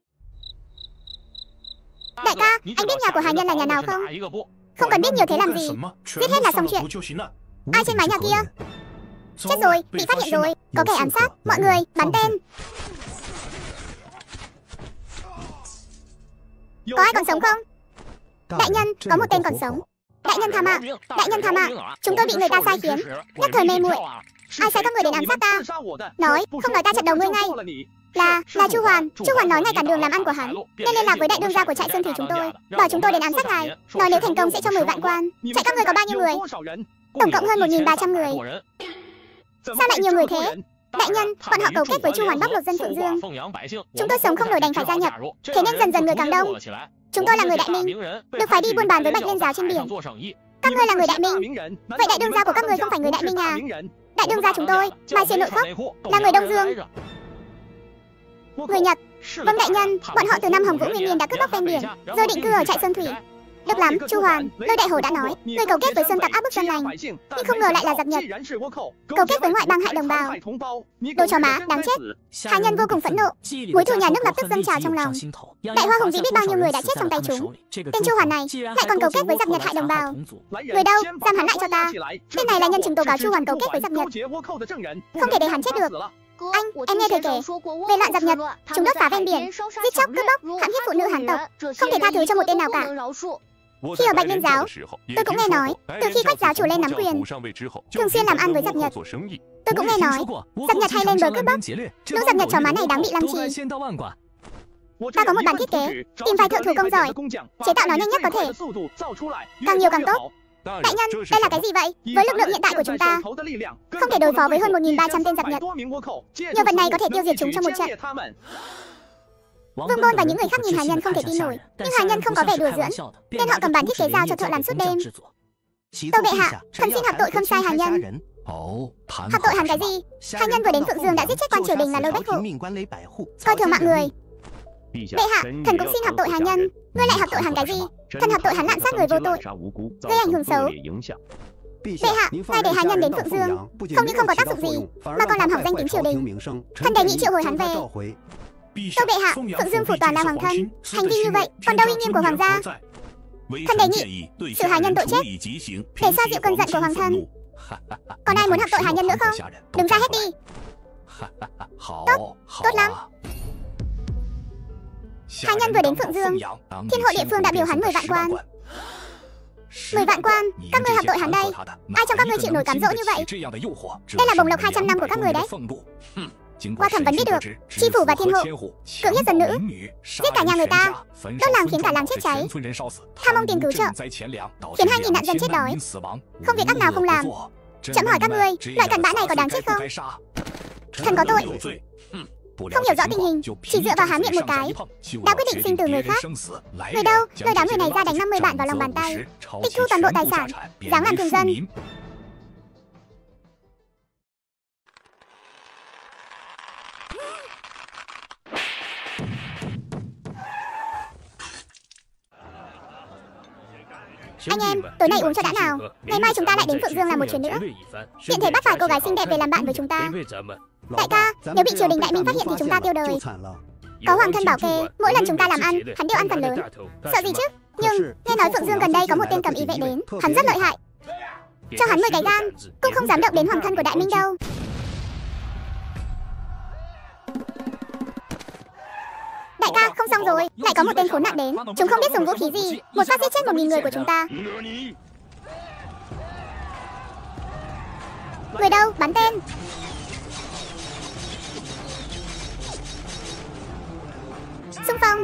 S1: Đại ca, anh biết nhà của Hà Nhân là nhà nào không? Không cần biết nhiều thế làm gì. Giết hết là xong chuyện. Ai trên mái nhà kia? Chết rồi, bị phát hiện rồi. Có kẻ ám sát. Mọi người, bắn tên. Có ai còn sống không? Đại nhân, có một tên còn sống. Đại nhân tha mạng, đại nhân tha mạng. Chúng tôi bị người ta sai khiến, nhất thời mê muội. Ai sai các người đến ám sát ta? Nói, không nói ta chặt đầu ngươi ngay. Là, là Chu Hoàn. Chu Hoàn nói ngài cản đường làm ăn của hắn, nên liên lạc với đại đương gia của trại Sơn Thủy chúng tôi, bảo chúng tôi đến ám sát ngài. Nói nếu thành công sẽ cho mười vạn quan. Trại các người có bao nhiêu người? Tổng cộng hơn một nghìn ba trăm người. Sao lại nhiều người thế? Đại nhân, bọn họ cấu kết với Chu Hoàn bóc lột dân Phượng Dương. Chúng tôi sống không nổi đành phải gia nhập, thế nên dần dần người càng đông. Chúng tôi là người Đại Minh, được phái đi buôn bán với Bạch Liên giáo trên biển. Các ngươi là người Đại Minh, vậy đại đương gia của các ngươi không phải người Đại Minh à? Đại đương gia chúng tôi, Mai Xuyên nội khốc, là người Đông Dương. Người Nhật. Vâng đại nhân, bọn họ từ năm Hồng Vũ Nguyên Niên đã cướp bóc ven biển, rồi định cư ở trại Sơn Thủy. Được lắm, Chu Hoàn, Lôi Đại Hổ đã nói, người cấu kết với Sơn tặc áp bức dân lành, nhưng không ngờ lại là giặc Nhật, cấu kết với ngoại bang hại đồng bào. Đồ chó má, đáng chết. Hà Nhân vô cùng phẫn nộ, mối thù nhà nước lập tức dâng trào trong lòng. Đại Hoa Hùng Vĩ biết bao nhiêu người đã chết trong tay chúng. Tên Chu Hoàn này lại còn cấu kết với giặc Nhật hại đồng bào. Người đâu, giam hắn lại cho ta. Tên này là nhân chứng tố cáo Chu Hoàn cấu kết với giặc Nhật, không thể để hắn chết được. Anh, em nghe thầy kể về loạn giặc Nhật, chúng đốt phá ven biển, giết chóc, cướp bóc, hãm hiếp phụ nữ Hán tộc, không thể tha thứ cho một tên nào cả. Khi ở Bạch Liên giáo, tôi cũng nghe nói, từ khi Quách giáo chủ lên nắm quyền, thường xuyên làm ăn với giặc Nhật. Tôi cũng nghe nói, giặc Nhật hay lên bờ cướp bóc, lũ giặc Nhật chó má này đáng bị lăng trì. Ta có một bản thiết kế, tìm vài thợ thủ công giỏi, chế tạo nó nhanh nhất có thể, càng nhiều càng tốt. Đại nhân, đây là cái gì vậy? Với lực lượng hiện tại của chúng ta, không thể đối phó với hơn một nghìn ba trăm tên giặc Nhật. Nhiều vật này có thể tiêu diệt chúng trong một trận. Vương Bôn và những người khác nhìn Hà Nhân không thể tin nổi, nhưng Hà Nhân không có vẻ đùa giỡn, nên họ cầm bản thiết kế giao cho thợ làm suốt đêm. Tâu bệ hạ, thần xin học tội không sai Hà Nhân. Học tội hắn cái gì? Hà Nhân vừa đến Phượng Dương đã giết chết quan triều đình là Lôi Bách Hộ, coi thường mạng người. Bệ hạ, thần cũng xin học tội Hà Nhân. Ngươi lại học tội hắn cái gì? Thần học tội hắn lạm sát người vô tội, gây ảnh hưởng xấu. Bệ hạ, ngài để Hà Nhân đến Phượng Dương, không những không có tác dụng gì, mà còn làm hỏng danh tiếng triều đình. Thần đề nghị triệu hồi hắn về. Tâu bệ hạ, Phượng Dương phủ toàn là hoàng thân, hành vi như vậy còn đâu uy nghiêm của hoàng gia. Thần đề nghị xử Hà Nhân tội chết, để xoa dịu cơn giận của hoàng thân. Còn ai muốn học tội Hà Nhân nữa không? Đứng ra hết đi. Tốt, tốt lắm. Hà Nhân vừa đến Phượng Dương, Thiên Hộ địa phương đã biểu hắn mười vạn quan. Mười vạn quan, các ngươi học tội hắn đây. Ai trong các ngươi chịu nổi cám dỗ như vậy? Đây là bổng lộc hai trăm năm của các ngươi đấy. Qua thẩm vấn biết được, Tri Phủ và Thiên Hộ cưỡng hiếp dân nữ, giết cả nhà người ta, đốt làng khiến cả làng chết cháy, tham ông tiền cứu trợ, khiến hai nghìn nạn dân chết đói. Không việc ác nào không làm. Chậm hỏi các ngươi, loại cặn bã này có đáng chết không? Thần có tội, không hiểu rõ tình hình, chỉ dựa vào há miệng một cái đã quyết định sinh từ người khác. Người đâu, lôi đám người này ra đánh năm mươi bạn vào lòng bàn tay, tịch thu toàn bộ tài sản, dáng làm thường dân. Anh em, tối nay uống cho đã nào. Ngày mai chúng ta lại đến Phượng Dương làm một chuyến nữa. Tiện thể bắt vài cô gái xinh đẹp về làm bạn với chúng ta. Đại ca, nếu bị triều đình Đại Minh phát hiện thì chúng ta tiêu đời. Có hoàng thân bảo kê, mỗi lần chúng ta làm ăn, hắn đều ăn phần lớn. Sợ gì chứ? Nhưng nghe nói Phượng Dương gần đây có một tên cầm y vệ đến, hắn rất lợi hại. Cho hắn mười cái gan, cũng không dám động đến hoàng thân của Đại Minh đâu. Đại ca, không xong rồi, lại có một tên khốn nạn đến. Chúng không biết dùng vũ khí gì, một phát giết chết một nghìn người của chúng ta. Người đâu, bắn tên. Xung phong.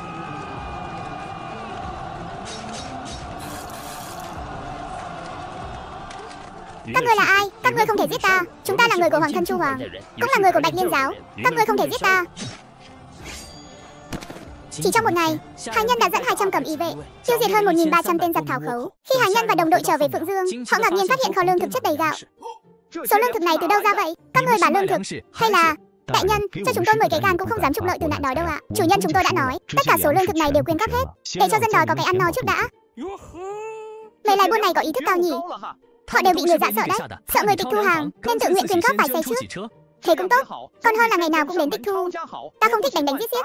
S1: Các ngươi là ai? Các ngươi không thể giết ta. Chúng ta là người của hoàng thân Chu Hoàng, cũng là người của Bạch Liên giáo. Các ngươi không thể giết ta. Chỉ trong một ngày, Hà Nhân đã dẫn hai trăm cầm y vệ, tiêu diệt hơn một nghìn ba trăm tên giặc thảo khấu. Khi Hà Nhân và đồng đội trở về Phượng Dương, họ ngạc nhiên phát hiện kho lương thực chất đầy gạo. Số lương thực này từ đâu ra vậy? Các người bán lương thực hay là... Đại nhân, cho chúng tôi mười cái gan cũng không dám trục lợi từ nạn đói đâu ạ. Chủ nhân chúng tôi đã nói, tất cả số lương thực này đều quyên góp hết, để cho dân đói có cái ăn no trước đã. Lời lại buôn này có ý thức cao nhỉ? Họ đều bị người dã sợ đấy, sợ người tịch thu hàng nên tự nguyện quyên góp vài xe trước. Thế cũng tốt, con ho là ngày nào cũng đến tịch thu. Ta không thích đánh đánh giết giết.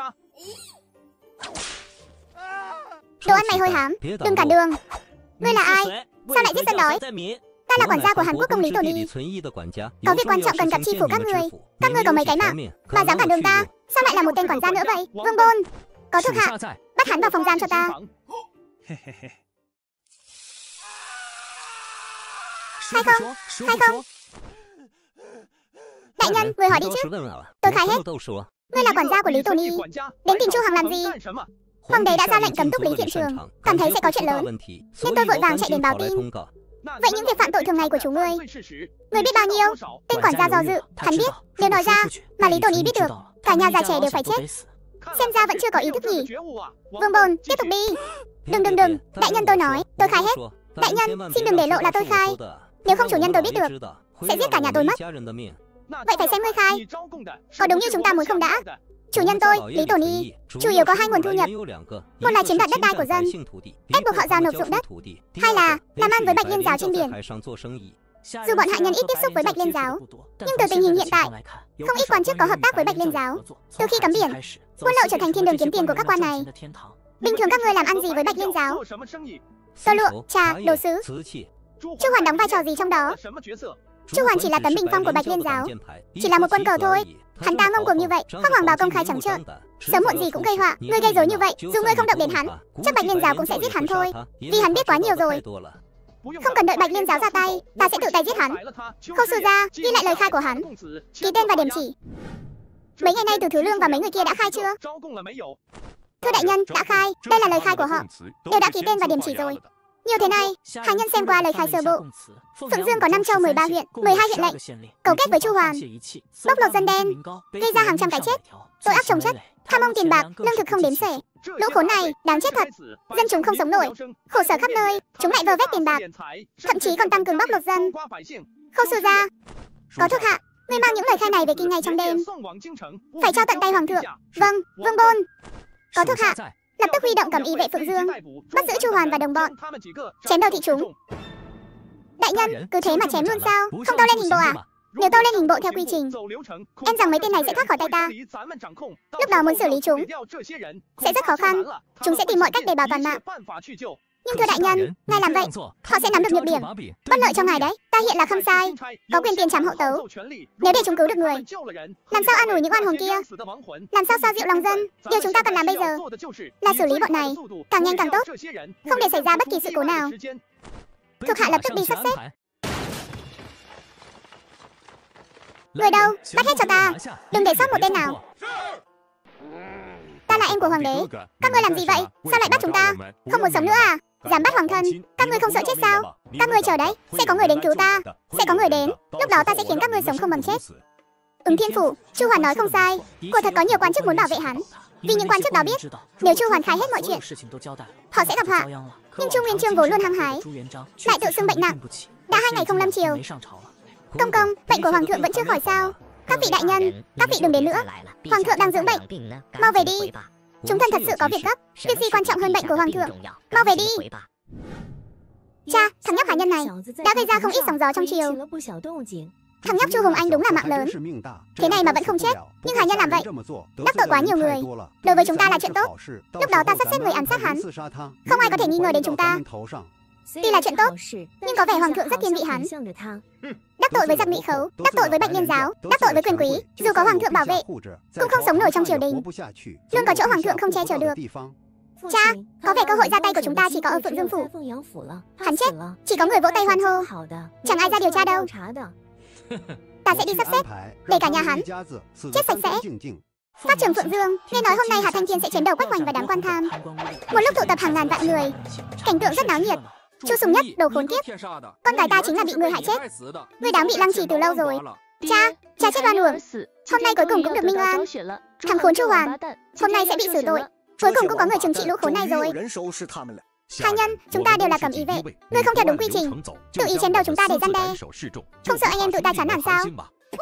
S1: Đồ ăn mày hôi hám, đừng cản đường. Ngươi là ai? Sao lại giết dân đói? Ta là quản gia của Hàn Quốc công lý Tony. Có việc quan trọng cần gặp chi phủ các người. Các ngươi có mấy cái mạng mà dám cản đường ta? Sao lại là một tên quản gia nữa vậy? Vương Bôn, có thuộc hạ, bắt hắn vào phòng giam cho ta. Hay không? Hay không? Đại nhân, người hỏi đi chứ. Tôi khai hết. Ngươi là quản gia của Lý Tony. Đến tìm Chu Hằng làm gì? Hoàng đế đã ra lệnh cấm túc Lý Thiện Trường, cảm thấy sẽ có chuyện lớn, nên tôi vội vàng chạy đến báo tin. Vậy những việc phạm tội thường ngày của chú ngươi, người biết bao nhiêu? Tên quản gia do dự, hắn biết, nếu nói ra mà Lý Tony biết được, cả nhà già trẻ đều phải chết. Xem ra vẫn chưa có ý thức nhỉ. Vương Bôn, tiếp tục đi. Đừng đừng đừng, đại nhân tôi nói, tôi khai hết. Đại nhân, xin đừng để lộ là tôi khai. Nếu không chủ nhân tôi biết được, sẽ giết cả nhà tôi mất. Vậy phải xem ngươi khai. Có đúng như chúng ta muốn không đã? Chủ nhân tôi, Lý Tony, chủ yếu có hai nguồn thu nhập. Một là chiếm đoạt đất đai của dân, ép buộc họ giao nộp ruộng đất. Hai là làm ăn với Bạch Liên giáo trên biển. Dù bọn hạ nhân ít tiếp xúc với Bạch Liên giáo, nhưng từ tình hình hiện tại, không ít quan chức có hợp tác với Bạch Liên giáo. Từ khi cấm biển, buôn lậu trở thành thiên đường kiếm tiền của các quan này. Bình thường các ngươi làm ăn gì với Bạch Liên giáo? Tơ lụa, trà, đồ sứ. Chu Hoàn đóng vai trò gì trong đó? Chu Hoàn chỉ là tấm bình phong của Bạch Liên giáo, chỉ là một quân cờ thôi. Hắn ta ngông cuồng như vậy, khoác hoàng bào công khai trắng trợn, sớm muộn gì cũng gây họa. Ngươi gây rối như vậy, dù ngươi không động đến hắn, chắc Bạch Liên giáo cũng sẽ giết hắn thôi, vì hắn biết quá nhiều rồi. Không cần đợi Bạch Liên giáo ra tay, ta sẽ tự tay giết hắn. Khâu sư gia, ghi lại lời khai của hắn, ký tên và điểm chỉ. Mấy ngày nay Từ Thứ Lương và mấy người kia đã khai chưa? Thưa đại nhân, đã khai, đây là lời khai của họ, đều đã ký tên và điểm chỉ rồi. Nhiều thế này, hạ nhân xem qua lời khai sơ bộ. Phượng Dương có năm châu mười ba huyện, mười hai huyện lệnh, cấu kết với Chu Hoàn, bóc lột dân đen, gây ra hàng trăm cái chết, tội ác chồng chất, tham ông tiền bạc, lương thực không đếm xuể. Lũ khốn này đáng chết thật, dân chúng không sống nổi, khổ sở khắp nơi, chúng lại vơ vét tiền bạc, thậm chí còn tăng cường bóc lột dân. Khâu sư gia, có thuộc hạ, ngươi mang những lời khai này về kinh ngay trong đêm, phải trao tận tay hoàng thượng. Vâng, Vương Bôn. Có thuộc hạ, lập tức huy động cẩm y vệ Phượng Dương, bắt giữ Chu Hoàn và đồng bọn, chém đầu thị chúng. Đại nhân, cứ thế mà chém luôn sao? Không tâu lên hình bộ à? Nếu tâu lên hình bộ theo quy trình, em rằng mấy tên này sẽ thoát khỏi tay ta. Lúc đó muốn xử lý chúng sẽ rất khó khăn, chúng sẽ tìm mọi cách để bảo toàn mạng. Nhưng thưa đại nhân, ngài làm vậy, họ sẽ nắm được nhược điểm, bất lợi cho ngài đấy. Ta hiện là Khâm Sai, có quyền tiền trảm hậu tấu. Nếu để chúng cứu được người, làm sao an ủi những oan hồn kia? Làm sao xoa dịu lòng dân? Điều chúng ta cần làm bây giờ là xử lý bọn này, càng nhanh càng tốt, không để xảy ra bất kỳ sự cố nào. Thuộc hạ lập tức đi sắp xếp. Người đâu? Bắt hết cho ta, đừng để sót một tên nào. Ta là em của hoàng đế. Các ngươi làm gì vậy? Sao lại bắt chúng ta? Không muốn sống nữa à? Dám bắt hoàng thân? Các ngươi không sợ chết sao? Các ngươi chờ đấy, sẽ có người đến cứu ta. Sẽ có người đến, lúc đó ta sẽ khiến các ngươi sống không bằng chết. Ứng Thiên Phủ, Chu Hoàn nói không sai. Quả thật có nhiều quan chức muốn bảo vệ hắn, vì những quan chức đó biết nếu Chu Hoàn khai hết mọi chuyện, họ sẽ gặp họa. Nhưng Chu Nguyên Chương vốn luôn hăng hái, lại tự xưng bệnh nặng, đã hai ngày không lâm chiều. Công công, bệnh của hoàng thượng vẫn chưa khỏi sao? Các vị đại nhân, các vị đừng đến nữa. Hoàng thượng đang dưỡng bệnh, mau về đi. Chúng thân thật sự có việc gấp, việc gì quan trọng hơn bệnh của hoàng thượng? Mau về đi. Cha, thằng nhóc hạ nhân này đã gây ra không ít sóng gió trong triều. Thằng nhóc Chu Hùng Anh đúng là mạng lớn, thế này mà vẫn không chết. Nhưng hạ nhân làm vậy, đắc tội quá nhiều người, đối với chúng ta là chuyện tốt. Lúc đó ta sắp xếp người ám sát hắn, không ai có thể nghi ngờ đến chúng ta. Tuy là chuyện tốt, nhưng có vẻ hoàng thượng rất thiên vị hắn. Đắc tội với giặc Ngụy Khấu, đắc tội với Bạch Liên giáo, đắc tội với quyền quý, dù có hoàng thượng bảo vệ, cũng không sống nổi trong triều đình. Luôn có chỗ hoàng thượng không che chở được. Cha, có vẻ cơ hội ra tay của chúng ta chỉ có ở Phượng Dương phủ. Hắn chết, chỉ có người vỗ tay hoan hô, chẳng ai ra điều tra đâu. Ta sẽ đi sắp xếp để cả nhà hắn chết sạch sẽ. Pháp trưởng Phượng Dương, nghe nói hôm nay Hạ Thanh Thiên sẽ chém đầu Quách Hoành và đám quan tham. Một lúc tụ tập hàng ngàn vạn người, cảnh tượng rất náo nhiệt. Chu Sùng Nhất, đồ khốn kiếp, con gái ta chính là bị người hại chết. Người đáng bị lăng trì từ lâu rồi. Cha, cha chết oan uổng. Hôm nay cuối cùng cũng được minh oan. Thằng khốn Chu Hoàn, hôm nay sẽ bị xử tội. Cuối cùng cũng có người trừng trị lũ khốn này rồi. Hai nhân, chúng ta đều là cẩm y vệ. Ngươi không theo đúng quy trình, tự ý chém đầu chúng ta để răn đe. Không sợ anh em tụi ta chán nản sao?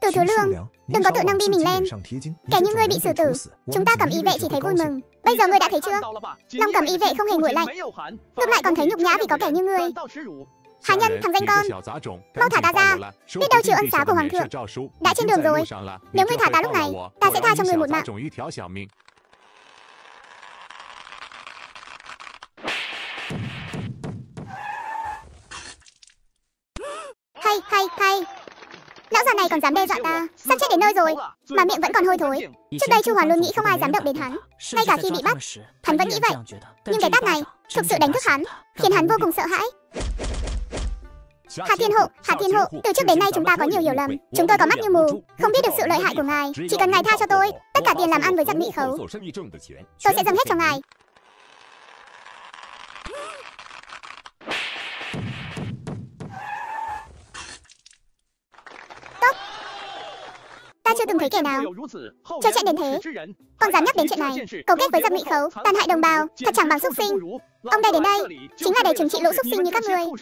S1: Từ Thứ Lương, đừng có tự nâng bi mình lên. Kẻ như ngươi bị xử tử, chúng ta cầm y vệ chỉ thấy vui mừng. Bây giờ ngươi đã thấy chưa? Long cầm y vệ không hề nguội lạnh, ngược lại còn thấy nhục nhã vì có kẻ như ngươi. Hạ nhân, thằng danh con, mau thả ta ra, biết đâu chịu ân xá của hoàng thượng. Đã trên đường rồi, nếu ngươi thả ta lúc này, ta sẽ tha cho ngươi một mạng. Hay, hay, hay. Lão già này còn dám đe dọa ta, sắp chết đến nơi rồi, mà miệng vẫn còn hôi thối. Trước đây Chu Hoàn luôn nghĩ không ai dám động đến hắn, ngay cả khi bị bắt, hắn vẫn nghĩ vậy. Nhưng cái tát này thực sự đánh thức hắn, khiến hắn vô cùng sợ hãi. Hạ Thiên Hộ, Hạ Thiên Hộ, từ trước đến nay chúng ta có nhiều hiểu lầm, chúng tôi có mắt như mù, không biết được sự lợi hại của ngài. Chỉ cần ngài tha cho tôi, tất cả tiền làm ăn với giặc Ngụy Khấu, tôi sẽ dâng hết cho ngài. Tốt. Ta chưa từng thấy kẻ nào chơi chạy đến thế, còn dám nhắc đến chuyện này, cấu kết với giặc Ngụy Khấu, tàn hại đồng bào, thật chẳng bằng súc sinh. Ông đây đến đây, chính là để trừng trị lũ súc sinh như các ngươi.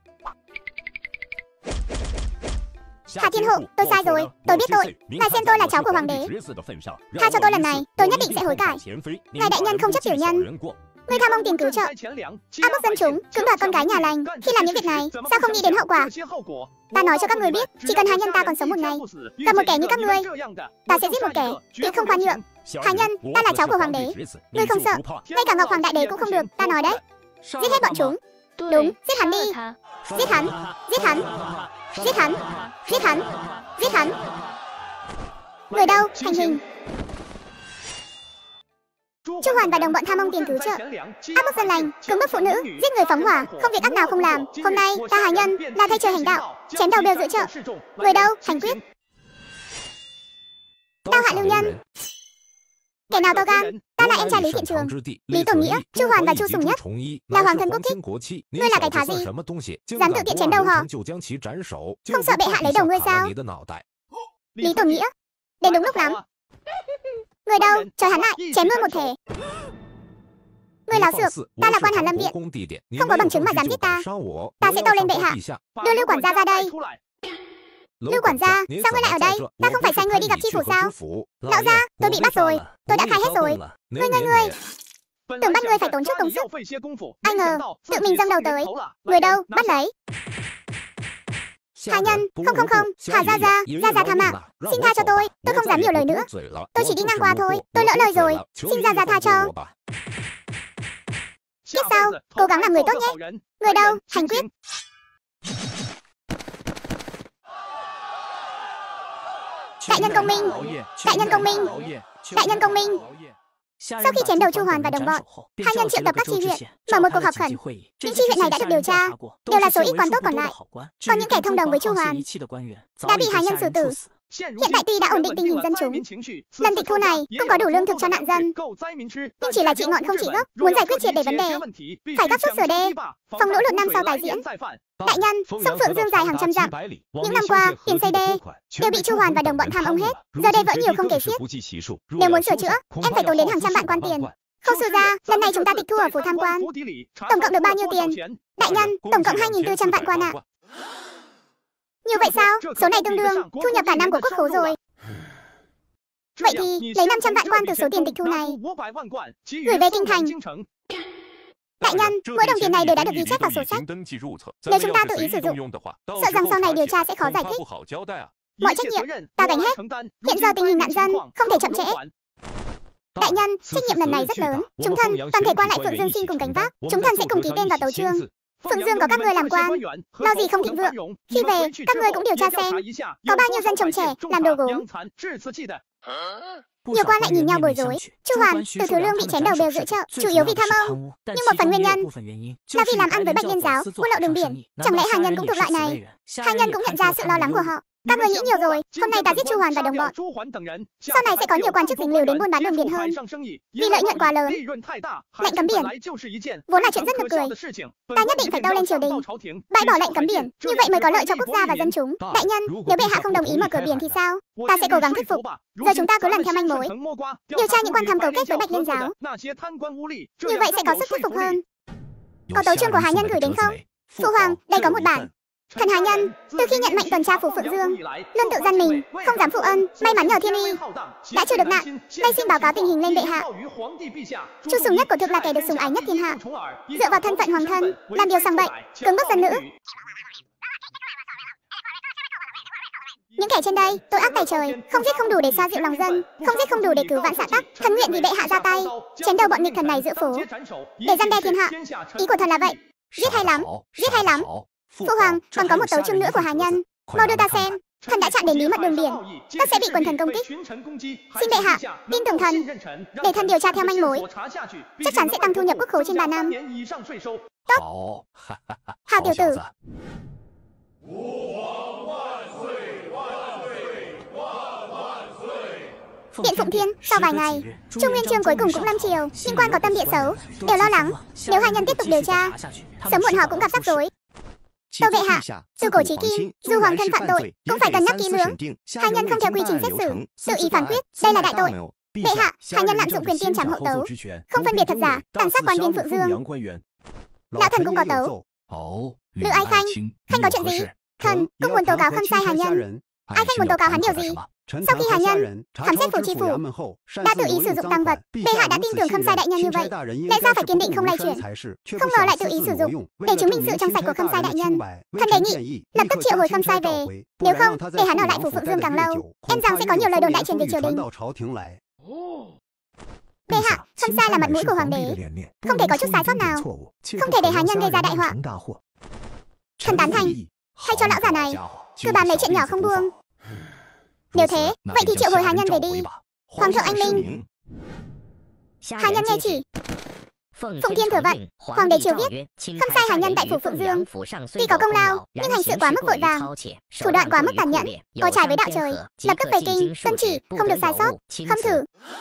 S1: Hạ Thiên Hộ, tôi sai rồi, tôi biết tội, ngài xem tôi là cháu của hoàng đế. Tha cho tôi lần này, tôi nhất định sẽ hối cải. Ngài đại nhân không chấp tiểu nhân, ngươi tham ông tiền cứu trợ, áp bức dân chúng, cưỡng đoạt con gái nhà lành. Khi làm những việc này, sao không nghĩ đến hậu quả? Ta nói cho các ngươi biết, chỉ cần hạ nhân ta còn sống một ngày, gặp một kẻ như các ngươi, ta sẽ giết một kẻ, tuyệt không khoan nhượng. Hạ nhân, ta là cháu của hoàng đế, ngươi không sợ, ngay cả Ngọc Hoàng đại đế cũng không được. Ta nói đấy, giết hết bọn chúng. Đúng, giết hắn đi, giết hắn, giết hắn, giết hắn, giết hắn, giết hắn. Người đâu, hành hình. Chu Hoàn và đồng bọn tham ông tiền cứu trợ, áp bức dân lành, cưỡng bức phụ nữ, giết người phóng hỏa, không việc ác nào không làm. Hôm nay ta Hà Nhân là thay trời hành đạo, chém đầu đều giữa chợ. Người đâu, hành quyết. Tao Hạ Lưu Nhân. Kẻ nào to gan? Ta là em trai Lý Thiện Trường, Lý Tổng Nghĩa, Chu Hoàn và Chu Sùng Nhất, là hoàng thân quốc thích. Ngươi là cái thá gì? Dám tự tiện chém đầu họ? Không sợ bệ hạ lấy đầu ngươi sao? Lý Tổng Nghĩa, đến đúng lúc lắm. Người đâu? Trời hắn lại, chém ngươi một thể. Ngươi láo xược, ta là quan Hàn Lâm Viện, không có bằng chứng mà dám giết ta. Ta sẽ tâu lên bệ hạ, đưa Lưu quản gia ra đây. Lưu quản gia, sao ngươi lại ở đây? Ta không phải sai ngươi đi gặp chi phủ sao? Lão gia, tôi bị bắt rồi, tôi đã khai hết rồi. Ngươi ngươi ngươi, tưởng bắt ngươi phải tốn chút công sức, ai ngờ tự mình dâng đầu tới. Người đâu? Bắt lấy. Hà Nhân, không không không, Hà Gia Gia, Gia Gia tha mạng, xin tha cho tôi, tôi không dám nhiều lời nữa. Tôi chỉ đi ngang qua thôi, tôi lỡ lời rồi, xin Gia Gia tha cho. Tiếp sau, cố gắng làm người tốt nhé. Người đâu? Hành quyết. Đại nhân công minh, đại nhân công minh, đại nhân công minh. Sau khi chém đầu Chu Hoàn và đồng bọn, Hà Nhân triệu tập các chi huyện, mở một cuộc họp khẩn. Những chi huyện này đã được điều tra, đều là số ít quan tốt còn lại. Còn những kẻ thông đồng với Chu Hoàn đã bị Hà Nhân xử tử. Hiện tại tuy đã ổn định tình hình dân chúng, lần tịch thu này không có đủ lương thực cho nạn dân, nhưng chỉ là trị ngọn không trị gốc. Muốn giải quyết triệt để vấn đề, phải gấp rút sửa đê, phòng lũ lụt năm sau tái diễn. Đại nhân, sông Phượng Dương dài hàng trăm dặm, những năm qua tiền xây đê đều bị Chu Hoàn và đồng bọn tham ông hết, giờ đê vỡ nhiều không kể xiết. Nếu muốn sửa chữa, em phải tốn đến hàng trăm vạn quan tiền. Khâu sư gia, lần này chúng ta tịch thu ở phủ tham quan, tổng cộng được bao nhiêu tiền? Đại nhân, tổng cộng hai nghìn bốn trăm vạn quan ạ. Như vậy sao? Số này tương đương thu nhập cả năm của quốc khố rồi. Vậy thì lấy năm trăm vạn quan từ số tiền tịch thu này, gửi về kinh thành. Đại nhân, mỗi đồng tiền này đều đã được ghi chép vào sổ sách. Nếu chúng ta tự ý sử dụng, sợ rằng sau này điều tra sẽ khó giải thích. Mọi trách nhiệm ta gánh hết. Hiện giờ tình hình nạn dân không thể chậm trễ. Đại nhân, trách nhiệm lần này rất lớn. Chúng thân toàn thể quan lại Phượng Dương xin cùng gánh vác. Chúng thân sẽ cùng ký tên vào tấu chương. Phượng Dương có các ngươi làm quan, lo gì không thịnh vượng. Khi về, các ngươi cũng điều tra xem có bao nhiêu dân chồng trẻ làm đồ gốm. Nhiều quan lại nhìn nhau bối rối. Chu Hoàn, Từ Thứ Lương bị chém đầu bèo giữa chợ, chủ yếu vì tham ông, nhưng một phần nguyên nhân là vì làm ăn với Bạch Liên giáo, buôn lậu đường biển. Chẳng lẽ Hà Nhân cũng thuộc loại này? Hà Nhân cũng nhận ra sự lo lắng của họ. Các ngươi nghĩ nhiều rồi, hôm nay ta giết Chu Hoàn và đồng bọn, sau này sẽ có nhiều quan chức dính líu đến buôn bán đường biển hơn, vì lợi nhuận quá lớn. Lệnh cấm biển vốn là chuyện rất nực cười, ta nhất định phải tâu lên triều đình, bãi bỏ lệnh cấm biển, như vậy mới có lợi cho quốc gia và dân chúng. Đại nhân, nếu bệ hạ không đồng ý mở cửa biển thì sao? Ta sẽ cố gắng thuyết phục. Giờ chúng ta cứ lần theo manh mối, điều tra những quan tham cấu kết với Bạch Liên giáo, như vậy sẽ có sức thuyết phục hơn. Có tấu chương của Hà Nhân gửi đến không? Phụ hoàng, đây có một bản. Thần Hà Nhân, từ khi nhận mệnh tuần tra phủ Phượng Dương, luôn tự dân mình, không dám phụ ân, may mắn nhờ thiên uy, đã trừ được nạn. Nay xin báo cáo tình hình lên bệ hạ. Chu sùng nhất của thực là kẻ được sủng ái nhất thiên hạ, dựa vào thân phận hoàng thân, làm điều sang bệnh, cưỡng bức dân nữ. Những kẻ trên đây tội ác tày trời, không giết không đủ để xoa dịu lòng dân, không giết không đủ để cứu vãn xã tắc, thần nguyện vì bệ hạ ra tay, chém đầu bọn nghịch thần này giữa phố, để răn đe thiên hạ. Ý của thần là vậy. Giết hay lắm, giết hay lắm. Phụ hoàng, còn có một tấu chương nữa của Hà Nhân, mau đưa ta xem. Thần đã chặn đến bí mật đường biển, tất sẽ bị quần thần công kích. Xin bệ hạ tin tưởng thần, để thần điều tra theo manh mối, chắc chắn sẽ tăng thu nhập quốc khố trên ba năm. Tốt. Hào tiểu tử. Điện Phụng Thiên, sau vài ngày, Trung Nguyên Chương cuối cùng cũng lâm chiều, nhưng quan có tâm địa xấu, đều lo lắng, nếu Hà Nhân tiếp tục điều tra, sớm muộn họ cũng gặp rắc rối. Tâu bệ hạ, từ cổ chí kim, dù hoàng thân phạm tội, cũng phải cân nhắc kỹ lưỡng. Hà Nhân không theo quy trình xét xử, tự ý phán quyết, đây là đại tội. Bệ hạ, Hà Nhân lạm dụng quyền tiên trảm hậu tấu, không phân biệt thật giả, tàn sát quan viên Phượng Dương. Lão thần cũng có tấu. Lữ Ái Khanh, Khanh có chuyện gì? Thần cũng muốn tố cáo khâm sai Hà Nhân. Ai Khanh muốn tố cáo hắn điều gì? Sau khi Hà Nhân khám xét phủ chi phủ, đã tự ý sử dụng tăng vật, bệ hạ đã tin tưởng khâm sai đại nhân như vậy, lẽ ra phải kiên định không lay chuyển, không ngờ lại tự ý sử dụng để chứng minh sự trong sạch của khâm sai đại nhân. Thần đề nghị lập tức triệu hồi khâm sai về, nếu không để hắn ở lại phủ Phượng Dương càng lâu, em rằng sẽ có nhiều lời đồn đại truyền về triều đình. Bệ hạ, khâm sai là mặt mũi của hoàng đế, không thể có chút sai sót nào, không thể để Hà Nhân gây ra đại họa. Thần tán thành, hay cho lão già này cứ bàn lấy chuyện nhỏ không buông. Nếu thế, vậy thì triệu hồi Hà Nhân về đi. Hoàng thượng anh minh. Hà Nhân nghe chỉ. Phụng Thiên thừa vận, hoàng đế triều viết, khâm sai Hà Nhân tại phủ Phượng Dương, tuy có công lao, nhưng hành sự quá mức vội vàng, thủ đoạn quá mức tàn nhẫn, có trái với đạo trời, lập tức về kinh, tuân chỉ, không được sai sót, khâm thử.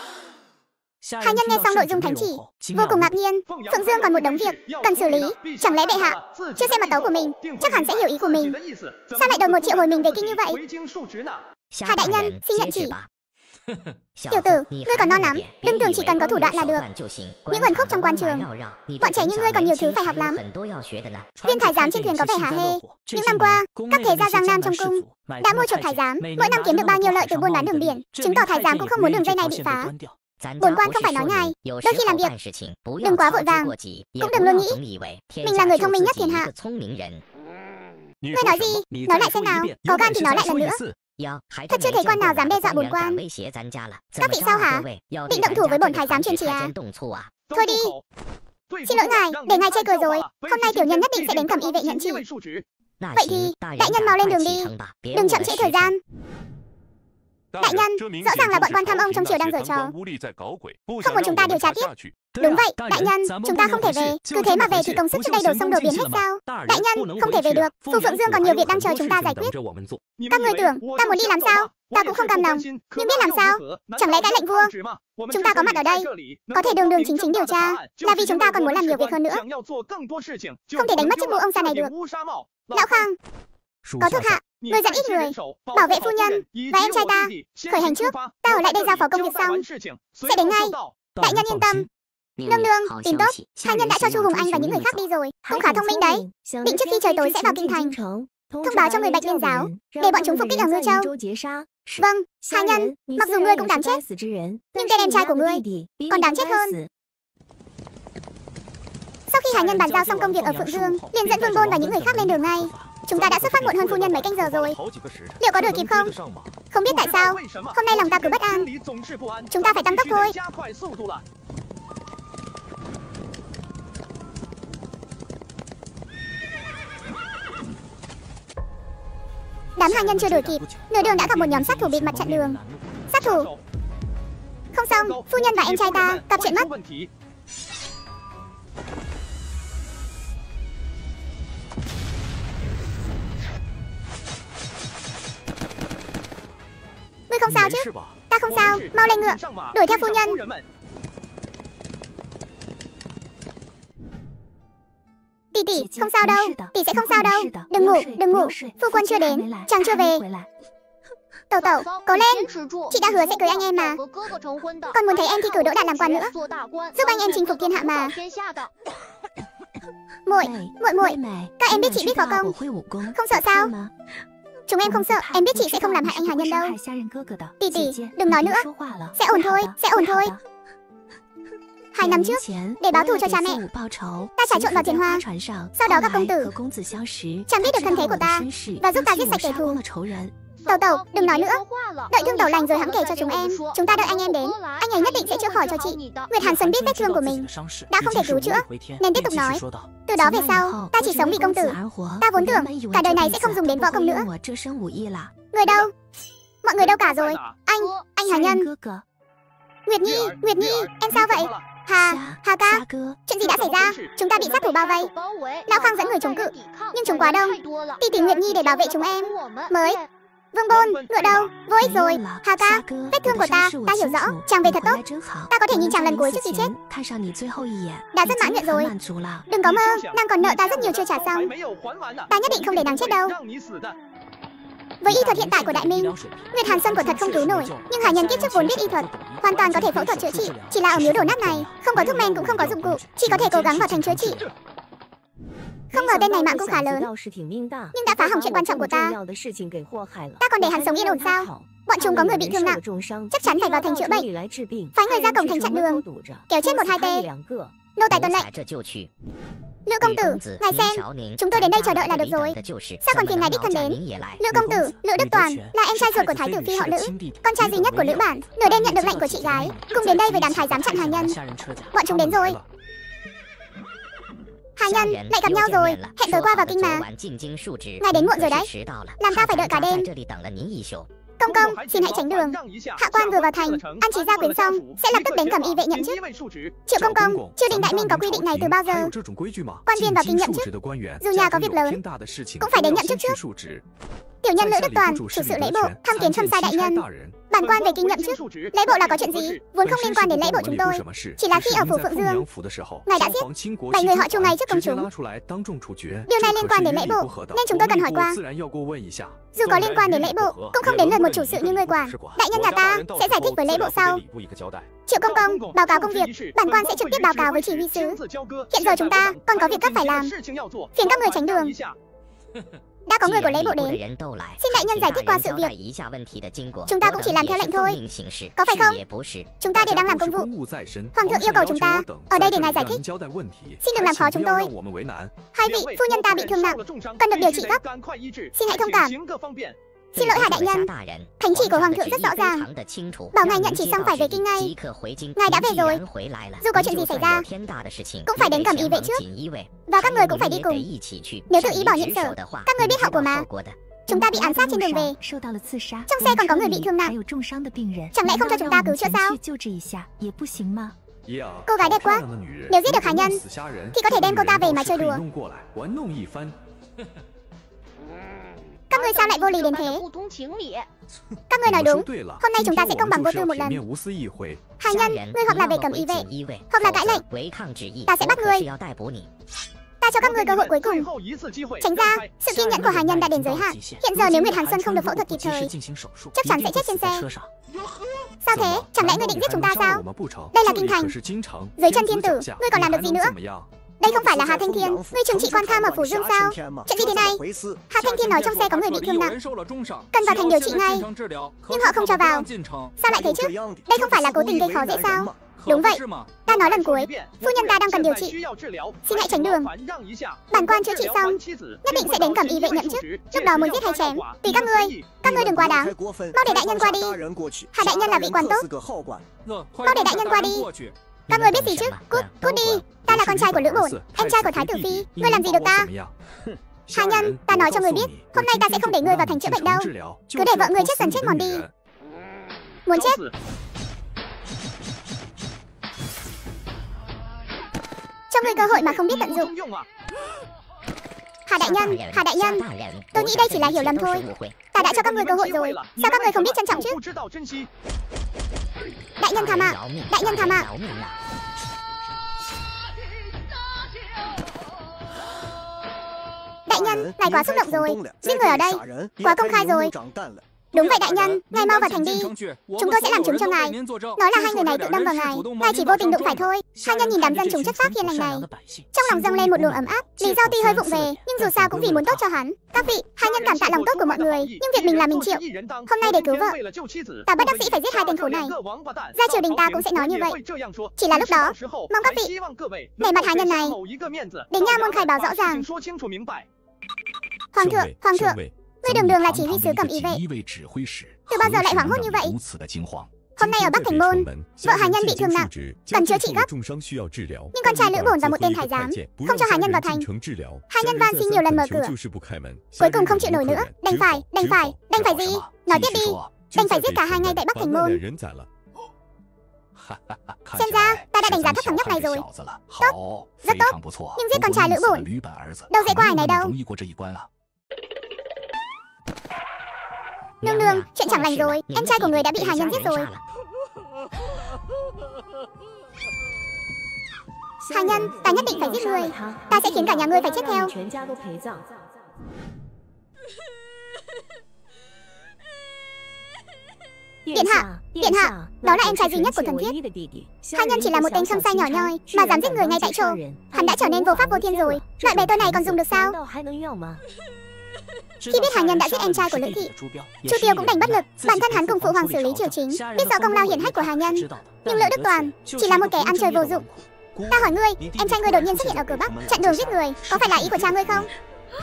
S1: Hà Nhân nghe xong nội dung thánh chỉ, vô cùng ngạc nhiên. Phượng Dương còn một đống việc cần xử lý, chẳng lẽ bệ hạ chưa xem mật tấu của mình, chắc hẳn sẽ hiểu ý của mình, sao lại đột ngột triệu hồi mình về kinh như vậy? Hà đại nhân, xin nhận chỉ. Tiểu tử, ngươi còn non lắm, đừng tưởng chỉ cần có thủ đoạn là được. Những uẩn khúc trong quan trường, bọn trẻ như ngươi còn nhiều thứ phải học lắm. Viên thái giám trên thuyền có vẻ hả hê. Những năm qua, các thế gia Giang Nam trong cung đã mua chuộc thái giám, mỗi năm kiếm được bao nhiêu lợi từ buôn bán đường biển, chứng tỏ thái giám cũng không muốn đường dây này bị phá. Bổn quan không phải nói ngài, đôi khi làm việc đừng quá vội vàng, cũng đừng luôn nghĩ mình là người thông minh nhất thiên hạ. Ngươi nói gì? Nói lại xem nào, có gan thì nói lại lần nữa. Thật chưa thấy quan nào dám đe dọa bổn quan. Các vị sao hả? Định động thủ với bổn thái giám truyền chỉ à? Thôi đi. Xin lỗi ngài, để ngài chê cười rồi. Hôm nay tiểu nhân nhất định sẽ đến cầm y vệ nhận chỉ. Vậy thì, đại nhân mau lên đường đi, đừng chậm trễ thời gian. Đại nhân, rõ ràng là bọn quan tham ông trong triều đang giở trò, không muốn chúng ta điều tra tiếp. Đúng vậy, đại nhân, chúng ta không thể về, cứ thế mà về thì công sức trước đây đổ sông đổ biển hết sao? Đại nhân, không thể về được, phủ Phượng Dương còn nhiều việc đang chờ chúng ta giải quyết. Các người tưởng ta muốn đi làm sao? Ta cũng không cam lòng, nhưng biết làm sao? Chẳng lẽ cãi lệnh vua? Chúng ta có mặt ở đây, có thể đường đường chính chính điều tra, là vì chúng ta còn muốn làm nhiều việc hơn nữa. Không thể đánh mất chiếc mũ ông già này được. Lão Khang, có thuộc hạ, người dẫn ít người, bảo vệ phu nhân và em trai ta. Khởi hành trước, ta ở lại đây giao phó công việc xong, sẽ đến ngay. Đại nhân yên tâm. Nương nương, tin tốt, Hà Nhân đã cho Chu Hùng Anh và những người khác đi rồi, cũng khá thông minh đấy. Định trước khi trời tối sẽ vào kinh thành, thông báo cho người Bạch Liên giáo, để bọn chúng phục kích ở Ngư Châu. Vâng, Hà Nhân, mặc dù ngươi cũng đáng chết, nhưng tên em trai của ngươi còn đáng chết hơn. Sau khi Hà Nhân bàn giao xong công việc ở Phượng Dương, liền dẫn Vương Bôn và những người khác lên đường ngay. Chúng ta đã xuất phát muộn hơn phu nhân mấy canh giờ rồi. Liệu có đuổi kịp không? Không biết tại sao, hôm nay lòng ta cứ bất an. Chúng ta phải tăng tốc thôi. Đám Hà Nhân chưa đuổi kịp, nửa đường đã gặp một nhóm sát thủ bịt mặt chặn đường. Sát thủ? Không xong, phu nhân và em trai ta gặp chuyện mất. Ngươi không sao chứ? Ta không sao, mau lên ngựa, đuổi theo phu nhân. Tỷ tỷ, không sao đâu, tỷ sẽ không sao đâu. Đừng ngủ, đừng ngủ, phu quân chưa đến, chàng chưa về. Tẩu tẩu, cố lên, chị đã hứa sẽ cưới anh em mà. Con muốn thấy em thi cử đỗ đạt làm quan nữa, giúp anh em chinh phục thiên hạ mà. Muội, muội muội, các em biết chị biết võ công, không sợ sao? Chúng em không sợ, em biết chị sẽ không làm hại anh Hà Nhân đâu. Tỷ tỷ, đừng nói nữa. Sẽ ổn thôi, sẽ ổn thôi. Hai năm trước, để báo thù cho cha mẹ, ta trà trộn vào tiền hoa. Sau đó gặp công tử, chàng biết được thân thế của ta và giúp ta giết sạch kẻ thù. Tẩu tẩu, đừng nói nữa. Đợi thương tẩu lành rồi hãng kể cho chúng em. Chúng ta đợi anh em đến, anh ấy nhất định sẽ chữa khỏi cho chị. Nguyệt Hàn Sơn biết vết thương của mình đã không thể cứu chữa, nên tiếp tục nói. Từ đó về sau, ta chỉ sống vì công tử. Ta vốn tưởng cả đời này sẽ không dùng đến võ công nữa. Người đâu? Mọi người đâu cả rồi? Anh, anh Hà Nhân. Nguyệt Nhi, Nguyệt Nhi, em sao vậy? Hà, Hà ca, chuyện gì đã xảy ra? Chúng ta bị sát thủ bao vây. Lão Khang dẫn người chống cự, nhưng chúng quá đông. Tỷ tỷ Nguyệt Nhi để bảo vệ chúng em. Mới Vương Bôn, ngựa đâu? Vô ích rồi. Hà ca, vết thương của ta, ta hiểu rõ. Chàng về thật tốt. Ta có thể nhìn chàng lần cuối trước khi chết. Đã rất mãn nguyện rồi. Đừng có mơ, nàng còn nợ ta rất nhiều chưa trả xong. Ta nhất định không để nàng chết đâu. Với y thuật hiện tại của Đại Minh, Nguyệt Hàn Sơn của thật không cứu nổi. Nhưng Hà Nhân kiếp trước vốn biết y thuật, hoàn toàn có thể phẫu thuật chữa trị. Chỉ là ở miếu đổ nát này, không có thuốc men cũng không có dụng cụ, chỉ có thể cố gắng vào thành chữa trị. Không ngờ tên này mạng cũng khá lớn, nhưng đã phá hỏng chuyện quan trọng của ta. Ta còn để hắn sống yên ổn sao? Bọn chúng có người bị thương nặng, chắc chắn phải vào thành chữa bệnh. Phái người ra cổng thành chặn đường, kéo chết một hai tên. Nô tài tuân lệnh. Lữ công tử, ngài xem, chúng tôi đến đây chờ đợi là được rồi. Sao còn phiền ngài đích thân đến? Lữ công tử, Lữ Đức Toàn là em trai ruột của thái tử phi họ Lữ, con trai duy nhất của Lữ bản. Nửa đêm nhận được lệnh của chị gái, cùng đến đây với đám thái giám chặn Hà Nhân. Bọn chúng đến rồi. Hà Nhân, lại gặp nhau rồi, hẹn tối qua vào kinh mà. Ngài đến muộn rồi đấy, làm ta phải đợi cả đêm. Công công, xin hãy tránh đường. Hạ quan vừa vào thành, an trí gia quyến xong, sẽ lập tức đến cầm y vệ nhậm chức. Triệu công công, triều đình Đại Minh có quy định này từ bao giờ? Quan viên vào kinh nhậm chức, dù nhà có việc lớn, cũng phải đến nhậm chức trước. Tiểu nhân Lữ Đức Toàn, chủ sự lễ bộ, tham kiến khâm sai đại nhân. Bản quan về kinh nhậm chức, lễ bộ là có chuyện gì? Vốn không liên quan đến lễ bộ chúng tôi, chỉ là khi ở phủ Phượng Dương, ngài đã giết bảy người họ Chu ngay trước công chúng. Điều này liên quan đến lễ bộ, nên chúng tôi cần hỏi qua. Dù có liên quan đến lễ bộ, cũng không đến lượt một chủ sự như ngươi quản. Đại nhân nhà ta sẽ giải thích với lễ bộ sau. Triệu công công, báo cáo công việc, bản quan sẽ trực tiếp báo cáo với chỉ huy sứ. Hiện giờ chúng ta còn có việc gấp phải làm, phiền các người tránh đường. Đã có người của lễ bộ đến, xin đại nhân giải thích qua sự việc. Chúng ta cũng chỉ làm theo lệnh thôi, có phải không? Chúng ta đều đang làm công vụ. Hoàng thượng yêu cầu chúng ta ở đây để ngài giải thích. Xin đừng làm khó chúng tôi. Hai vị, phu nhân ta bị thương nặng, cần được điều trị gấp. Xin hãy thông cảm. Xin lỗi Hà đại nhân, thánh chỉ của hoàng thượng rất rõ ràng, bảo ngài nhận chỉ xong phải về kinh ngay. Ngài đã về rồi, dù có chuyện gì xảy ra cũng phải đến cầm y vệ trước, và các người cũng phải đi cùng. Nếu tự ý bỏ nhiệm sở, các người biết hậu quả mà. Chúng ta bị ám sát trên đường về, trong xe còn có người bị thương nặng, chẳng lẽ không cho chúng ta cứu chữa sao? Cô gái đẹp quá, nếu giết được Hà Nhân thì có thể đem cô ta về mà chơi đùa. Các ngươi sao lại vô lý đến thế? Các ngươi nói đúng, hôm nay chúng ta sẽ công bằng vô tư một lần. Hà Nhân, ngươi hoặc là về cầm y vệ, hoặc là cãi lệnh, ta sẽ bắt ngươi. Ta cho các ngươi cơ hội cuối cùng. Tránh ra, sự kiên nhẫn của Hà Nhân đã đến giới hạn. Hiện giờ nếu Nguyệt Hàn Sơn không được phẫu thuật kịp thời, chắc chắn sẽ chết trên xe. Sao thế? Chẳng lẽ ngươi định giết chúng ta sao? Đây là kinh thành, dưới chân thiên tử, ngươi còn làm được gì nữa? Đây không phải là Hà Thanh Thiên, ngươi trừng trị quan tham ở phủ Dương sao? Chuyện gì thế này? Hà Thanh Thiên nói trong xe có người bị thương nặng, cần vào thành điều trị ngay, nhưng họ không cho vào. Sao lại thế chứ? Đây không phải là cố tình gây khó dễ sao? Đúng vậy, ta nói lần cuối, phu nhân ta đang cần điều trị. Xin hãy tránh đường. Bản quan chữa trị xong, nhất định sẽ đến cầm y vệ nhậm chức. Lúc đó muốn giết hay chém, tùy các ngươi. Các ngươi đừng quá đáng. Mau để đại nhân qua đi. Hà đại nhân là vị quan tốt. Mau để đại nhân qua đi. Các ngươi biết gì chứ? Cút, cút đi. Ta là con trai của Lữ Bổn, em trai của Thái tử Phi. Ngươi làm gì được ta? Hà Nhân, ta nói cho ngươi biết, hôm nay ta sẽ không để ngươi vào thành chữa bệnh đâu. Cứ để vợ ngươi chết dần chết mòn đi. Muốn chết? Cho ngươi cơ hội mà không biết tận dụng. Hà đại nhân, Hà đại nhân, tôi nghĩ đây chỉ là hiểu lầm thôi. Ta đã cho các ngươi cơ hội rồi, sao các ngươi không biết trân trọng chứ? Đại nhân tha mạng, đại nhân tha mạng. Đại nhân, ngài quá xúc động rồi, giết người ở đây, quá công khai rồi. Đúng vậy đại nhân, ngài mau vào thành đi. Chúng tôi sẽ làm chứng cho ngài. Nói là hai người này tự đâm vào ngài, ngài chỉ vô tình đụng phải thôi. Hai nhân nhìn đám dân chúng chất phác hiền lành này, trong lòng dâng lên một luồng ấm áp. Lý do tuy hơi vụng về, nhưng dù sao cũng vì muốn tốt cho hắn. Các vị, hai nhân cảm tạ lòng tốt của mọi người, nhưng việc mình làm mình chịu. Hôm nay để cứu vợ, ta bất đắc dĩ phải giết hai tên khốn này. Ra triều đình ta cũng sẽ nói như vậy. Chỉ là lúc đó, mong các vị để mặt hai nhân này đến nha môn khai báo rõ ràng. Hoàng thượng, hoàng thượng, ngươi đường đường là chỉ huy sứ cầm ý vệ, từ bao giờ lại hoảng hốt như vậy? Hôm nay ở Bắc Thành Môn, vợ Hà Nhân bị thương nặng, cần chữa trị gấp. Nhưng con trai Lữ Bổn và một tên thái giám không cho Hà Nhân vào thành. Hà Nhân van xin nhiều lần mở cửa, cuối cùng không chịu nổi nữa, đành phải, đành phải, đành phải gì? Nói tiếp đi, đành phải giết cả hai ngay tại Bắc Thành Môn. Xem ra ta đã đánh giá thấp thằng nhóc này rồi. Tốt, rất tốt, nhưng giết con trai Lữ Bổn đâu dễ qua ải này đâu. Nương nương, chuyện chẳng lành rồi, em trai của người đã bị Hà Nhân giết rồi. Hà Nhân, ta nhất định phải giết người, ta sẽ khiến cả nhà ngươi phải chết theo. Điện hạ, điện hạ, đó là em trai duy nhất của thần thiết. Hà Nhân chỉ là một tên khâm sai nhỏ nhoi mà dám giết người ngay tại chỗ. Hắn đã trở nên vô pháp vô thiên rồi, loại bề tôi này còn dùng được sao? Khi biết Hà Nhân đã giết em trai của Lữ thị, Chu Tiêu cũng đành bất lực. Bản thân hắn cùng phụ hoàng xử lý triều chính, biết rõ công lao hiển hách của Hà Nhân, nhưng Lữ Đức Toàn chỉ là một kẻ ăn chơi vô dụng. Ta hỏi ngươi, em trai ngươi đột nhiên xuất hiện ở cửa Bắc, chặn đường giết người, có phải là ý của cha ngươi không?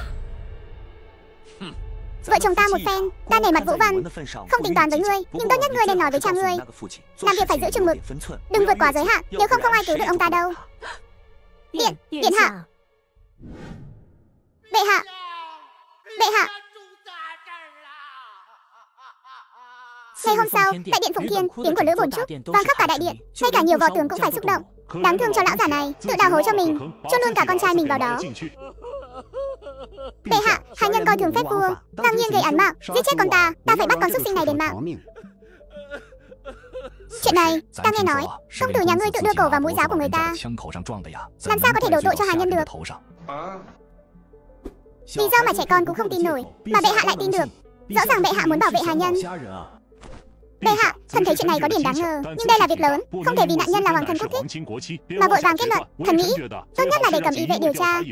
S1: Vợ chồng ta một phen, ta nể mặt Vũ Văn, không tính toán với ngươi, nhưng tốt nhất ngươi nên nói với cha ngươi, làm việc phải giữ chừng mực, đừng vượt quá giới hạn, nếu không không ai cứu được ông ta đâu. Điện, điện hạ, bệ hạ, bệ hạ. Ngày hôm sau, tại điện Phụng Thiên, tiếng của Lữ Bổn Trúc vang khắp cả đại điện, ngay cả nhiều võ tướng cũng phải xúc động. Đáng thương cho lão già này, tự đào hố cho mình, chôn luôn cả con trai mình vào đó. Bệ hạ, Hà Nhân coi thường phép vua, ngang nhiên gây án mạng, giết chết con ta, ta phải bắt con súc sinh này đền mạng. Chuyện này, ta nghe nói, công tử nhà ngươi tự đưa cổ vào mũi giáo của người ta, làm sao có thể đổ tội cho Hà Nhân được? Lý do mà trẻ con cũng không tin nổi, mà bệ hạ lại tin được. Rõ ràng bệ hạ muốn bảo vệ Hà Nhân. Bệ hạ, thần thấy chuyện này có điểm đáng ngờ, nhưng đây là việc lớn, không thể vì nạn nhân là hoàng thân quốc thích mà vội vàng kết luận. Thần nghĩ tốt nhất là để cầm ý vệ điều tra.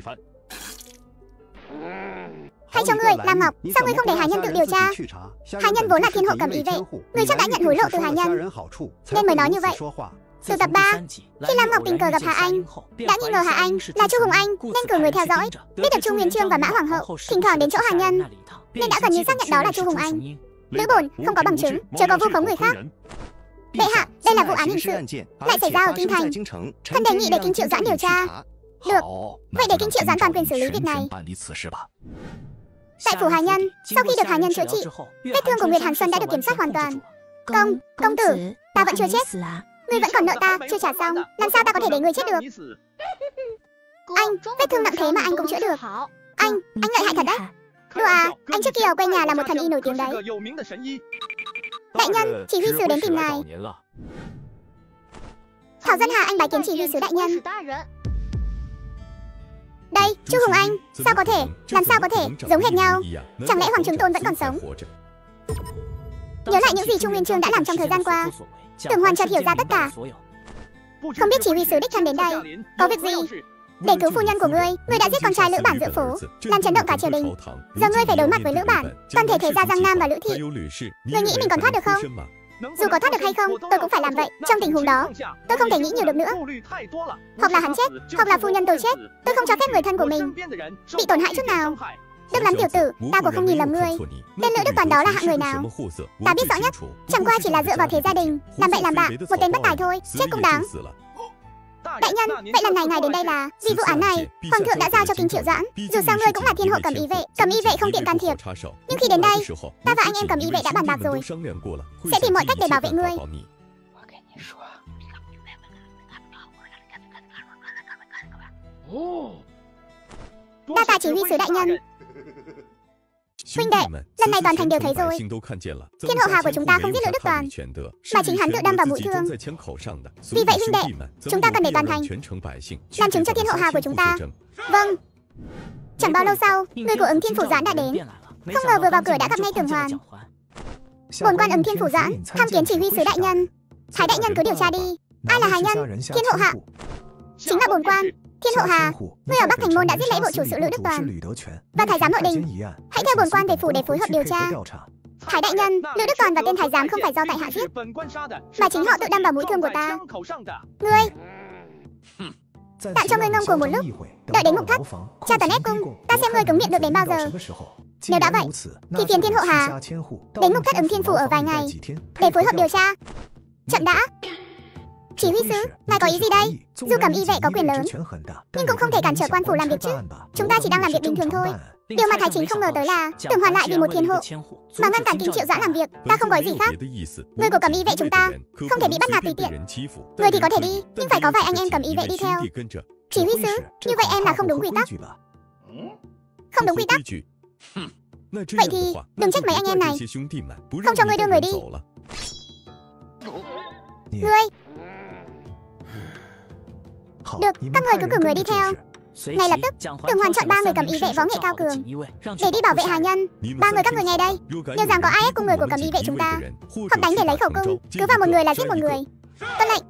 S1: Hay cho ngươi, Lam Ngọc, sao ngươi không để Hà Nhân tự điều tra? Hà Nhân vốn là thiên hộ cầm ý vệ, ngươi chắc đã nhận hối lộ từ Hà Nhân, nên mới nói như vậy. Từ tập ba, khi Lam Ngọc tình cờ gặp Hà Anh, đã nghi ngờ Hà Anh là Chu Hùng Anh nên cử người theo dõi, biết được Chu Nguyên Chương và Mã Hoàng hậu thỉnh thoảng đến chỗ Hà Nhân, nên đã gần như xác nhận đó là Chu Hùng Anh. Lữ Bổn không có bằng chứng, chớ có vu khống người khác. Bệ hạ, đây là vụ án hình sự, lại xảy ra ở Kinh Thành. Thần đề nghị để Kinh Triệu Doãn điều tra. Được, vậy để Kinh Triệu Doãn toàn quyền xử lý việc này. Tại phủ Hà Nhân, sau khi được Hà Nhân chữa trị, vết thương của Nguyệt Hàn Xuân đã được kiểm soát hoàn toàn. Công, công tử, ta vẫn chưa chết. Ngươi vẫn còn nợ ta, chưa trả xong, làm sao ta có thể để ngươi chết được? Anh, vết thương nặng thế mà anh cũng chữa được. Anh, anh lợi hại thật đấy. Đùa à, anh trước kia ở quê nhà là một thần y nổi tiếng đấy. Đại nhân, chỉ huy sứ đến tìm ngài. Thảo dân Hà Anh bái kiến chỉ huy sứ đại nhân. Đây, Chu Hùng Anh, sao có thể, làm sao có thể, giống hệt nhau. Chẳng lẽ Hoàng Trường Tôn vẫn còn sống? Nhớ lại những gì Chu Nguyên Chương đã làm trong thời gian qua, Tưởng Hoàn chợt hiểu ra tất cả. Không biết chỉ huy sứ đích thân đến đây có việc gì? Để cứu phu nhân của ngươi, ngươi đã giết con trai Lữ Bản giữa phố, làm chấn động cả triều đình. Giờ ngươi phải đối mặt với Lữ Bản, toàn thể thế gia Giang Nam và Lữ thị. Ngươi nghĩ mình còn thoát được không? Dù có thoát được hay không, tôi cũng phải làm vậy. Trong tình huống đó, tôi không thể nghĩ nhiều được nữa. Hoặc là hắn chết, hoặc là phu nhân tôi chết. Tôi không cho phép người thân của mình bị tổn hại chút nào. Đức lắm tiểu tử, ta cũng không nhìn lầm ngươi. Tên Lữ Đức Toàn đó là hạng người nào? Ta biết rõ nhất, chẳng qua chỉ là dựa vào thế gia đình, làm bậy làm bạ, một tên bất tài thôi, chết cũng đáng. Đại nhân, vậy lần này ngài đến đây là vì vụ án này, hoàng thượng đã giao cho Kinh Triệu Doãn. Dù sao ngươi cũng là thiên hộ cầm ý vệ, cầm ý vệ không tiện can thiệp. Nhưng khi đến đây, ta và anh em cầm ý vệ đã bàn bạc rồi, sẽ tìm mọi cách để bảo vệ ngươi. Đa tạ chỉ huy sứ đại nhân. Huynh đệ, lần này toàn thành đều thấy rồi. Thiên hộ Hà của chúng ta không giết Lữ Đức Toàn, mà chính hắn tự đâm vào mũi thương. Vì vậy huynh đệ, chúng ta cần để toàn thành làm chứng cho thiên hộ Hà của chúng ta. Vâng. Chẳng bao lâu sau, người của Ứng Thiên Phủ Doãn đã đến. Không ngờ vừa vào cửa đã gặp ngay Tưởng Hoàn. Bổn quan ứng thiên phủ doãn, tham kiến chỉ huy sứ đại nhân. Thái đại nhân cứ điều tra đi. Ai là hài nhân? Thiên Hộ Hạ. Chính là bổn quan. Thiên Hộ Hà, người ở Bắc Thành Môn đã giết lấy bộ chủ sự Lữ Đức Toàn và thái giám Nội Đình. Hãy theo bổn quan về phủ để phối hợp điều tra. Thái đại nhân, Lữ Đức Toàn và tên thái giám không phải do tại hạ giết, mà chính họ tự đâm vào mũi thương của ta. Ngươi, tạm cho ngươi ngông cuồng một lúc, đợi đến mục thất, tra tấn ép cung, ta xem ngươi cứng miệng được đến bao giờ. Nếu đã vậy, thì phiền Thiên Hộ Hà đến mục thất ứng thiên phủ ở vài ngày để phối hợp điều tra. Chậm đã. Chỉ huy sứ, ngài có ý gì đây? Dù cầm y vệ có quyền lớn, nhưng cũng không thể cản trở quan phủ làm việc chứ. Chúng ta chỉ đang làm việc bình thường thôi. Điều mà thái chính không ngờ tới là tưởng hoàn lại vì một thiên hộ mà ngăn cản Kinh Triệu Doãn làm việc. Ta không có ý gì khác. Người của cầm y vệ chúng ta không thể bị bắt nạt tùy tiện. Người thì có thể đi, nhưng phải có vài anh em cầm y vệ đi theo. Chỉ huy sứ, như vậy em là không đúng quy tắc. Không đúng quy tắc. Vậy thì đừng trách mấy anh em này, không cho ngươi đưa người đi. Ngươi. Được, các người cứ cử người đi theo. Ngay lập tức, Tưởng Hoàn chọn ba người cầm y vệ võ nghệ cao cường để đi bảo vệ hài nhân. Ba người các người nghe đây, nếu rằng có ai ép cung người của cầm y vệ chúng ta hoặc đánh để lấy khẩu cung, cứ vào một người là giết một người. Tuân lệnh.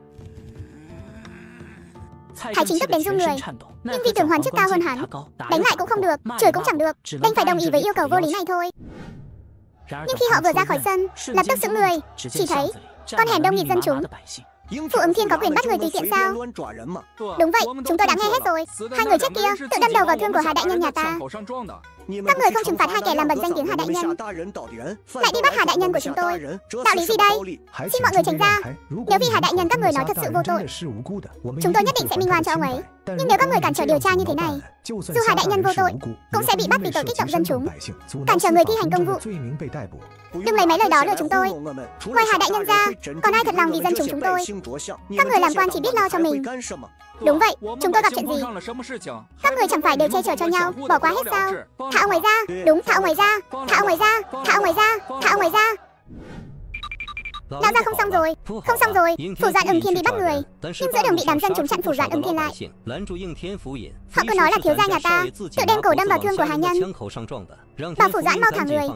S1: Thái chính tức đến run người, nhưng vì Tưởng Hoàn chức cao hơn hắn, đánh lại cũng không được, chửi cũng chẳng được, đành phải đồng ý với yêu cầu vô lý này thôi. Nhưng khi họ vừa ra khỏi sân, lập tức sững người, chỉ thấy con hẻm đông nghịt dân chúng. Phụ ứng thiên có quyền bắt người tùy tiện sao? Đúng vậy, chúng tôi đã nghe hết rồi. Hai người chết kia tự đâm đầu vào thương của Hà đại nhân nhà ta. Các người không trừng phạt hai kẻ làm bẩn danh tiếng Hà đại nhân, lại đi bắt Hà đại nhân của chúng tôi. Đạo lý gì đây? Xin mọi người tránh ra. Nếu vì Hà đại nhân các người nói thật sự vô tội, chúng tôi nhất định sẽ minh oan cho ông ấy. Nhưng nếu các người cản trở điều tra như thế này, dù Hà đại nhân vô tội cũng sẽ bị bắt vì tội kích động dân chúng, cản trở người thi hành công vụ. Đừng lấy mấy lời đó lừa chúng tôi. Ngoài Hà đại nhân ra, còn ai thật lòng vì dân chúng chúng tôi? Các người làm quan chỉ biết lo cho mình. Đúng vậy, chúng tôi gặp chuyện gì? Các người chẳng phải đều che chở cho nhau, bỏ qua hết sao? Thả ông ấy ra, đúng, thả ông ấy ra, thả ông ấy ra, thả ông ấy ra, thả ông ấy ra. Lão gia không xong rồi, không xong rồi, phủ doãn Ứng Thiên đi bắt người, nhưng giữa đường bị đám dân chúng chặn phủ doãn Ứng Thiên lại. Họ cứ nói là thiếu gia nhà ta tự đem cổ đâm vào thương của hài nhân, bảo phủ doãn mau thả người.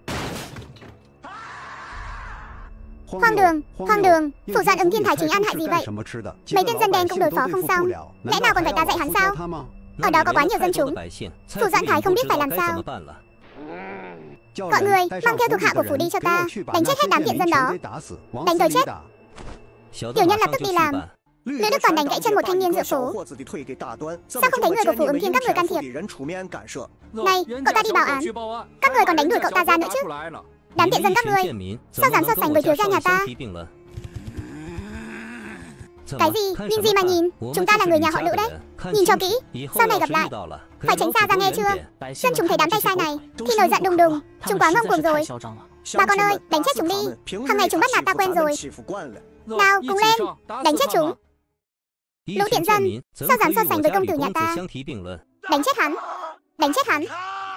S1: Hoang đường, hoang đường, phủ doãn Ứng Thiên thái chính ăn hại gì vậy? Mấy tên dân đen cũng đối phó không xong, lẽ nào còn phải ta dạy hắn sao? Ở đó có quá nhiều dân chúng, phủ doãn thái không biết phải làm sao. Gọi người mang theo thuộc hạ của phủ đi cho ta, đánh chết hết đám thiện dân đó, đánh tới chết. Tiểu nhân lập tức đi làm. Lữ Đức Toàn đánh gãy chân một thanh niên giữa phố. Sao không thấy người của phủ Ứng Thiên các người can thiệp? Này, cậu ta đi báo án, các người còn đánh đuổi cậu ta ra nữa chứ? Đám tiện dân các ngươi, sao dám so sánh với thiếu gia nhà ta? Cái gì? Nhìn gì mà nhìn? Chúng ta là người nhà họ Lữ đấy. Nhìn cho kỹ, sau này gặp lại phải tránh xa ra nghe chưa? Dân chúng thấy đám tay sai này thì nổi giận đùng đùng, chúng quá ngông cuồng rồi. Bà con ơi, đánh chết chúng đi. Hàng ngày chúng bắt nạt ta quen rồi. Nào, cùng lên, đánh chết chúng. Lũ tiện dân, sao dám so sánh với công tử nhà ta? Đánh chết hắn, đánh chết hắn.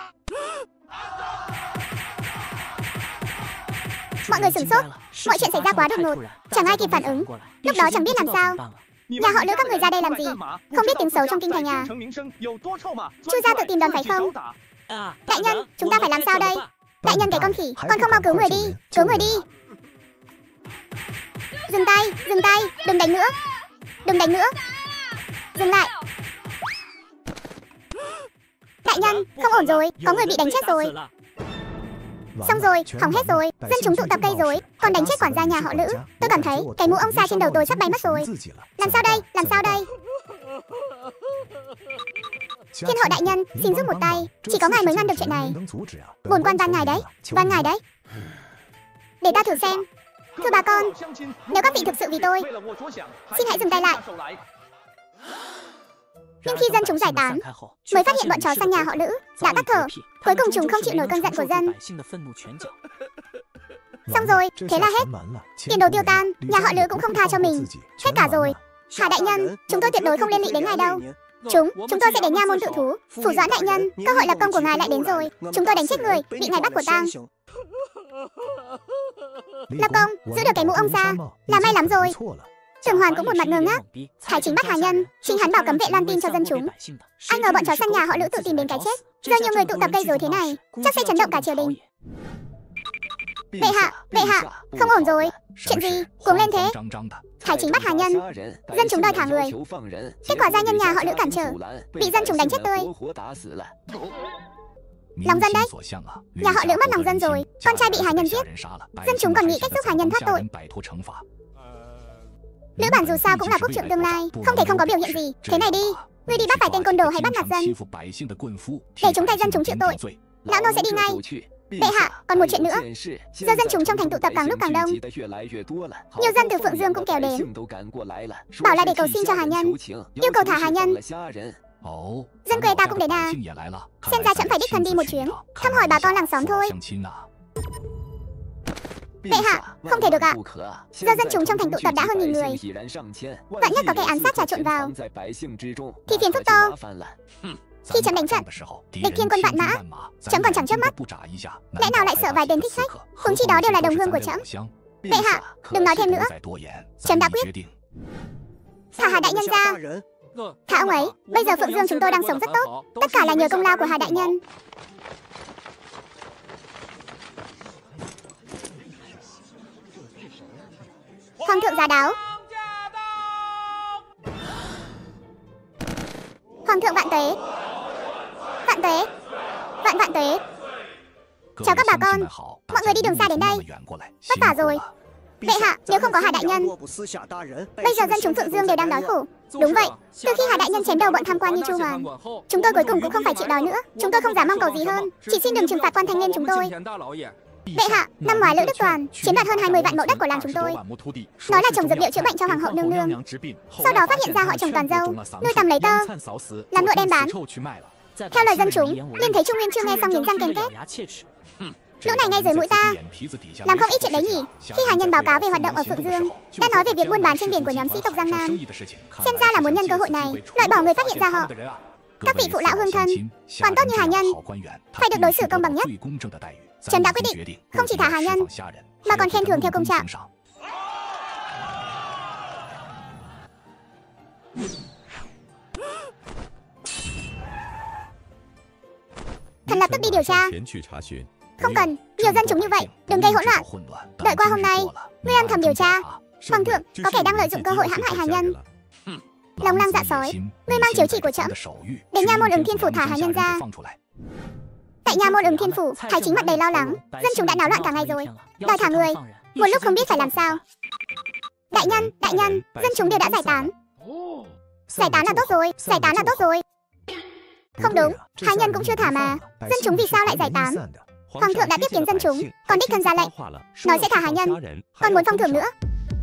S1: Mọi người sửng sốt, mọi chuyện xảy ra quá đột ngột, chẳng ai kịp phản ứng. Lúc đó chẳng biết làm sao. Nhà họ Lữ các người ra đây làm gì? Không biết tiếng xấu trong kinh thành à? Chu gia tự tìm đòn phải không? Đại nhân, chúng ta phải làm sao đây? Đại nhân cái con khỉ, con không mau cứu người đi, cứu người đi. Dừng tay, dừng tay, đừng đánh nữa, đừng đánh nữa. Dừng lại. Đại nhân, không ổn rồi, có người bị đánh chết rồi. Xong rồi, hỏng hết rồi, dân chúng tụ tập gây rối, còn đánh chết quản gia nhà họ Lữ. Tôi cảm thấy cái mũ ông sa trên đầu tôi sắp bay mất rồi. Làm sao đây, làm sao đây? Thiên hộ đại nhân, xin giúp một tay, chỉ có ngài mới ngăn được chuyện này. Bổn quan van ngài đấy, van ngài đấy. Để ta thử xem. Thưa bà con, nếu các vị thực sự vì tôi, xin hãy dừng tay lại. Nhưng khi dân chúng giải tán, mới phát hiện bọn chó săn nhà họ Lữ đã tắt thở. Cuối cùng chúng không chịu nổi cơn giận của dân. Xong rồi, thế là hết. Tiền đồ tiêu tan, nhà họ Lữ cũng không tha cho mình. Hết cả rồi. Hà đại nhân, chúng tôi tuyệt đối không liên lụy đến ngài đâu. Chúng, chúng tôi sẽ đến nha môn tự thú. Phủ doãn đại nhân, cơ hội lập công của ngài lại đến rồi. Chúng tôi đánh chết người, bị ngài bắt của tang. Lập công, giữ được cái mũ ông sa, là may lắm rồi. Tưởng Hoàn cũng một mặt ngơ ngác. Thái chính bắt hà nhân, chính hắn bảo cấm vệ loan tin cho dân chúng. Ai ngờ bọn chó săn nhà họ Lữ tự tìm đến cái chết. Giờ nhiều người tụ tập gây rối thế này, chắc sẽ chấn động cả triều đình. Bệ hạ, bệ hạ, không ổn rồi. Chuyện gì? Cuồng lên thế. Hải chính bắt hạ nhân. Dân chúng đòi thả người. Kết quả gia nhân nhà họ Lữ cản trở, bị dân chúng đánh chết tươi. Lòng dân đấy. Nhà họ Lữ mất lòng dân rồi. Con trai bị hạ nhân giết. Dân chúng còn nghĩ cách giúp hạ nhân thoát tội. Lữ Bản dù sao cũng là quốc trưởng tương lai, không thể không có biểu hiện gì. Thế này đi, ngươi đi bắt vài tên côn đồ hay bắt nạt dân, để chúng thay dân chúng chịu tội. Lão nô sẽ đi ngay. Bệ hạ, còn một chuyện nữa. Do dân chúng trong thành tụ tập càng lúc càng đông, nhiều dân từ Phượng Dương cũng kéo đến, bảo là để cầu xin cho hà nhân, yêu cầu thả hà nhân. Dân quê ta cũng đến à? Xem ra chẳng phải đích thân đi một chuyến, thăm hỏi bà con làng xóm thôi. Bệ hạ, không thể được ạ. Do dân chúng trong thành tụ tập đã hơn nghìn người, vạn nhất có kẻ ám sát trà trộn vào thì phiền phức to. Khi chấm đánh trận, địch thiên quân vạn mã, chấm còn chẳng chớp mắt, lẽ nào lại sợ vài tên thích khách? Huống chi đó đều là đồng hương của chấm. Bệ hạ, đừng nói thêm nữa. Chấm đã quyết. Thả Hà đại nhân ra. Thả ông ấy. Bây giờ Phượng Dương chúng tôi đang sống rất tốt, tất cả là nhờ công lao của Hà đại nhân. Hoàng thượng giá đáo. Hoàng thượng vạn tuế. Vạn tuế. Vạn vạn tuế. Chào các bà con. Mọi người đi đường xa đến đây, vất vả rồi. Bệ hạ, nếu không có Hà đại nhân, bây giờ dân chúng Phượng Dương đều đang đói khổ. Đúng vậy, từ khi Hà đại nhân chém đầu bọn tham quan như Chu Hoàn, chúng tôi cuối cùng cũng không phải chịu đói nữa. Chúng tôi không dám mong cầu gì hơn, chỉ xin đừng trừng phạt quan thanh niên chúng tôi. Bệ hạ, năm ngoái Lữ Đức Toàn chiếm đoạt hơn hai mươi vạn mẫu đất của làng chúng tôi, nói là trồng dược liệu chữa bệnh cho hoàng hậu nương nương. Sau đó phát hiện ra họ trồng toàn dâu, nuôi tầm lấy tơ, làm lụa đem bán. Theo lời dân chúng, liền thấy Trung Nguyên chưa nghe xong nghiến răng ken két. Lũ này ngay dưới mũi ta, làm không ít chuyện đấy nhỉ. Khi hà nhân báo cáo về hoạt động ở Phượng Dương, đã nói về việc buôn bán trên biển của nhóm sĩ tộc Giang Nam. Xem ra là muốn nhân cơ hội này loại bỏ người phát hiện ra họ. Các vị phụ lão hương thân, còn tốt như hà nhân, phải được đối xử công bằng nhất. Trần đã quyết định không chỉ thả hà nhân, mà còn khen thưởng theo công trạng. Thần lập tức đi điều tra. Không cần, nhiều dân chúng như vậy, đừng gây hỗn loạn. Đợi qua hôm nay, ngươi âm thầm điều tra. Hoàng thượng, có kẻ đang lợi dụng cơ hội hãm hại hà nhân. Lòng lang dạ sói, ngươi mang chiếu chỉ của trẫm, đến nha môn Ứng Thiên Phủ thả hà nhân ra. Tại nha môn Ứng Thiên Phủ, Thái chính mặt đầy lo lắng, dân chúng đã náo loạn cả ngày rồi, đòi thả người, một lúc không biết phải làm sao. Đại nhân, đại nhân, dân chúng đều đã giải tán. Giải tán là tốt rồi, giải tán là tốt rồi. Không đúng, hà nhân cũng chưa thả mà, dân chúng vì sao lại giải tán? Hoàng thượng đã tiếp kiến dân chúng, còn đích thân ra lệnh, nói sẽ thả hà nhân, còn muốn phong thưởng nữa.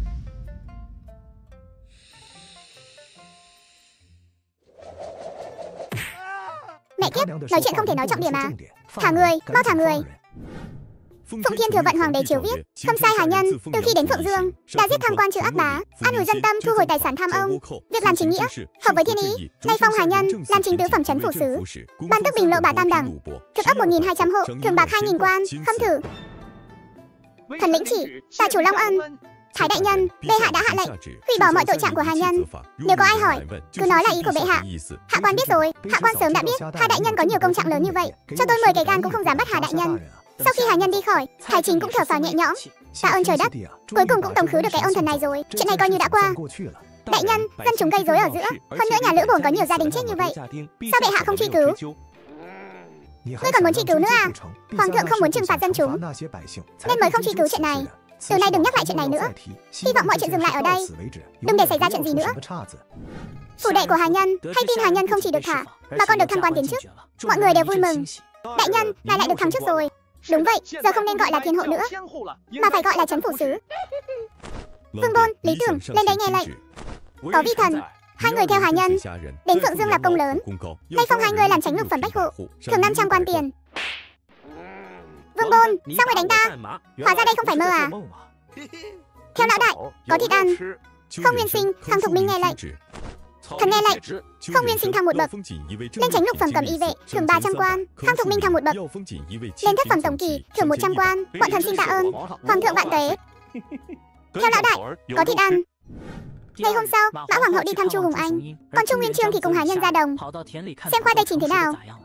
S1: Mẹ kiếp, nói chuyện không thể nói trọng điểm à? Thả người, mau thả người. Phụng Thiên Thừa Vận Hoàng đế chiếu viết, không sai hà nhân, từ khi đến Phượng Dương, đã giết tham quan trừ ác bá, an ủi dân tâm, thu hồi tài sản tham ông, việc làm chính nghĩa, hợp với thiên ý, nay phong hà nhân, làm chính tứ phẩm trấn phủ sứ, ban tước bình lộ bá tam đẳng, thực ấp một nghìn hai trăm hộ, thường bạc hai nghìn quan, khâm thử. Thần lĩnh chỉ, tả chủ Long Ân, Thái đại nhân, bệ hạ đã hạ lệnh hủy bỏ mọi tội trạng của hà nhân. Nếu có ai hỏi, cứ nói là ý của bệ hạ. Hạ quan biết rồi, hạ quan sớm đã biết Hà đại nhân có nhiều công trạng lớn như vậy, cho tôi mười cái gan cũng không dám bắt Hà đại nhân. Sau khi hà nhân đi khỏi, Thái chính cũng thở phào nhẹ nhõm. Tạ ơn trời đất, cuối cùng cũng tống khứ được cái ôn thần này rồi. Chuyện này coi như đã qua. Đại nhân, dân chúng gây rối ở giữa, hơn nữa nhà Lữ Bổn có nhiều gia đình chết như vậy, sao bệ hạ không truy cứu? Ngươi còn muốn truy cứu nữa à? Hoàng thượng không muốn trừng phạt dân chúng, nên mới không truy cứu chuyện này. Từ nay đừng nhắc lại chuyện này nữa. Hy vọng mọi chuyện dừng lại ở đây, đừng để xảy ra chuyện gì nữa. Phủ đệ của hà nhân, hay tin hà nhân không chỉ được thả, mà còn được thăng quan tiến chức. Mọi người đều vui mừng. Đại nhân, ngài lại được thăng chức rồi. Đúng vậy, giờ không nên gọi là thiên hộ nữa, mà phải gọi là trấn phủ sứ. Vương Bôn, Lý Tưởng, lên đây nghe lệnh. Có vi thần, hai người theo hà nhân đến Phượng Dương lập công lớn, nay phong hai người làm tránh lục phẩm bách hộ, thưởng năm trăm quan tiền. Vương Bôn, sao người đánh ta? Hóa ra đây không phải mơ à? Theo lão đại, có thịt ăn. Không Nguyên Sinh, Khang Thục Minh nghe lệnh. Thần nghe lệnh, Không Nguyên Sinh thăng một bậc, lên tránh lục phẩm cầm y vệ, thưởng ba trăm quan. Khang Thục Minh thăng một bậc, lên thất phẩm tổng kỳ, thưởng một trăm quan. Bọn thần xin tạ ơn, hoàng thượng vạn tuế. Theo lão đại, có thịt ăn. Ngày hôm sau, Mã Hoàng hậu đi thăm Chu Hùng Anh, còn Trung Nguyên Chương thì cùng hà nhân ra đồng xem khoai tây chín thế nào.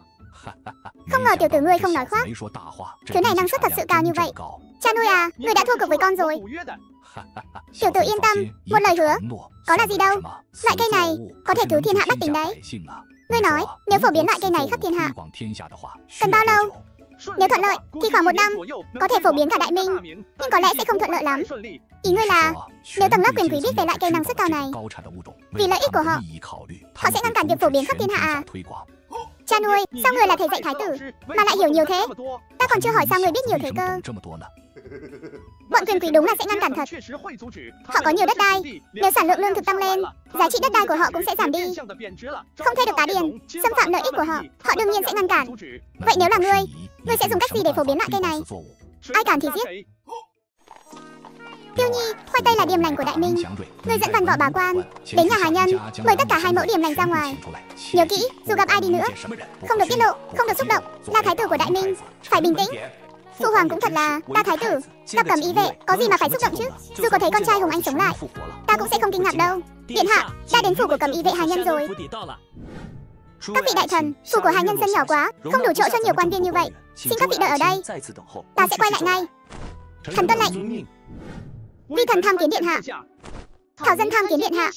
S1: Không ngờ tiểu tử ngươi không nói khoác. Thứ này năng suất thật sự cao như vậy. Cha nuôi à, ngươi đã thua cuộc với con rồi. Tiểu tử yên tâm, một lời hứa. Có là gì đâu. Loại cây này có thể cứu thiên hạ bách tính đấy. Ngươi nói, nếu phổ biến loại cây này khắp thiên hạ, cần bao lâu? Nếu thuận lợi thì khoảng một năm, có thể phổ biến cả Đại Minh, nhưng có lẽ sẽ không thuận lợi lắm. Ý ngươi là, nếu tầng lớp quyền quý biết về loại cây năng suất cao này, vì lợi ích của họ, họ sẽ ngăn cản việc phổ biến khắp thiên hạ à? Cha nuôi, sao người là thầy dạy thái tử, mà lại hiểu nhiều thế? Ta còn chưa hỏi sao người biết nhiều thế cơ. Bọn quyền quý đúng là sẽ ngăn cản thật. Họ có nhiều đất đai, nếu sản lượng lương thực tăng lên, giá trị đất đai của họ cũng sẽ giảm đi. Không thuê được tá điền, xâm phạm lợi ích của họ, họ đương nhiên sẽ ngăn cản. Vậy nếu là ngươi, ngươi sẽ dùng cách gì để phổ biến loại cây này? Ai cản thì giết. Tiêu Nhi, khoai tây là điểm lành của Đại Minh. Ngươi dẫn văn võ bá quan đến nhà Hà Nhân, mời tất cả hai mẫu điểm lành ra ngoài. Nhớ kỹ, dù gặp ai đi nữa, không được tiết lộ, không được xúc động. Là thái tử của Đại Minh, phải bình tĩnh. Phụ hoàng cũng thật là đa thái tử, các cầm ý vệ, có gì mà phải xúc động chứ? Dù có thấy con trai Hùng Anh sống lại, ta cũng sẽ không kinh ngạc đâu. Điện hạ, đã đến phủ của cầm ý vệ Hà Nhân rồi. Các vị đại thần, phủ của Hà Nhân sân nhỏ quá, không đủ chỗ cho nhiều quan viên như vậy. Xin các vị đợi ở đây, ta sẽ quay lại ngay. Thần tuân lệnh. Vi thần tham kiến điện hạ. Thảo dân tham kiến điện hạ.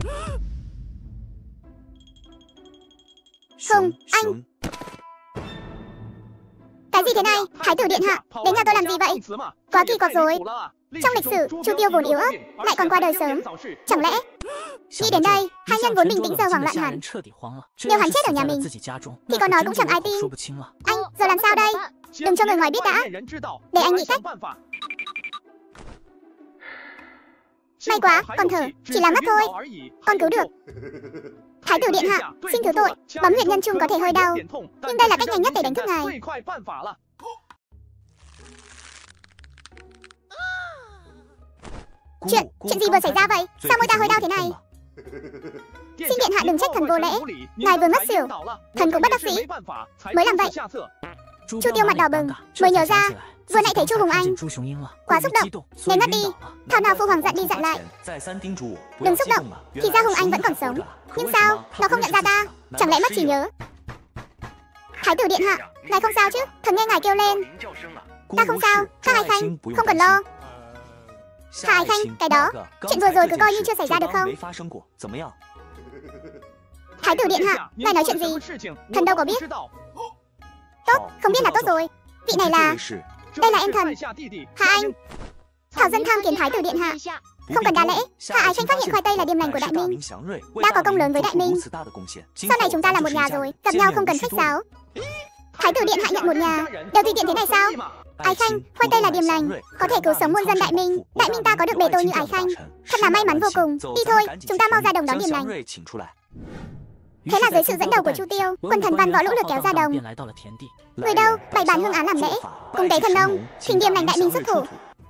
S1: Hùng Anh, cái gì thế này? Thái tử điện hạ, đến nhà tôi làm gì vậy? Quá kỳ quặc rồi. Trong lịch sử, Chu Tiêu vốn yếu ớt, lại còn qua đời sớm. Chẳng lẽ? Nghĩ đến đây, hai nhân vốn bình tĩnh giờ hoảng loạn hẳn. Nếu hắn chết ở nhà mình, thì có nói cũng chẳng ai tin. Anh, giờ làm sao đây? Đừng cho người ngoài biết đã. Để anh nghĩ cách. May quá, còn thở, chỉ là ngất thôi. Con cứu được. Thái tử điện hạ, xin thứ tội, bấm huyệt nhân trung có thể hơi đau, nhưng đây là cách nhanh nhất để đánh thức ngài. Chuyện, chuyện gì vừa xảy ra vậy? Sao môi ta hơi đau thế này? Xin điện hạ đừng trách thần vô lễ, ngài vừa ngất xỉu, thần cũng bất đắc dĩ mới làm vậy. Chu Tiêu mặt đỏ bừng, mới nhớ ra vừa nãy thấy Chu Hùng Anh, quá xúc động nên ngất đi. Thảo nào phụ hoàng dặn đi dặn lại, đừng xúc động. Thì ra Hùng Anh vẫn còn sống, nhưng sao nó không nhận ra ta? Chẳng lẽ mất trí nhớ? Thái tử điện hạ, ngài không sao chứ? Thần nghe ngài kêu lên. Ta không sao, các Hải Khanh, không cần lo. Hải Khanh, cái đó, chuyện vừa rồi cứ coi như chưa xảy ra được không? Thái tử điện hạ, ngài nói chuyện gì? Thần đâu có biết. Tốt, không biết là tốt rồi. Vị này là... Đây là em thần, Hà Anh. Thảo dân tham kiến Thái tử điện hạ. Không cần đa lễ, Hạ Ái Khanh phát hiện khoai tây là điểm lành của Đại Minh, đã có công lớn với Đại Minh. Sau này chúng ta là một nhà rồi, gặp nhau không cần khách sáo. Thái tử điện hạ nhận một nhà, đều tùy tiện thế này sao? Ái Khanh, khoai tây là điểm lành, có thể cứu sống muôn dân Đại Minh. Đại Minh ta có được bề tôi như Ái Khanh, thật là may mắn vô cùng. Đi thôi, chúng ta mau ra đồng đón điểm lành. Thế là dưới sự dẫn đầu của Chu Tiêu, quân thần văn võ lũ lượt kéo ra đồng. Người đâu, bày bàn hương án làm lễ, cùng tế thần nông, thỉnh điểm lành Đại Minh xuất thủ.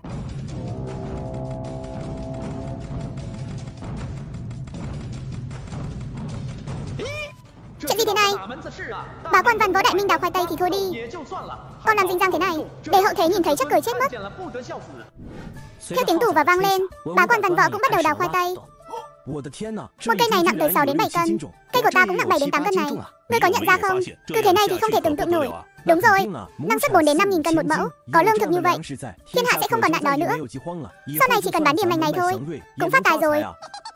S1: Chuyện gì thế này? Bà quan văn võ Đại Minh đào khoai tây thì thôi đi, con làm rình rang thế này, để hậu thế nhìn thấy chắc cười chết mất. Theo tiếng tủ và vang lên, bà quan văn võ cũng bắt đầu đào khoai tây. Một cây này nặng tới sáu đến bảy cân, cây của ta cũng nặng bảy đến tám cân này. Ngươi có nhận ra không? Cứ thế này thì không thể tưởng tượng nổi. Đúng rồi, năng suất bốn đến năm nghìn cân một mẫu, có lương thực như vậy, thiên hạ sẽ không còn nạn đói nữa. Sau này chỉ cần bán điểm lành này thôi, cũng phát tài rồi.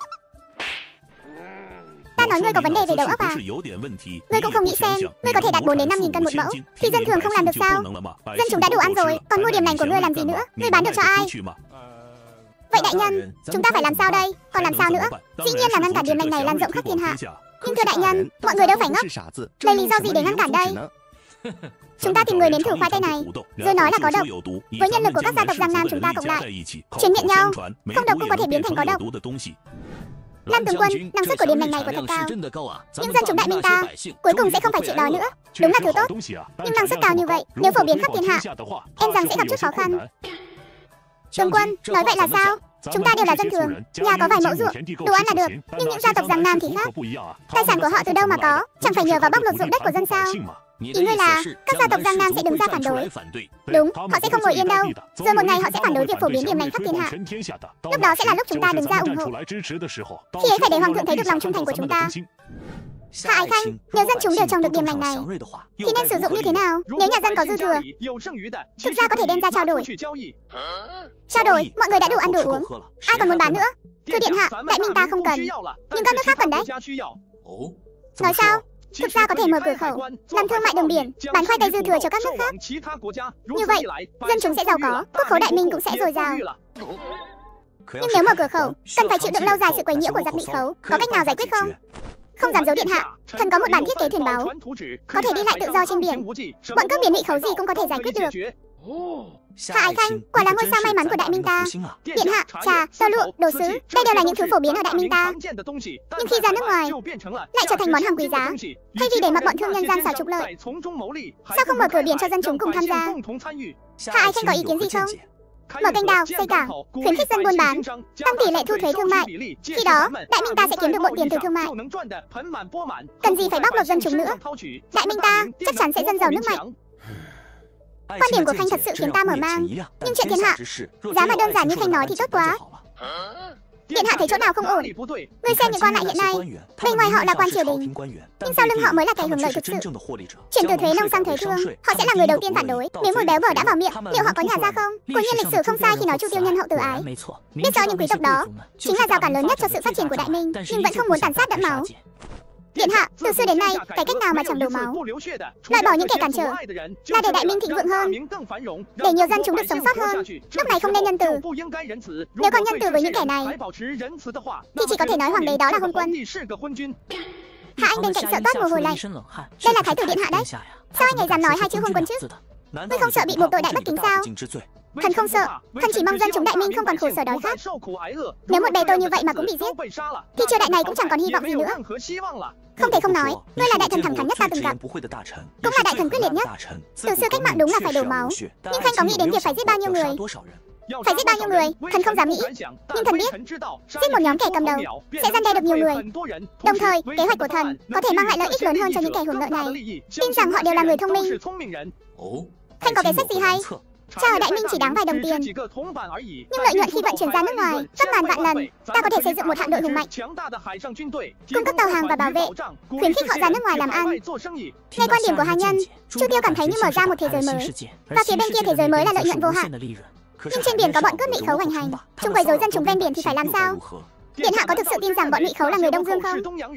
S1: Ta nói ngươi có vấn đề về đầu óc à? Ngươi cũng không nghĩ xem, ngươi có thể đạt bốn đến năm nghìn cân một mẫu, thì dân thường không làm được sao? Dân chúng đã đủ ăn rồi, còn mua điểm lành của ngươi làm gì nữa? Ngươi bán được cho ai? Vậy đại nhân, chúng ta phải làm sao đây? Còn làm sao nữa? Dĩ nhiên là ngăn cản điểm lành này lan rộng khắp thiên hạ. Nhưng thưa đại nhân, mọi người đâu phải ngốc, lấy lý do gì để ngăn cản đây? Chúng ta tìm người nếm thử khoai tây này, rồi nói là có độc. Với nhân lực của các gia tộc Giang Nam chúng ta cộng lại, truyền miệng nhau, không độc cũng có thể biến thành có độc. Lan tướng quân, năng suất của điểm lành này của thật cao, nhưng dân chúng Đại Minh ta cuối cùng sẽ không phải chịu đói nữa. Đúng là thứ tốt, nhưng năng suất cao như vậy, nếu phổ biến khắp thiên hạ, em rằng sẽ gặp chút khó khăn. Tướng quân, nói vậy là sao? Chúng ta đều là dân thường, nhà có vài mẫu ruộng, đồ ăn là được, nhưng những gia tộc Giang Nam thì khác. Tài sản của họ từ đâu mà có? Chẳng phải nhờ vào bóc lột ruộng đất của dân sao? Ý ngươi là các gia tộc Giang Nam sẽ đứng ra phản đối? Đúng, họ sẽ không ngồi yên đâu. Rồi một ngày họ sẽ phản đối việc phổ biến điểm lành khắp thiên hạ. Lúc đó sẽ là lúc chúng ta đứng ra ủng hộ. Khi ấy phải để hoàng thượng thấy được lòng trung thành của chúng ta. Hạ Ái Khanh, nếu dân chúng đều trồng được điểm lành này, thì nên sử dụng như thế nào nếu nhà dân có dư thừa? Thực ra có thể đem ra trao đổi. Trao đổi, mọi người đã đủ ăn đủ uống, ai còn muốn bán nữa? Thưa điện hạ, Đại Minh ta không cần, nhưng các nước khác cần đấy. Nói sao? Thực ra có thể mở cửa khẩu, làm thương mại đường biển, bán khoai tây dư thừa cho các nước khác. Như vậy, dân chúng sẽ giàu có, quốc khố Đại Minh cũng sẽ dồi dào. Nhưng nếu mở cửa khẩu, cần phải chịu đựng lâu dài sự quấy nhiễu của giặc Mỹ khấu, có cách nào giải quyết không? Không dám giấu điện hạ, thần có một bản thiết kế thuyền báo, có thể đi lại tự do trên biển. Bọn cướp biển Mỹ khấu gì cũng có thể giải quyết được. Hạ Ái Khanh, quả là ngôi sao may mắn của Đại Minh ta. Điện hạ, trà, tơ lụa, đồ sứ, đây đều là những thứ phổ biến ở Đại Minh ta. Nhưng khi ra nước ngoài, lại trở thành món hàng quý giá. Thay vì để mặc bọn thương nhân gian xảo trục lợi, sao không mở cửa biển cho dân chúng cùng tham gia? Hạ Ái Khanh có ý kiến gì không? Mở kênh đào, xây cảng, khuyến khích dân buôn bán, tăng tỷ lệ thu thuế thương mại. Khi đó, Đại Minh ta sẽ kiếm được bộn tiền từ thương mại. Cần gì phải bóc lột dân chúng nữa? Đại Minh ta chắc chắn sẽ dân giàu nước mạnh. Quan điểm của Khanh thật sự khiến ta mở mang. Nhưng chuyện thiên hạ, giá mà đơn giản như Khanh nói thì tốt quá. Điện hạ thấy chỗ nào không ổn? Ngươi xem những quan lại hiện nay, bên ngoài họ là quan triều đình, nhưng sau lưng họ mới là kẻ hưởng lợi thực sự. Chuyển từ thuế nông sang thuế thương, họ sẽ là người đầu tiên phản đối. Nếu mùi béo bở đã vào miệng, liệu họ có nhà ra không? Cố nhiên lịch sử không sai khi nói Chu Tiêu Nhân hậu tử ái. Biết rõ những quý tộc đó chính là rào cản lớn nhất cho sự phát triển của Đại Minh, nhưng vẫn không muốn tàn sát đẫm máu. Điện hạ, từ xưa đến nay, cái cách nào mà chẳng đổ máu? Loại bỏ những kẻ cản trở là để Đại Minh thịnh vượng hơn, để nhiều dân chúng được sống sót hơn. Lúc này không nên nhân từ. Nếu còn nhân từ với những kẻ này, thì chỉ có thể nói hoàng đế đó là hôn quân. Hạ Anh bên cạnh sợ toát mồ hôi lạnh. Đây là thái tử điện hạ đấy. Sao anh ấy dám nói hai chữ hôn quân chứ? Ngươi không sợ bị buộc tội đại bất kính sao? Thần không sợ, thần chỉ mong dân chúng Đại Minh không còn khổ sở đói khát. Nếu một bề tôi như vậy mà cũng bị giết, thì triều đại này cũng chẳng còn hy vọng gì nữa. Không thể không nói, ngươi là đại thần thẳng thắn nhất ta từng gặp, cũng là đại thần quyết liệt nhất. Từ xưa cách mạng đúng là phải đổ máu, nhưng Khanh có nghĩ đến việc phải giết bao nhiêu người? Phải giết bao nhiêu người, thần không dám nghĩ. Nhưng thần biết, giết một nhóm kẻ cầm đầu sẽ răn đe được nhiều người. Đồng thời, kế hoạch của thần có thể mang lại lợi ích lớn hơn cho những kẻ hưởng lợi này. Tin rằng họ đều là người thông minh. Khanh có cái sách gì hay? Cha ở Đại Minh chỉ đáng vài đồng tiền, nhưng lợi nhuận khi vận chuyển ra nước ngoài gấp ngàn vạn lần. Ta có thể xây dựng một hạm đội hùng mạnh, cung cấp tàu hàng và bảo vệ, khuyến khích họ ra nước ngoài làm ăn. Nghe quan điểm của hai nhân, Chu Tiêu cảm thấy như mở ra một thế giới mới, và phía bên kia thế giới mới là lợi nhuận vô hạn. Nhưng trên biển có bọn cướp Mỹ khấu hoành hành, chúng quấy rối dân chúng ven biển thì phải làm sao? Điện hạ có thực sự tin rằng bọn Mỹ khấu là người Đông Dương không?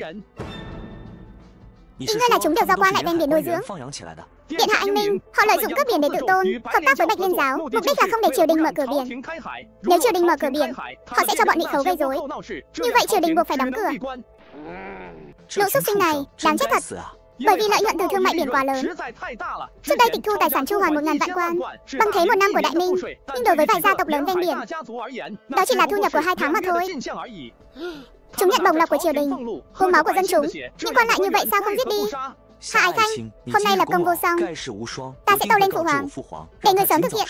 S1: Ý ngươi là chúng đều do quan lại ven biển nuôi dưỡng. Điện hạ anh minh, họ lợi dụng cướp biển để tự tôn, hợp tác với Bạch Liên giáo, mục đích là không để triều đình mở cửa biển. Nếu triều đình mở cửa biển, họ sẽ cho bọn Mỹ khấu gây rối. Như vậy triều đình buộc phải đóng cửa. Lũ xuất sinh này, đáng chết thật. Bởi vì lợi nhuận từ thương mại biển quá lớn. Trước đây tịch thu tài sản Chu Hoàn một ngàn vạn quan, bằng thế một năm của Đại Minh. Nhưng đối với vài gia tộc lớn ven biển, đó chỉ là thu nhập của hai tháng mà thôi. Chúng nhận bổng lộc của triều đình, uống máu của dân chúng, nhưng quan lại như vậy sao không giết đi? Hạ Ái Khanh, hôm nay lập công vô song, ta sẽ tâu lên phụ hoàng, để người sớm thực hiện.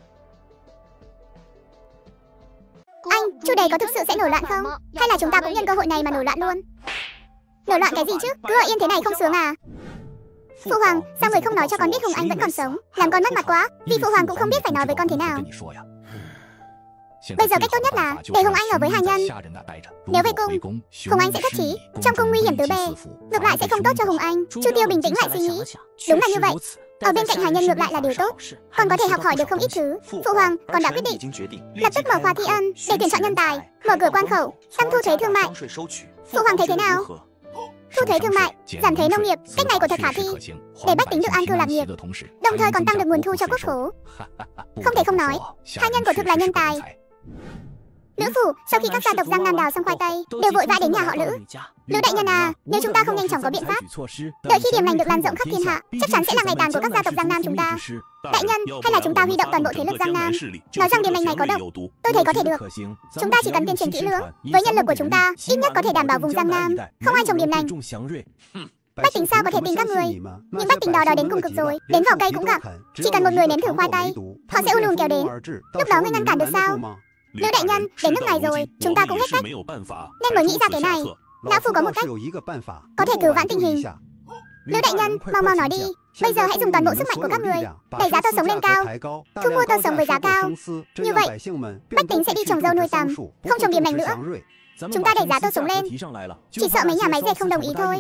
S1: Anh, Chu Đề có thực sự sẽ nổi loạn không? Hay là chúng ta cũng nhân cơ hội này mà nổi loạn luôn? Nổi loạn cái gì chứ? Cứ ở yên thế này không sướng à? Phụ hoàng, sao người không nói cho con biết Hùng Anh vẫn còn sống? Làm con mất mặt quá, vì phụ hoàng cũng không biết phải nói với con thế nào. Bây giờ cách tốt nhất là để Hùng Anh ở với Hà Nhân. Nếu về cung, Hùng Anh sẽ thất trí, trong cung nguy hiểm tứ bề, ngược lại sẽ không tốt cho Hùng Anh. Chu Tiêu bình tĩnh lại suy nghĩ. Đúng là như vậy. Ở bên cạnh Hà Nhân ngược lại là điều tốt, còn có thể học hỏi được không ít thứ. Phụ hoàng, con đã quyết định lập tức mở khoa thi ân để tuyển chọn nhân tài, mở cửa quan khẩu, tăng thu thuế thương mại. Phụ hoàng thấy thế nào? Thu thuế thương mại, giảm thuế nông nghiệp, cách này của thật khả thi, để bách tính được an cư lạc nghiệp, đồng thời còn tăng được nguồn thu cho quốc khố. Không thể không nói, Hà Nhân của thực là nhân tài. Lữ phủ, sau khi các gia tộc Giang Nam đào xong khoai tây, đều vội vã đến nhà họ Lữ. Lữ đại nhân à, nếu chúng ta không nhanh chóng có biện pháp, đợi khi điểm lành được lan rộng khắp thiên hạ, chắc chắn sẽ là ngày tàn của các gia tộc Giang Nam chúng ta. Đại nhân, hay là chúng ta huy động toàn bộ thế lực Giang Nam, nói rằng điểm lành này có độc, tôi thấy có thể được. Chúng ta chỉ cần tuyên truyền kỹ lưỡng, với nhân lực của chúng ta, ít nhất có thể đảm bảo vùng Giang Nam không ai trồng điểm lành. Bách tính sao có thể tin các người? Nhưng bách tính đó đòi đến cùng cực rồi, đến vỏ cây cũng gặp. Chỉ cần một người nếm thử khoai tây, họ sẽ ùn ùn kéo đến. Lúc đó ngươi ngăn cản được sao? Lữ đại nhân, đến nước này rồi, chúng ta cũng hết cách, nên mới nghĩ ra cái này. Lão phu có một cách, có thể cứu vãn tình hình. Lữ đại nhân, mau mau nói đi. Bây giờ hãy dùng toàn bộ sức mạnh của các người, đẩy giá tơ sống lên cao, thu mua tơ sống với giá cao. Như vậy, bách tính sẽ đi trồng dâu nuôi tầm, không trồng điểm lành nữa. Chúng ta đẩy giá tơ sống lên, chỉ sợ mấy nhà máy dệt không đồng ý thôi.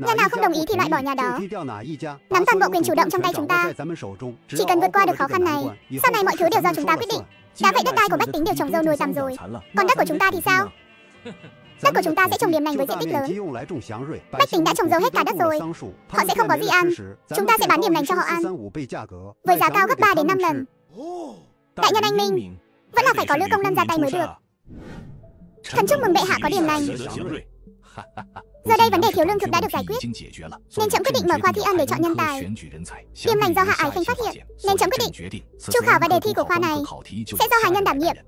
S1: Nhà nào không đồng ý thì loại bỏ nhà đó. Nắm toàn bộ quyền chủ động trong tay chúng ta. Chỉ cần vượt qua được khó khăn này, sau này mọi thứ đều do chúng ta quyết định. Đã vậy đất đai của bách tính đều trồng dâu nuôi tầm rồi. Còn đất của chúng ta thì sao? Đất của chúng ta sẽ trồng điểm lành với diện tích lớn. Bách tính đã trồng dâu hết cả đất rồi. Họ sẽ không có gì ăn. Chúng ta sẽ bán điểm lành cho họ ăn với giá cao gấp ba đến năm lần. Đại nhân anh Minh, vẫn là phải có lữ công lâm ra tay mới được. Thần chúc mừng bệ hạ có điểm lành. Giờ đây vấn đề thiếu lương thực đã được giải quyết, nên trẫm quyết định mở khoa thi ân để chọn nhân tài. Điểm lành do Hạ Ái Khanh phát hiện, nên trẫm quyết định chu khảo và đề thi của khoa này sẽ do Hải Nhân đảm nhiệm.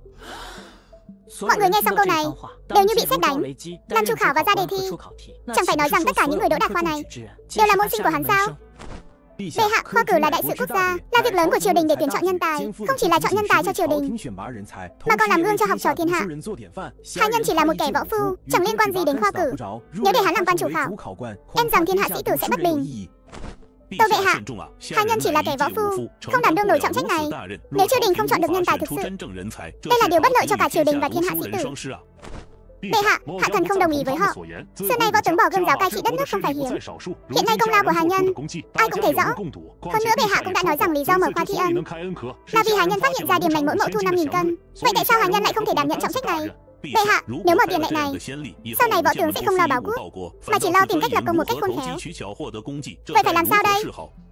S1: Mọi người nghe xong câu này đều như bị sét đánh. Làm chu khảo và ra đề thi, chẳng phải nói rằng tất cả những người đỗ đạt khoa này đều là môn sinh của hắn sao? Bệ hạ, khoa cử là đại sự quốc gia, là việc lớn của triều đình để tuyển chọn nhân tài, không chỉ là chọn nhân tài cho triều đình, mà còn làm gương cho học trò thiên hạ. Hải Nhân chỉ là một kẻ võ phu, chẳng liên quan gì đến khoa cử. Nếu để hắn làm quan chủ khảo, em rằng thiên hạ sĩ tử sẽ bất bình. Tâu bệ hạ, Hải Nhân chỉ là kẻ võ phu, không đảm đương nổi trọng trách này. Nếu triều đình không chọn được nhân tài thực sự, đây là điều bất lợi cho cả triều đình và thiên hạ sĩ tử. Bệ hạ, hạ thần không đồng ý với họ. Xưa nay võ tướng bỏ gương giáo cai trị đất nước không phải hiếm. Hiện nay công lao của Hải Nhân ai cũng thấy rõ. Hơn nữa bệ hạ cũng đã nói rằng lý do mở khoa thi ân là vì Hải Nhân phát hiện ra điểm lành mỗi mẫu thu năm nghìn cân. Vậy tại sao Hải Nhân lại không thể đảm nhận trọng trách này? Bệ hạ, nếu mở tiền lệ này, sau này võ tướng sẽ không lo báo quốc, mà chỉ lo tìm cách lập công một cách khôn khéo. Vậy phải làm sao đây?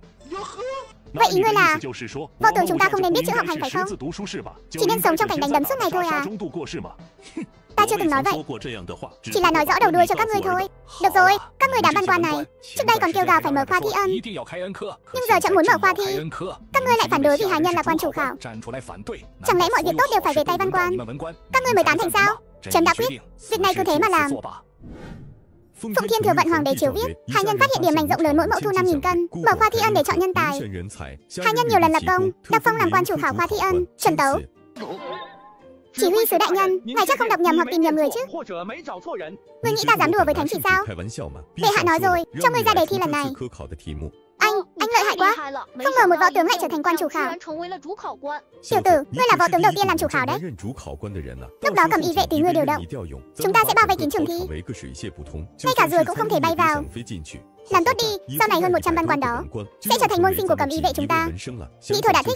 S1: Vậy ý ngươi là võ tướng chúng ta không nên biết chữ học hành phải không? Chỉ nên sống trong cảnh đánh đấm suốt ngày thôi à? Ta chưa từng nói vậy, chỉ là nói rõ đầu đuôi cho các ngươi thôi. Được rồi, các ngươi đám văn quan này trước đây còn kêu gào phải mở khoa thi ân, nhưng giờ chẳng muốn mở khoa thi. Các ngươi lại phản đối vì Hải Nhân là quan chủ khảo. Chẳng lẽ mọi việc tốt đều phải về tay văn quan? Các ngươi mới tán thành sao? Trẫm đã quyết, việc này cứ thế mà làm. Phụng Thiên Thừa Vận Hoàng đế chiếu viết, Hải Nhân phát hiện điểm lành rộng lớn mỗi mẫu thu năm nghìn cân, mở khoa thi ân để chọn nhân tài. Hải Nhân nhiều lần lập công, đặc phong làm quan chủ khảo khoa thi ân. Chuẩn tấu. Chỉ huy sứ đại nhân, ngài chắc không đọc nhầm hoặc tìm nhầm người chứ? Ngươi nghĩ ta dám đùa với thánh chỉ sao? Bệ hạ nói rồi, cho ngươi ra đề thi lần này. Anh, anh lợi hại quá. Không ngờ một võ tướng lại trở thành quan chủ khảo. Tiểu tử, ngươi là võ tướng đầu tiên làm chủ khảo đấy. Lúc đó cầm y vệ tí ngươi điều động, chúng ta sẽ bao vây kín trường thi. Ngay cả ruồi cũng không thể bay vào. Làm tốt đi, sau này hơn một trăm văn quan đó sẽ trở thành môn sinh của cầm y vệ chúng ta. Nghĩ thôi đã thích.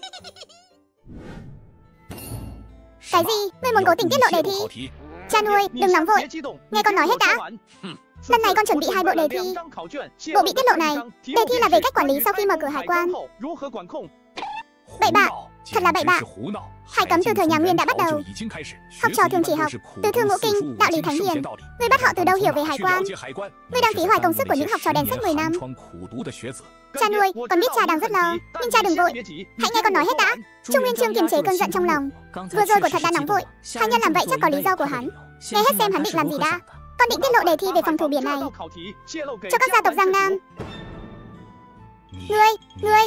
S1: Cái gì? Ngươi muốn cố tình tiết lộ đề thi? Cha nuôi, đừng nóng vội, nghe con nói hết đã. Lần này con chuẩn bị hai bộ đề thi. Bộ bị tiết lộ này, đề thi là về cách quản lý sau khi mở cửa hải quan. Bậy bạ, thật là bậy bạ. Hải cấm từ thời nhà Nguyên đã bắt đầu. Học trò thường chỉ học từ thư ngũ kinh, đạo lý thánh hiền. Ngươi bắt họ từ đâu hiểu về hải quan? Ngươi đang phí hoài công sức của những học trò đèn sách mười năm. Cha nuôi, con biết cha đang rất lo, nhưng cha đừng vội. Hãy nghe con nói hết đã. Trung Nguyên Chương kiềm chế cơn giận trong lòng. Vừa rồi của thật đã nóng vội. Hải Nhân làm vậy chắc có lý do của hắn. Nghe hết xem hắn định làm gì đã. Con định tiết lộ đề thi về phòng thủ biển này cho các gia tộc Giang Nam. Ngươi, ngươi.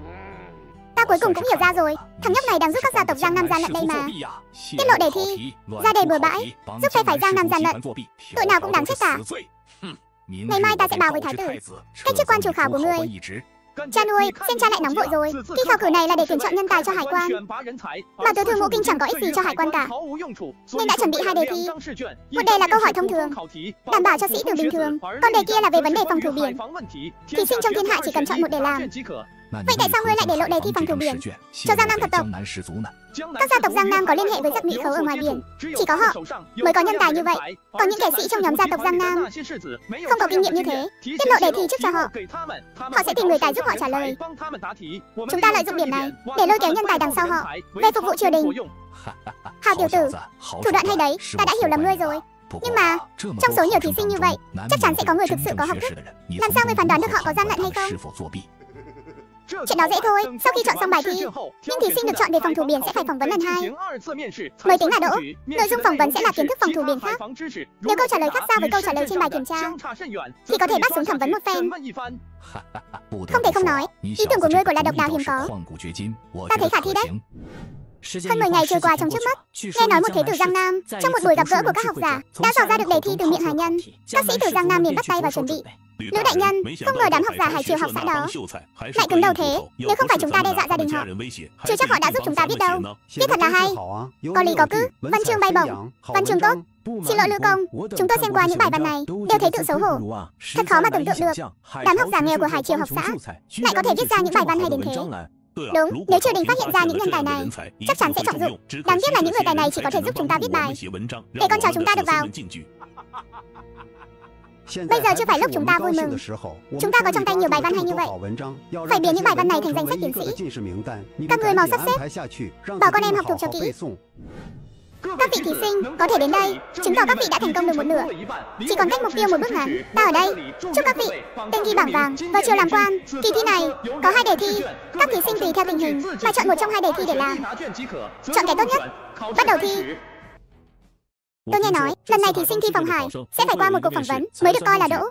S1: Ta cuối cùng cũng hiểu ra rồi, thằng nhóc này đang giúp các gia tộc Giang Nam gian lận đây mà. Tiết lộ đề thi, ra đề bừa bãi, giúp phe phái Giang Nam gian lận, tội nào cũng đáng chết cả. Ngày mai ta sẽ báo với thái tử cách chức quan chủ khảo của ngươi. Cha nuôi, xem cha lại nóng vội rồi. Thi khảo cử này là để tuyển chọn nhân tài cho hải quan, mà tứ thư ngũ kinh chẳng có ích gì cho hải quan cả, nên đã chuẩn bị hai đề thi. Một đề là câu hỏi thông thường, đảm bảo cho sĩ tử bình thường, còn đề kia là về vấn đề phòng thủ biển. Thí sinh trong thiên hạ chỉ cần chọn một để làm. Vậy tại sao ngươi lại để lộ đề thi phòng thủ biển cho Giang Nam thập tộc? Các gia tộc Giang Nam có liên hệ với giặc Ngụy Khấu ở ngoài biển, chỉ có họ mới có nhân tài như vậy. Còn những kẻ sĩ trong nhóm gia tộc Giang Nam không có kinh nghiệm như thế, tiết lộ đề thi trước cho họ, họ sẽ tìm người tài giúp họ trả lời. Chúng ta lợi dụng điểm này để lôi kéo nhân tài đằng sau họ về phục vụ triều đình. Hào tiểu tử, thủ đoạn hay đấy, ta đã hiểu lầm ngươi rồi. Nhưng mà trong số nhiều thí sinh như vậy, chắc chắn sẽ có người thực sự có học thức. Làm sao ngươi phán đoán được họ có gian lận hay không? Chuyện đó dễ thôi, sau khi chọn xong bài thi, những thí sinh được chọn về phòng thủ biển sẽ phải phỏng vấn lần hai mới tính là đỗ. Nội dung phỏng vấn sẽ là kiến thức phòng thủ biển khác. Nếu câu trả lời khác xa với câu trả lời trên bài kiểm tra thì có thể bắt xuống thẩm vấn một phen. Không thể không nói, ý tưởng của ngươi của là độc đáo hiếm có. Ta thấy khả thi đấy. Hơn mười ngày trôi qua trong trước mắt, nghe nói một thế tử Giang Nam trong một buổi gặp gỡ của các học giả đã dò ra được đề thi từ miệng Hải Nhân. Các sĩ tử Giang Nam liền bắt tay vào chuẩn bị. Lữ đại nhân, không ngờ đám học giả Hải Triều học xã đó lại cứng đầu thế. Nếu không phải chúng ta đe dọa gia đình họ, chưa chắc họ đã giúp chúng ta biết đâu. Biết thật là hay, có lý có cứ. Văn chương bay bổng, văn chương tốt, Xin lỗi Lưu Công, chúng tôi xem qua những bài văn này, đều thấy tự xấu hổ. Thật khó mà tưởng tượng được, đám học giả nghèo của Hải Triều học xã lại có thể viết ra những bài văn hay đến thế. Đúng, nếu triều đình phát hiện ra những nhân tài này, chắc chắn sẽ trọng dụng. Đáng tiếc là những người tài này chỉ có thể giúp chúng ta viết bài, để con cháu chúng ta được vào. Bây giờ chưa phải lúc chúng ta vui mừng. Chúng ta có trong tay nhiều bài văn hay như vậy, phải biến những bài văn này thành danh sách tiến sĩ. Các người mau sắp xếp, bảo con em học thuộc cho kỹ. Các vị thí sinh có thể đến đây, chứng tỏ các vị đã thành công được một nửa. Chỉ còn cách mục tiêu một bước ngắn. Ta ở đây. Chúc các vị tên ghi bảng vàng vào chiều làm quan. Kỳ thi này có hai đề thi. Các thí sinh tùy theo tình hình mà chọn một trong hai đề thi để làm. Chọn cái tốt nhất. Bắt đầu thi. Tôi nghe nói lần này thí sinh thi phòng Hải sẽ phải qua một cuộc phỏng vấn mới được coi là đỗ.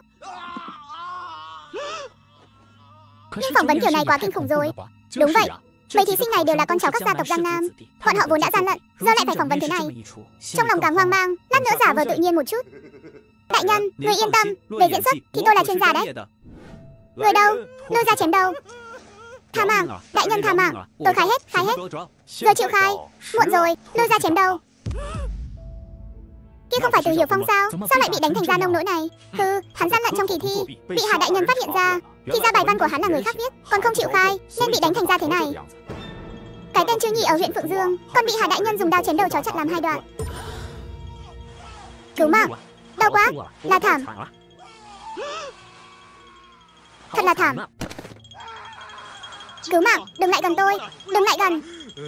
S1: Nhưng phỏng vấn kiểu này quá kinh khủng rồi. Đúng vậy. Mấy thí sinh này đều là con cháu các gia tộc Giang Nam. Bọn họ vốn đã gian lận, giờ lại phải phỏng vấn thế này. Trong lòng càng hoang mang, lát nữa giả vờ tự nhiên một chút. Đại nhân, người yên tâm, về diễn xuất thì tôi là chuyên gia đấy. Người đâu? Lôi ra chém đầu. Tha mạng, đại nhân tha mạng. Tôi khai hết, khai hết. Giờ chịu khai. Muộn rồi, lôi ra chém đầu. Kia không phải Từ Hiểu Phong sao? Sao lại bị đánh thành ra nông nỗi này? Hừ, hắn gian lận trong kỳ thi, bị Hà đại nhân phát hiện ra. Thì ra bài văn của hắn là người khác viết, còn không chịu khai, nên bị đánh thành ra thế này. Cái tên Trư Nhị ở huyện Phượng Dương, còn bị Hà đại nhân dùng đao chém đầu chó chặn làm hai đoạn. Cứu mạng, đau quá, là thảm. Thật là thảm. Cứu mạng, đừng lại gần tôi, đừng lại gần.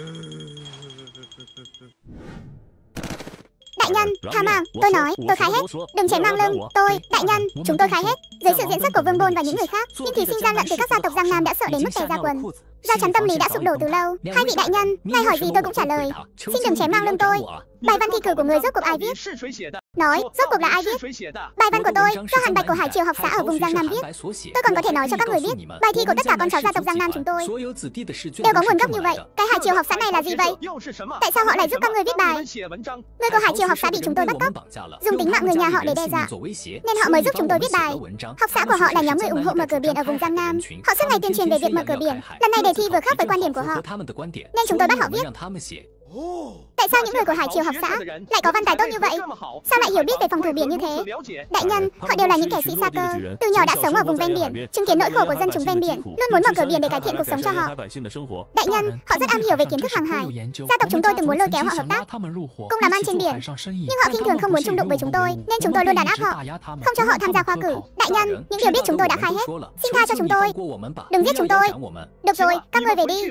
S1: Đại nhân, tha mạng, tôi nói, tôi khai hết. Đừng chém ngang lưng, tôi, đại nhân, chúng tôi khai hết. Dưới sự diễn xuất của Vương Bôn và những người khác, những thí sinh gian lận từ các gia tộc Giang Nam đã sợ đến mức tè ra quần. Da chắn tâm lý đã sụp đổ từ lâu. Hai vị đại nhân, ngài hỏi gì tôi cũng trả lời. Xin đừng chém ngang lưng tôi. Bài văn thi cử của người rốt cuộc ai viết? Nói, rốt cuộc là ai viết? Bài văn của tôi, do Hàn Bạch của Hải Triều học xã ở vùng Giang Nam viết. Tôi còn có thể nói cho các người biết, bài thi của tất cả con cháu gia tộc Giang Nam chúng tôi đều có nguồn gốc như vậy. Cái Hải Triều học xã này là gì vậy? Tại sao họ lại giúp các người viết bài? Người của Hải Triều học xã bị chúng tôi bắt cóc, dùng tính mạng người nhà họ để đe dọa, nên họ mới giúp chúng tôi viết bài. Học xã của họ là nhóm người ủng hộ mở cửa biển ở vùng Giang Nam. Họ suốt ngày tuyên truyền về việc mở cửa biển. Lần này đề thi vừa khác với quan điểm của họ, nên chúng tôi bắt họ viết. Tại sao những người của Hải Triều học xã lại có văn tài tốt như vậy? Sao lại hiểu biết về phòng thủ biển như thế? Đại nhân, họ đều là những kẻ sĩ xa cơ, từ nhỏ đã sống ở vùng ven biển, chứng kiến nỗi khổ của dân chúng ven biển, luôn muốn mở cửa biển để cải thiện cuộc sống cho họ. Đại nhân, họ rất am hiểu về kiến thức hàng hải. Gia tộc chúng tôi từng muốn lôi kéo họ hợp tác, cùng làm ăn trên biển, nhưng họ khinh thường không muốn chung đụng với chúng tôi, nên chúng tôi luôn đàn áp họ, không cho họ tham gia khoa cử. Đại nhân, những điều biết chúng tôi đã khai hết, xin tha cho chúng tôi, đừng giết chúng tôi. Được rồi, các người về đi.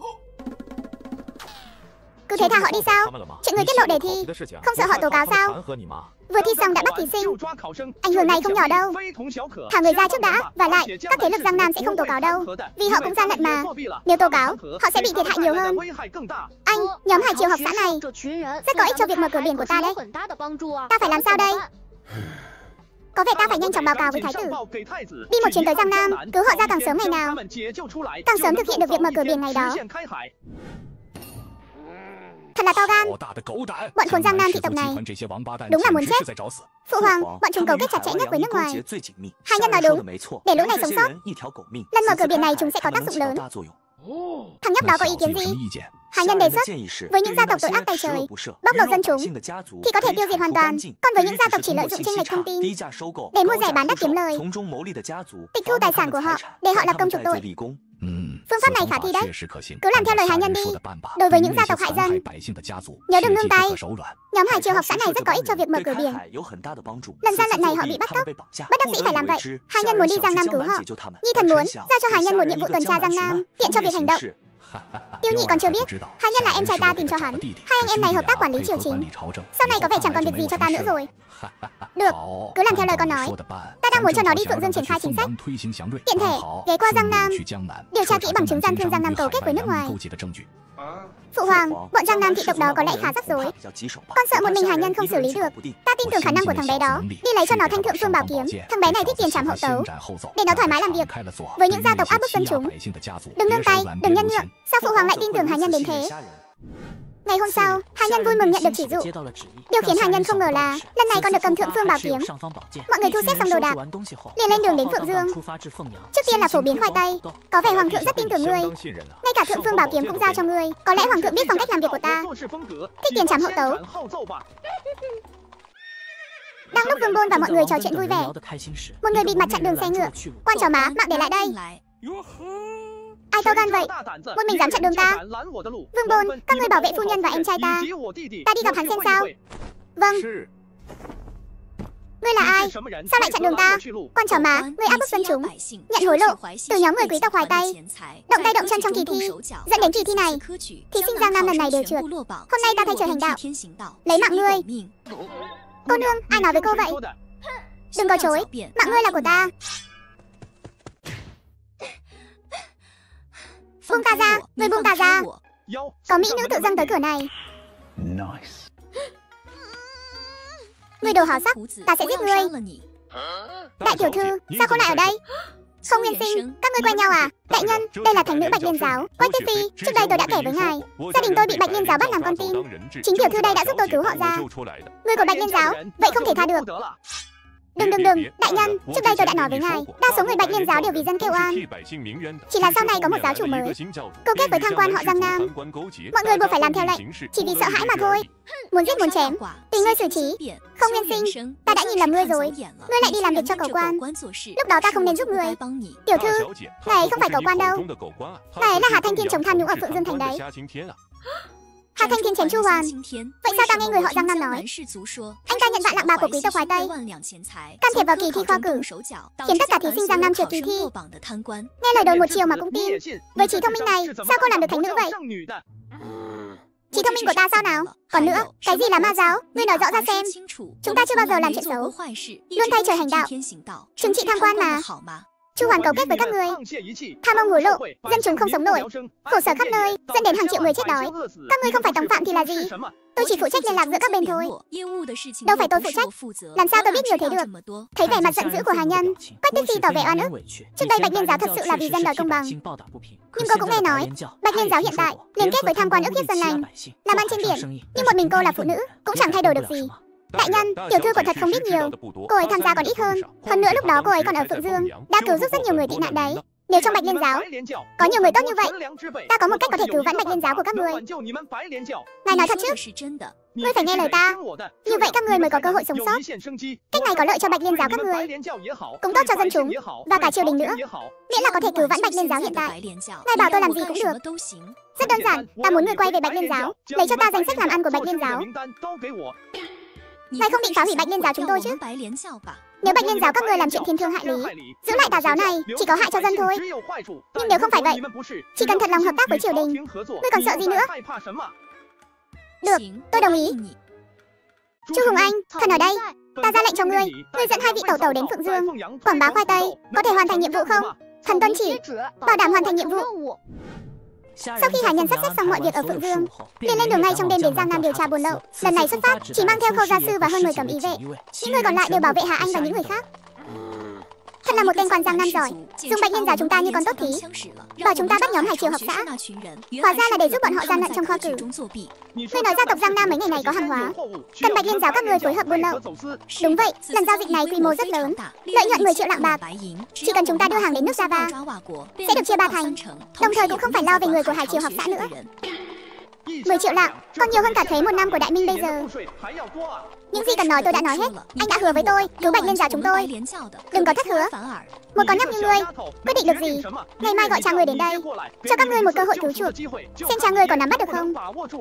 S1: Cứ thế thả họ đi sao? Chuyện người tiết lộ đề thi, không sợ họ tố cáo sao? Vừa thi xong đã bắt thí sinh, ảnh hưởng này không nhỏ đâu. Thả người ra trước đã, và lại các thế lực Giang Nam sẽ không tố cáo đâu, vì họ cũng gian lận mà. Nếu tố cáo, họ sẽ bị thiệt hại nhiều hơn. Anh, nhóm Hải Triều học xã này rất có ích cho việc mở cửa biển của ta đấy. Ta phải làm sao đây? Có vẻ ta phải nhanh chóng báo cáo với thái tử, đi một chuyến tới Giang Nam, cứu họ ra càng sớm ngày nào, càng sớm thực hiện được việc mở cửa biển ngày đó. Thật là to gan. Bọn khốn Giang Nam thị tộc này đúng là muốn chết. Phụ hoàng, bọn chúng cấu kết chặt chẽ nhất với nước ngoài. Hai nhân nói đúng, để lũ này sống sót, lần mở cửa biển này chúng sẽ có tác dụng lớn. Thằng nhóc đó có ý kiến gì? Hai nhân đề xuất, với những gia tộc tội ác tay trời, bóc lột dân chúng, thì có thể tiêu diệt hoàn toàn. Còn với những gia tộc chỉ lợi dụng chênh lệch thông tin để mua rẻ bán đắt kiếm lời, tịch thu tài sản của họ để họ lập công chuộc tội. Phương pháp này khả thi đấy, cứ làm theo lời Hải nhân đi. Đối với những gia tộc hại dân, nhớ đừng ngưng tay. Nhóm Hải Triều học xã này rất có ích cho việc mở cửa biển. Lần gian lận này họ bị bắt cóc, bất đắc dĩ phải làm vậy. Hải nhân muốn đi Giang Nam cứu họ, Nhi thần muốn giao cho Hải nhân một nhiệm vụ tuần tra Giang Nam, tiện cho việc hành động. Tiêu Nhị còn chưa biết, Hải nhân là em trai ta tìm cho hắn. Hai anh em này hợp tác quản lý triều chính, sau này có vẻ chẳng còn việc gì cho ta nữa rồi. Được, cứ làm theo lời con nói. Ta đang muốn cho nó đi Phượng Dương triển khai chính sách, tiện thể ghé qua Giang Nam, điều tra kỹ bằng chứng gian thương Giang Nam cấu kết với nước ngoài. Phụ hoàng, bọn Giang Nam thị tộc đó có lẽ khá rắc rối. Con sợ một mình Hải nhân không xử lý được. Ta tin tưởng khả năng của thằng bé đó, đi lấy cho nó thanh thượng phương bảo kiếm. Thằng bé này thích tiền trảm hậu tấu, để nó thoải mái làm việc với những gia tộc áp bức dân chúng. Đừng nương tay, đừng nhân nhượng. Sao phụ hoàng lại tin tưởng Hải nhân đến thế? Ngày hôm sau, Hải nhân vui mừng nhận được chỉ dụ. Điều khiến Hải nhân không ngờ là lần này con được cầm thượng phương bảo kiếm. Mọi người thu xếp xong đồ đạc, liền lên đường đến Phượng Dương. Trước tiên là phổ biến khoai tây. Có vẻ hoàng thượng rất tin tưởng ngươi, ngay cả thượng phương bảo kiếm cũng giao cho ngươi. Có lẽ hoàng thượng biết phong cách làm việc của ta, thích tiền trảm hậu tấu. Đang lúc Vương Bôn và mọi người trò chuyện vui vẻ, một người bịt mặt chặn đường xe ngựa. Quan chó má, mạng để lại đây. Ai to gan vậy? Một mình dám chặn đường ta? Vương Bôn, các ngươi bảo vệ phu nhân và em trai ta. Ta đi gặp hắn xem sao. Vâng. Ngươi là ai? Sao lại chặn đường ta? Quan chó má, ngươi áp bức dân chúng, nhận hối lộ từ nhóm người quý tộc Hoài Tây, động tay động chân trong kỳ thi, dẫn đến kỳ thi này thí sinh Giang Nam lần này đều trượt. Hôm nay ta thay trời hành đạo, lấy mạng ngươi. Cô nương, ai nói với cô vậy? Đừng có chối, mạng ngươi là của ta. Buông ta ra, ngươi buông ta ra. Có mỹ nữ tự dâng tới cửa này. Ngươi đồ háo sắc, ta sẽ giết ngươi. Đại tiểu thư, sao cô lại ở đây? Không Nguyên Sinh, các ngươi quen nhau à? Đại nhân, đây là thánh nữ Bạch Liên giáo, Quách Tiết Phi. Trước đây tôi đã kể với ngài, gia đình tôi bị Bạch Liên giáo bắt làm con tin. Chính tiểu thư đây đã giúp tôi cứu họ ra. Ngươi của Bạch Liên giáo, vậy không thể tha được. Đừng đừng đừng, đại nhân, trước đây tôi đã nói với ngài, đa số người Bạch Liên giáo đều vì dân kêu oan. Chỉ là sau này có một giáo chủ mới câu kết với tham quan họ Giang Nam, mọi người buộc phải làm theo lệnh, chỉ vì sợ hãi mà thôi. Muốn giết muốn chém, tùy ngươi xử trí. Không Nguyên Sinh, ta đã nhìn lầm ngươi rồi, ngươi lại đi làm việc cho cậu quan. Lúc đó ta không nên giúp ngươi. Tiểu thư, ngài ấy không phải cậu quan đâu, ngài ấy là Hà Thanh Thiên chống tham nhũng ở Phượng Dương Thành đấy. Hà Thanh Thiên chém Chu Hoàn. Vậy sao ta nghe người họ Giang Nam nói anh ta nhận vạn lạng bạc của quý tộc Hoài Tây, can thiệp vào kỳ thi khoa cử, khiến tất cả thí sinh Giang Nam trượt kỳ thi. Nghe lời đồn một chiều mà cũng tin. Với trí thông minh này, sao cô làm được thánh nữ vậy? Trí thông minh của ta sao nào? Còn nữa, cái gì là ma giáo? Ngươi nói rõ ra xem. Chúng ta chưa bao giờ làm chuyện xấu, luôn thay trời hành đạo, trừng trị tham quan mà. Chu Hoàn cấu kết với các ngươi, tham ông hối lộ, dân chúng không sống nổi, khổ sở khắp nơi, dẫn đến hàng triệu người chết đói. Các ngươi không phải tòng phạm thì là gì? Tôi chỉ phụ trách liên lạc giữa các bên thôi. Đâu phải tôi phụ trách. Làm sao tôi biết nhiều thế được? Thấy vẻ mặt giận dữ của Hà Nhân, Quách Tiết Phi tỏ vẻ oan ức. Trước đây Bạch Liên giáo thật sự là vì dân đòi công bằng, nhưng cô cũng nghe nói Bạch Liên giáo hiện tại liên kết với tham quan ức hiếp dân lành, làm ăn trên biển. Nhưng một mình cô là phụ nữ cũng chẳng thay đổi được gì. Đại nhân, tiểu thư của thật không biết nhiều, cô ấy tham gia còn ít hơn. Hơn nữa lúc đó cô ấy còn ở Phượng Dương, đã cứu giúp rất nhiều người tị nạn đấy. Nếu trong Bạch Liên giáo có nhiều người tốt như vậy, ta có một cách có thể cứu vãn Bạch Liên giáo của các ngươi. Ngài nói thật chứ? Ngươi phải nghe lời ta, như vậy các ngươi mới có cơ hội sống sót. Cách này có lợi cho Bạch Liên giáo các ngươi, cũng tốt cho dân chúng và cả triều đình nữa, miễn là có thể cứu vãn Bạch Liên giáo hiện tại. Ngài bảo tôi làm gì cũng được. Rất đơn giản, ta muốn ngươi quay về Bạch Liên giáo, lấy cho ta danh sách làm ăn của Bạch Liên giáo. Ngài không định phá hủy Bạch Liên giáo chúng tôi chứ? Nếu Bạch Liên giáo các ngươi làm chuyện thiên thương hại lý, giữ lại tà giáo này chỉ có hại cho dân thôi. Nhưng nếu không phải vậy, chỉ cần thật lòng hợp tác với triều đình, ngươi còn sợ gì nữa? Được, tôi đồng ý. Chu Hùng Anh, thần ở đây, ta ra lệnh cho ngươi, ngươi dẫn hai vị tẩu tẩu đến Phượng Dương, quảng bá khoai tây, có thể hoàn thành nhiệm vụ không? Thần tuân chỉ, bảo đảm hoàn thành nhiệm vụ. Sau khi Hà Nhân sắp xếp xong mọi việc ở Phượng Dương, liền lên đường ngay trong đêm đến Giang Nam điều tra buôn lậu. Lần này xuất phát chỉ mang theo Khâu gia sư và hơn mười cẩm ý vệ, những người còn lại đều bảo vệ Hà Anh và những người khác. Thật là một tên quan Giang Nam giỏi, dùng Bạch Liên giáo chúng ta như con tốt thí, bảo chúng ta bắt nhóm Hải Triều học xã, hóa ra là để giúp bọn họ gian lận trong kho cử. Ngươi nói gia tộc Giang Nam mấy ngày này có hàng hóa, cần Bạch Liên giáo các người phối hợp buôn lậu. Đúng vậy, lần giao dịch này quy mô rất lớn, lợi nhuận mười triệu lạng bạc. Chỉ cần chúng ta đưa hàng đến nước Java, sẽ được chia ba thành, đồng thời cũng không phải lo về người của Hải Triều học xã nữa. mười triệu lạng, còn nhiều hơn cả thuế một năm của Đại Minh bây giờ. Những gì cần nói tôi đã nói hết. Anh đã hứa với tôi cứu Bạch Liên giáo chúng tôi, đừng có thất hứa. Một con nhóc như ngươi quyết định được gì? Ngày mai gọi cha ngươi đến đây, cho các ngươi một cơ hội cứu chuộc, xem cha ngươi còn nắm bắt được không.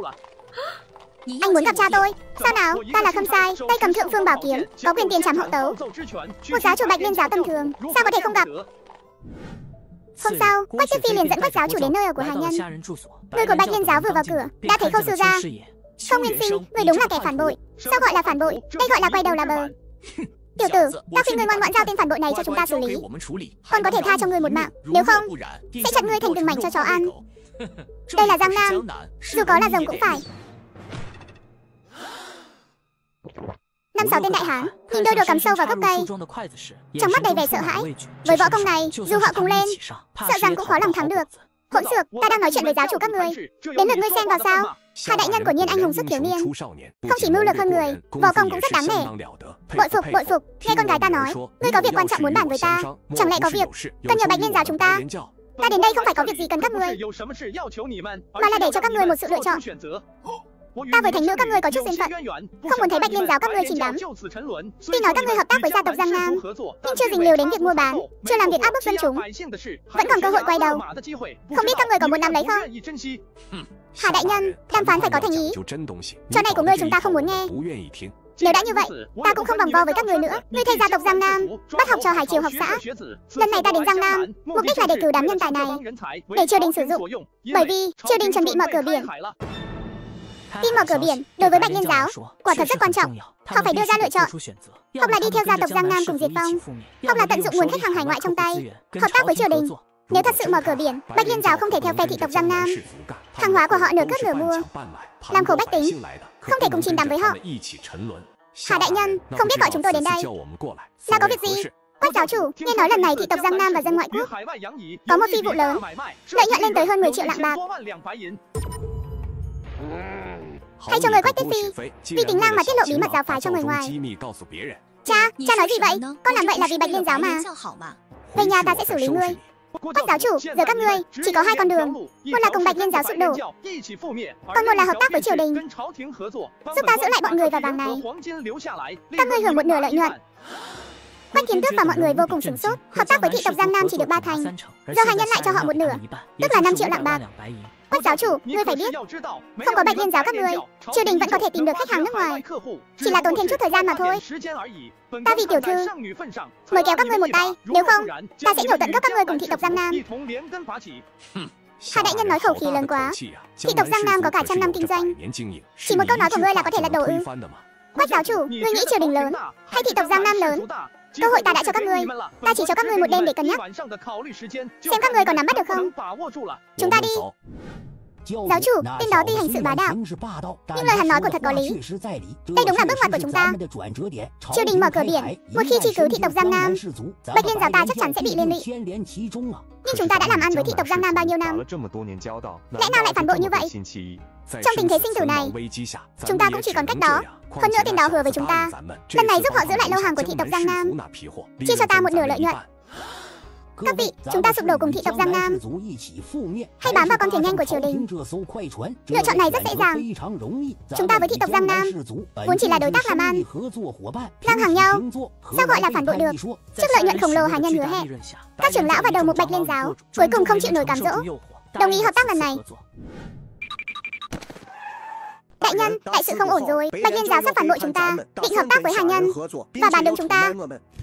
S1: Anh muốn gặp cha tôi? Sao nào? Ta là Khâm Sai, tay cầm thượng phương bảo kiếm, có quyền tiền trảm hậu tấu. Một giáo chủ Bạch Liên giáo tầm thường, sao có thể không gặp? Hôm sau, Quách Tiết Phi liền dẫn Quách giáo chủ đến nơi ở của Hà Nhân. Người của Bạch Liên giáo vừa vào cửa đã thấy Khâu sư ra. Không Nguyên Sinh, người đúng là kẻ phản bội. Sao gọi là phản bội? Đây gọi là quay đầu là bờ. Tiểu tử, ta khuyên ngươi ngoan ngoãn giao tên phản bội này cho chúng ta xử lý, còn có thể tha cho ngươi một mạng, nếu không sẽ chặt ngươi thành từng mảnh cho chó ăn. Đây là Giang Nam, dù có là rồng cũng phải. Năm sáu tên đại hán nhìn đôi đồ cắm sâu vào gốc cây, trong mắt đầy vẻ sợ hãi. Với võ công này, dù họ cùng lên, sợ rằng cũng khó lòng thắng được. Hỗn xược, ta đang nói chuyện với giáo chủ các ngươi, đến lượt ngươi xen vào sao? Hai đại nhân của Nhiên anh hùng sức thiếu niên, không chỉ mưu lược hơn người, võ công cũng rất đáng nể. Bội phục, bội phục. Nghe con gái ta nói, ngươi có việc quan trọng muốn bàn với ta. Chẳng lẽ có việc cần nhờ Bạch Liên giáo chúng ta? Ta đến đây không phải có việc gì cần các ngươi, mà là để cho các ngươi một sự lựa chọn. Ta với thánh nữ các ngươi có chút duyên phận, không muốn thấy Bạch Liên giáo các ngươi chìm đắm. Tuy nói các ngươi hợp tác với gia tộc Giang Nam, nhưng chưa dính líu đến việc mua bán, chưa làm việc áp bức dân chúng, vẫn còn cơ hội quay đầu. Không biết các ngươi có muốn nắm lấy không? Hà đại nhân, đàm phán phải có thành ý. Trò này của ngươi chúng ta không muốn nghe. Nếu đã như vậy, ta cũng không vòng vo với các người nữa. Ngươi thay gia tộc Giang Nam bắt học trò Hải Triều học xã. Lần này ta đến Giang Nam, mục đích là để cứu đám nhân tài này, để triều đình sử dụng. Bởi vì triều đình chuẩn bị mở cửa biển. Khi mở cửa biển, đối với Bạch Liên giáo, quả thật rất quan trọng. Họ phải đưa ra lựa chọn, hoặc là đi theo gia tộc Giang Nam cùng diệt vong, hoặc là tận dụng nguồn khách hàng hải ngoại trong tay, hợp tác với triều đình. Nếu thật sự mở cửa biển, Bạch Liên giáo không thể theo phe thị tộc Giang Nam. Hàng hóa của họ nửa cướp nửa mua, làm khổ bách tính, không thể cùng chìm đắm với họ. Hà đại nhân, không biết gọi chúng tôi đến đây là có việc gì? Quách giáo chủ, nghe nói lần này thị tộc Giang Nam và dân ngoại quốc có một phi vụ lớn, lợi nhuận lên tới hơn mười triệu lạng bạc. Hãy cho người Quách tiết phi, vì tính năng mà tiết lộ bí mật giáo phái cho người ngoài. Cha, cha nói gì vậy? Con làm vậy là vì Bạch Liên giáo mà. Về nhà ta sẽ xử lý ngươi. Quách giáo chủ, giờ các ngươi chỉ có hai con đường, một là cùng Bạch Liên giáo sụp đổ, còn một là hợp tác với triều đình, giúp ta giữ lại bọn người và vàng này. Các ngươi hưởng một nửa lợi nhuận. Quách Kiến Tước và mọi người vô cùng sửng sốt. Hợp tác với thị tộc Giang Nam chỉ được ba thành, giờ hãy nhân lại cho họ một nửa, tức là năm triệu lạng bạc. Quách giáo chủ, ngươi phải biết, không có Bạch Liên giáo các ngươi, triều đình vẫn có thể tìm được khách hàng nước ngoài, chỉ là tốn thêm chút thời gian mà thôi. Ta vì tiểu thư mới kéo các ngươi một tay, nếu không, ta sẽ nhổ tận gốc các ngươi cùng thị tộc Giang Nam. Hà đại nhân nói khẩu khí lớn quá. Thị tộc Giang Nam có cả trăm năm kinh doanh, chỉ một câu nói của ngươi là có thể lật đổ ư? Quách giáo chủ, ngươi nghĩ triều đình lớn hay thị tộc Giang Nam lớn? Cơ hội ta đã cho các ngươi, ta chỉ cho các ngươi một đêm để cân nhắc, xem các ngươi còn nắm bắt được không. Chúng ta đi. Giáo chủ, tên đó tuy hành sự bá đạo, nhưng lời hắn nói của thật có lý. Đây đúng là bước ngoặt của chúng ta. Triều đình mở cửa biển, một khi truy cứu thị tộc Giang Nam, Bạch Liên giáo ta chắc chắn sẽ bị liên lụy. Nhưng chúng ta đã làm ăn với thị tộc Giang Nam bao nhiêu năm, lẽ nào lại phản bội như vậy? Trong tình thế sinh tử này, chúng ta cũng chỉ còn cách đó. Hơn nữa tên đó hứa với chúng ta, lần này giúp họ giữ lại lô hàng của thị tộc Giang Nam, chia cho ta một nửa lợi nhuận. Các vị, chúng ta sụp đổ cùng thị tộc Giang Nam, hay bám vào con thuyền nhanh của triều đình? Lựa chọn này rất dễ dàng. Chúng ta với thị tộc Giang Nam vốn chỉ là đối tác làm ăn, ngang hàng nhau, sao gọi là phản bội được? Trước lợi nhuận khổng lồ Hà nhân hứa hẹn, các trưởng lão và đầu mục Bạch Liên giáo cuối cùng không chịu nổi cám dỗ, đồng ý hợp tác lần này. Đại nhân, đại sự không ổn rồi. Bạch Liên giáo sắp phản bội chúng ta, định hợp tác với Hà nhân và bàn đứng chúng ta.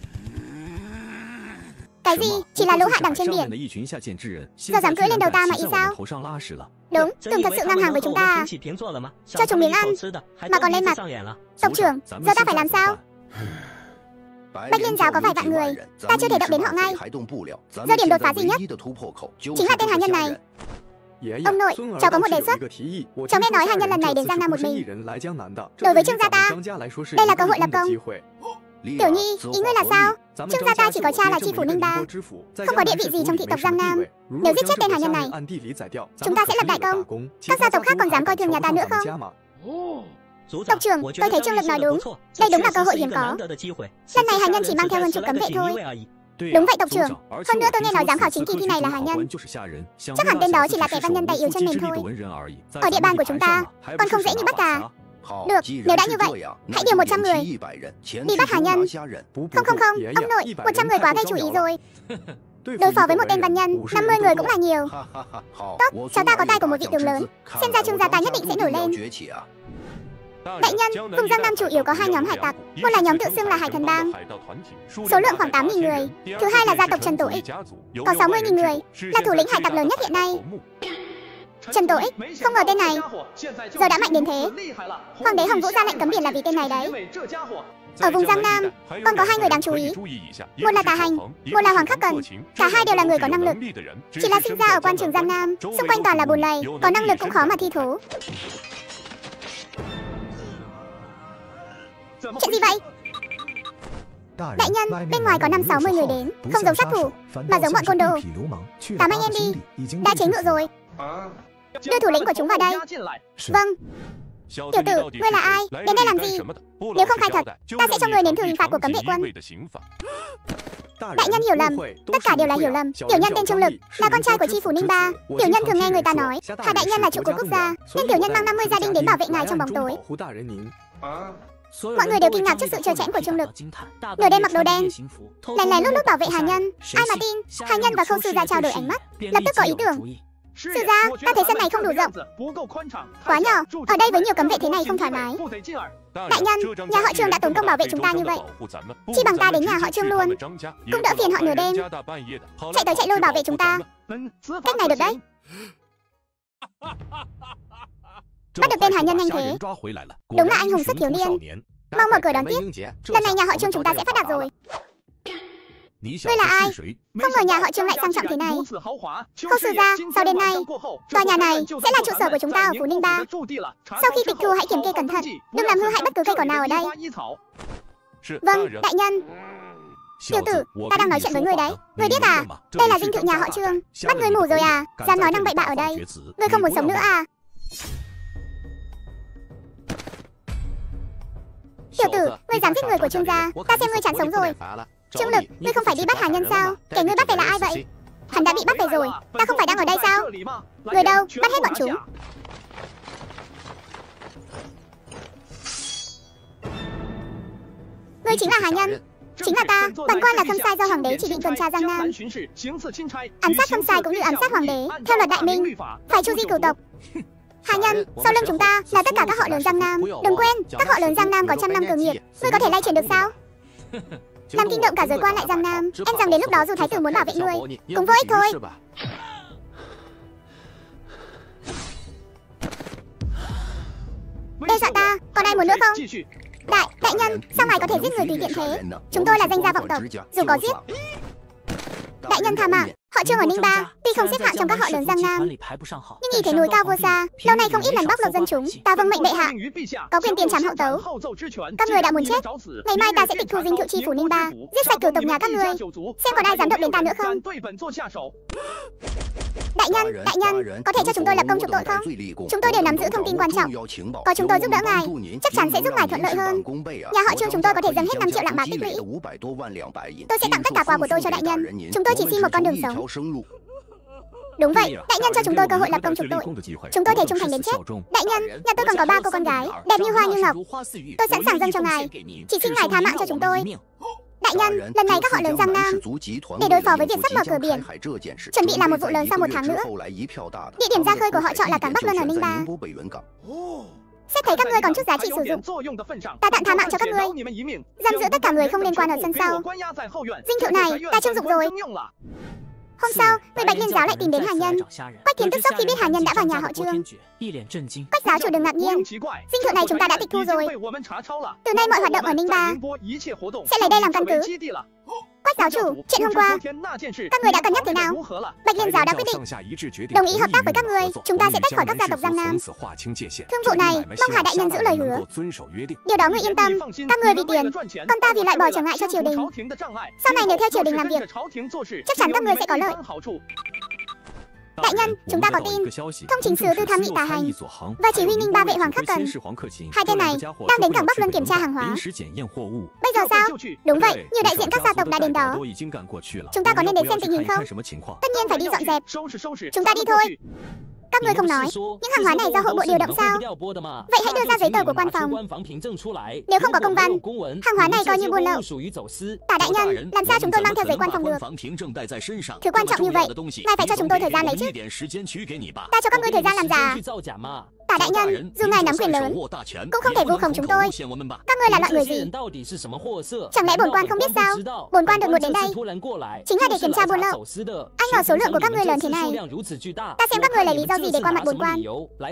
S1: Cái gì? Chỉ là lỗ hạ đằng trên biển, giờ dám cưỡi lên đầu ta mà ý sao? Đúng, tưởng thật sự ngang hàng với chúng ta à? Cho chúng miếng ăn mà còn lên mặt. Tộc trưởng, giờ ta phải làm sao? Bạch Liên giáo có vài vạn người, ta chưa thể động đến họ ngay. Giờ điểm đột phá gì nhất chính là tên Hà nhân này. Ông nội, cháu có một đề xuất. Cháu nghe nói Hà nhân lần này đến Giang Nam một mình. Đối với Trương gia ta, đây là cơ hội lập công. Tiểu Nhi, ý ngươi là sao? Trương gia ta chỉ có cha là tri phủ Ninh Ba, không có địa vị gì trong thị tộc Giang Nam. Nếu giết chết tên Hà nhân này, chúng ta sẽ lập đại công. Các gia tộc khác còn dám coi thường nhà ta nữa không? Tộc trưởng, tôi thấy Trương Lực nói đúng, đây đúng là cơ hội hiếm có. Lần này Hà nhân chỉ mang theo hơn chục cấm vệ thôi. Đúng vậy tộc trưởng, hơn nữa tôi nghe nói giám khảo chính kỳ thi này là Hà nhân. Chắc hẳn tên đó chỉ là kẻ văn nhân tay yếu chân mềm thôi. Ở địa bàn của chúng ta, còn không dễ như bắt gà. Được, nếu đã như vậy, hãy điều một trăm người đi bắt Hà nhân. Không không không, ông nội, một trăm người quá gây chú ý rồi. Đối phó với một tên văn nhân, năm mươi người cũng là nhiều. Tốt, cháu ta có tay của một vị tướng lớn, xem ra Trương gia ta nhất định sẽ nổi lên. Đại nhân, vùng Giang Nam chủ yếu có hai nhóm hải tặc, một là nhóm tự xưng là Hải Thần Bang, số lượng khoảng tám nghìn người. Thứ hai là gia tộc Trần Tổ Ích, có sáu mươi nghìn người, là thủ lĩnh hải tặc lớn nhất hiện nay. Trần Tổ Ích, không ngờ tên này giờ đã mạnh đến thế. Hoàng đế Hồng Vũ ra lệnh cấm biển là vì tên này đấy. Ở vùng Giang Nam, còn có hai người đáng chú ý. Một là Tà Hành, một là Hoàng Khắc Cần. Cả hai đều là người có năng lực, chỉ là sinh ra ở quan trường Giang Nam, xung quanh toàn là bùn lầy, có năng lực cũng khó mà thi thố. Chuyện gì vậy? Đại nhân, bên ngoài có năm sáu mươi người đến, không giống sát thủ, mà giống bọn côn đồ. Tám anh em đi, đã chế ngự rồi. Đưa thủ lĩnh của chúng vào đây. Vâng. Tiểu tử, ngươi là ai? Đến đây làm gì? Nếu không khai thật, ta sẽ cho ngươi nếm thử hình phạt của cấm vệ quân. Đại nhân hiểu lầm, tất cả đều là hiểu lầm. Tiểu nhân tên Trương Lực, là con trai của chi phủ Ninh Ba. Tiểu nhân thường nghe người ta nói, Hà đại nhân là trụ cột quốc gia, nên tiểu nhân mang năm mươi gia đình đến bảo vệ ngài trong bóng tối. Mọi người đều kinh ngạc trước sự trơ trẽn của Trương Lực. Nửa đêm mặc đồ đen, lén lén lút lút bảo vệ Hà nhân. Ai mà tin? Hà nhân và Khâu sư gia trao đổi ánh mắt, lập tức có ý tưởng. Sư gia, ta thấy sân này không đủ rộng, quá nhỏ. Ở đây với nhiều cấm vệ thế này không thoải mái. Đại nhân, nhà họ Trương đã tốn công bảo vệ chúng ta như vậy, chi bằng ta đến nhà họ Trương luôn, cũng đỡ phiền họ nửa đêm chạy tới chạy lui bảo vệ chúng ta. Cách này được đấy. Bắt được tên Hà nhân nhanh thế, đúng là anh hùng sức thiếu niên. Mau mở cửa đón tiếp, lần này nhà họ Trương chúng ta sẽ phát đạt rồi. Ngươi là ai? Không ngờ nhà họ Trương lại sang trọng thế này. Khâu sư gia, sau đêm nay, tòa nhà này sẽ là trụ sở của chúng ta ở phủ Ninh Ba. Sau khi tịch thu hãy kiểm kê cẩn thận, đừng làm hư hại bất cứ cây cỏ nào ở đây. Vâng, đại nhân. Tiểu tử, ta đang nói chuyện với ngươi đấy. Ngươi biết à? Đây là dinh thự nhà họ Trương. Bắt ngươi mù rồi à? Dám nói năng bậy bạ ở đây. Ngươi không muốn sống nữa à? Tiểu tử, ngươi dám giết người của Trương gia, ta xem ngươi chán sống rồi. Trương Lực, ngươi không phải đi bắt Hà nhân sao? Kẻ ngươi bắt về là ai vậy? Hắn đã bị bắt về rồi, ta không phải đang ở đây sao? Người đâu, bắt hết bọn chúng. Ngươi chính là Hà nhân. Chính là ta, bản quan là Khâm Sai do hoàng đế chỉ định tuần tra Giang Nam. Ám sát Khâm Sai cũng như ám sát hoàng đế, theo luật đại minh, phải chu di cửu tộc. Hà nhân, sau lưng chúng ta là tất cả các họ lớn Giang Nam. Đừng quên, các họ lớn Giang Nam có trăm năm cơ nghiệp, ngươi có thể lay truyền được sao? Làm kinh động cả giới quan lại Giang Nam, em rằng đến lúc đó dù thái tử muốn bảo vệ ngươi cũng vô ích thôi. Đe dọa ta, còn ai muốn nữa không? Đại, đại nhân, sao ngài có thể giết người tùy tiện thế? Chúng tôi là danh gia vọng tộc, dù có giết. Đại nhân tha mạng, họ Trương ở Ninh Ba, tuy không xếp hạng trong các họ lớn Giang Nam, nhưng nhìn thấy núi cao vua xa, lâu nay không ít lần bóc lột dân chúng. Ta vâng mệnh bệ hạ, có quyền tiền trảm hậu tấu. Các người đã muốn chết, ngày mai ta sẽ tịch thu dinh thự chi phủ Ninh Ba, giết sạch cửu tộc nhà các ngươi, xem còn ai dám động đến ta nữa không. Đại nhân, đại nhân, có thể cho chúng tôi lập công chuộc tội không? Chúng tôi đều nắm giữ thông tin quan trọng, có chúng tôi giúp đỡ ngài, chắc chắn sẽ giúp ngài thuận lợi hơn. Nhà họ Trương chúng tôi có thể dâng hết năm triệu lạng bạc tích lũy. Tôi sẽ tặng tất cả quà của tôi cho đại nhân. Chúng tôi chỉ xin một con đường sống. Đúng vậy, đại nhân cho chúng tôi cơ hội lập công chuộc tội. Chúng tôi thể trung thành đến chết. Đại nhân, nhà tôi còn có ba cô con gái, đẹp như hoa như ngọc. Tôi sẵn sàng dâng cho ngài, chỉ xin ngài tha mạng cho chúng tôi. Đại nhân, lần này các họ lớn Giang Nam để đối phó với việc sắp mở cửa biển, chuẩn bị làm một vụ lớn sau một tháng nữa. Địa điểm ra khơi của họ chọn là cảng Bắc Luân ở Ninh Ba. Xét thấy các ngươi còn chút giá trị sử dụng, ta tặng tha mạng cho các ngươi, giam giữ tất cả người không liên quan ở sân sau. Dinh thự này ta trưng dụng rồi. Hôm sau, người Bạch Liên giáo lại tìm đến Hà nhân. Quách Kiến tức sốc khi biết Hà nhân đã vào nhà họ Trương. Quách giáo chủ đừng ngạc nhiên, dinh thự này chúng ta đã tịch thu rồi. Từ nay mọi hoạt động ở Ninh Ba sẽ lấy đây làm căn cứ. Quách giáo chủ, chuyện hôm qua các người đã cân nhắc thế nào? Bạch Liên giáo đã quyết định đồng ý hợp tác với các người, chúng ta sẽ tách khỏi các gia tộc Giang Nam. Thương vụ này mong Hà đại nhân giữ lời hứa. Điều đó người yên tâm, các người vì tiền, còn ta vì loại bỏ trở ngại cho triều đình. Sau này nếu theo triều đình làm việc, chắc chắn các người sẽ có lợi. Đại nhân, chúng ta có tin thông chính sứ Tư Tham Nghị Tà Hành và chỉ huy Ninh Ba vệ Hoàng Khắc Cần, hai tên này đang đến cảng Bắc Luân kiểm tra hàng hóa. Bây giờ sao? Đúng vậy, nhiều đại diện các gia tộc đã đến đó. Chúng ta có nên đến xem tình hình không? Tất nhiên phải đi dọn dẹp. Chúng ta đi thôi. Các người không nói, những hàng hóa này do hộ bộ điều động sao? Vậy hãy đưa ra giấy tờ của quan phòng. Nếu không có công văn, hàng hóa này coi như buôn lậu. Tả đại nhân, làm sao chúng tôi mang theo giấy quan phòng được? Thứ quan trọng như vậy, ngài phải cho chúng tôi thời gian lấy chứ. Ta cho các ngươi thời gian làm giả. Tả đại nhân, dù ngài nắm quyền lớn, cũng không thể vu khống chúng tôi. Các ngươi là loại người gì? Chẳng lẽ bổn quan không biết sao? Bổn quan đột ngột đến đây chính là để kiểm tra buôn lậu. Anh ngờ số lượng của các ngươi lớn thế này, ta xem các ngươi lấy lý do gì để qua mặt bổn quan.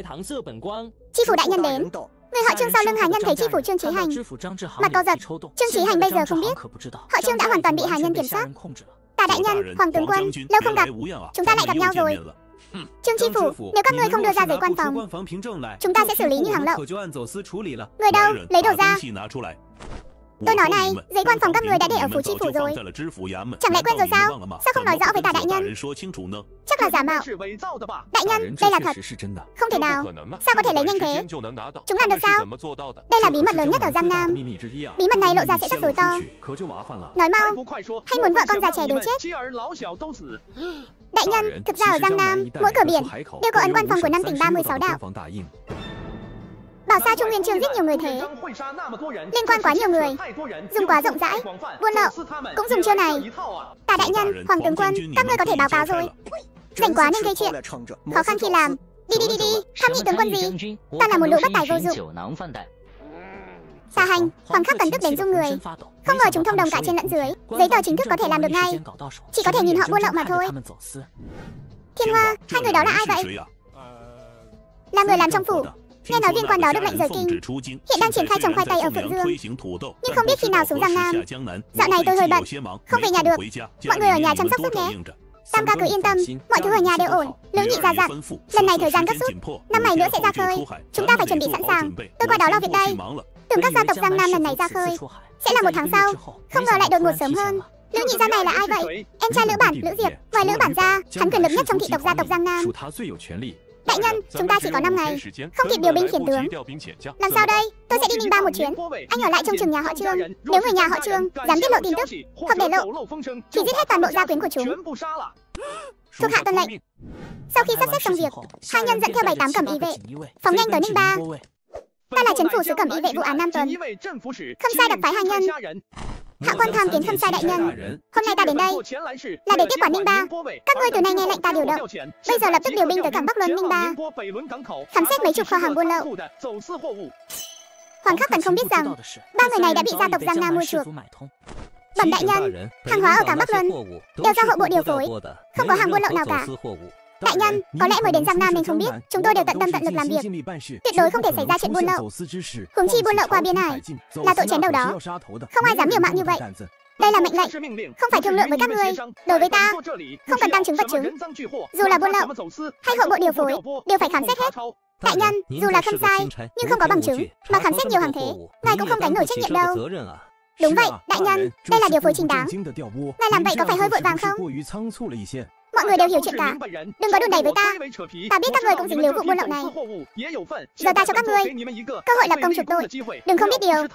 S1: Chi phủ đại nhân đến. Người họ Trương sau lưng Hà nhân thấy chi phủ Trương Chí Hành, mặt co giật. Trương Chí Hành bây giờ không biết họ Trương đã hoàn toàn bị Hà nhân kiểm soát. Tả đại nhân, Hoàng tướng quân, lâu không gặp, chúng ta lại gặp nhau rồi. Trương chi phủ, nếu các ngươi không đưa ra giấy quan phòng, chúng ta sẽ xử lý như hàng lậu. Người đâu, lấy đồ ra. Tôi nói này, giấy quan phòng các người đã để ở phủ chi phủ rồi. Chẳng lẽ quên rồi sao? Sao không nói rõ với Tả đại nhân? Chắc là giả mạo. Đại nhân, đây là thật. Không thể nào. Sao có thể lấy nhanh thế? Chúng làm được sao? Đây là bí mật lớn nhất ở Giang Nam. Bí mật này lộ ra sẽ rắc rối to. Nói mau. Hay muốn vợ con già trẻ đều chết? Đại nhân, thực ra ở Giang Nam, mỗi cửa biển đều có ấn quan phòng của năm tỉnh ba mươi sáu đạo. Bảo sao Trung Nguyên Chương giết nhiều người thế? Liên quan quá nhiều người, dùng quá rộng rãi, buôn lậu, cũng dùng chiêu này. Tả đại nhân, Hoàng tướng quân, các ngươi có thể báo cáo rồi. Rảnh quá nên gây chuyện, khó khăn khi làm. Đi đi đi đi, tham nhị tướng quân gì? Ta là một lũ bất tài vô dụng. Tả hành, Hoàng khắc cần tức đến dung người. Không ngờ chúng thông đồng cả trên lẫn dưới, giấy tờ chính thức có thể làm được ngay. Chỉ có thể nhìn họ buôn lậu mà thôi. Thiên Hoa, hai người đó là ai vậy? Là người làm trong phủ. Nghe nói viên quan đó được lệnh rời kinh, hiện đang triển khai trồng khoai tây ở Phượng Dương, nhưng không biết khi nào xuống Giang Nam. Dạo này tôi hơi bận, không về nhà được. Mọi người ở nhà chăm sóc giúp nhé. Tam ca cứ yên tâm, mọi thứ ở nhà đều ổn. Lữ nhị ra dặn, lần này thời gian gấp rút, năm ngày nữa sẽ ra khơi, chúng ta phải chuẩn bị sẵn sàng. Tôi qua đó lo việc đây. Tưởng các gia tộc Giang Nam lần này ra khơi sẽ là một tháng sau, không ngờ lại đột ngột sớm hơn. Lữ nhị gia này là ai vậy? Em trai Lữ Bản, Lữ Diệp. Ngoài Lữ Bản ra, hắn quyền lực nhất trong thị tộc gia tộc Giang Nam. Đại nhân, chúng ta chỉ có năm ngày, không kịp điều binh khiển tướng. Làm sao đây? Tôi sẽ đi Ninh Ba một chuyến. Anh ở lại trông chừng nhà họ Trương. Nếu người nhà họ Trương dám tiết lộ tin tức hoặc để lộ, thì giết hết toàn bộ gia quyến của chúng. Thuộc hạ tuân lệnh. Sau khi sắp xếp xong việc, hai nhân dẫn theo bảy tám cẩm y vệ, phóng nhanh tới Ninh Ba. Ta là trấn phủ sứ cẩm y vệ vụ án Nam Tuấn. Khâm sai đặc phái hai nhân. Hạ quan tham kiến Khâm sai đại nhân. Hôm nay ta đến đây là để tiếp quản Ninh Ba. Các ngươi từ nay nghe lệnh ta điều động. Bây giờ lập tức điều binh tới cảng Bắc Luân Ninh Ba, khám xét mấy chục kho hàng buôn lậu. Hoàng khắc cần không biết rằng ba người này đã bị gia tộc Giang Nam mua chuộc. Bẩm đại nhân, hàng hóa ở cảng Bắc Luân đều do hộ bộ điều phối, không có hàng buôn lậu nào cả. Đại nhân, có lẽ mới đến Giang Nam nên không biết, chúng tôi đều tận tâm tận lực làm việc, tuyệt đối không thể xảy ra chuyện buôn lậu. Huống chi buôn lậu qua biên hải là tội chém đầu đó, không ai dám liều mạng như vậy. Đây là mệnh lệnh, không phải thương lượng với các ngươi. Đối với ta, không cần tăng chứng vật chứng. Dù là buôn lậu hay hộ bộ điều phối, đều phải khám xét hết. Đại nhân, dù là không sai, nhưng không có bằng chứng mà khám xét nhiều hàng thế, ngài cũng không gánh nổi trách nhiệm đâu. Đúng vậy, đại nhân, đây là điều phối chính đáng. Ngài làm vậy có phải hơi vội vàng không? Mọi người đều hiểu chuyện cả, đừng có đùn đẩy với ta. Ta biết các ngươi cũng dính líu vụ buôn lậu này. Giờ ta cho các ngươi cơ hội lập công chuộc tội, đừng không biết điều.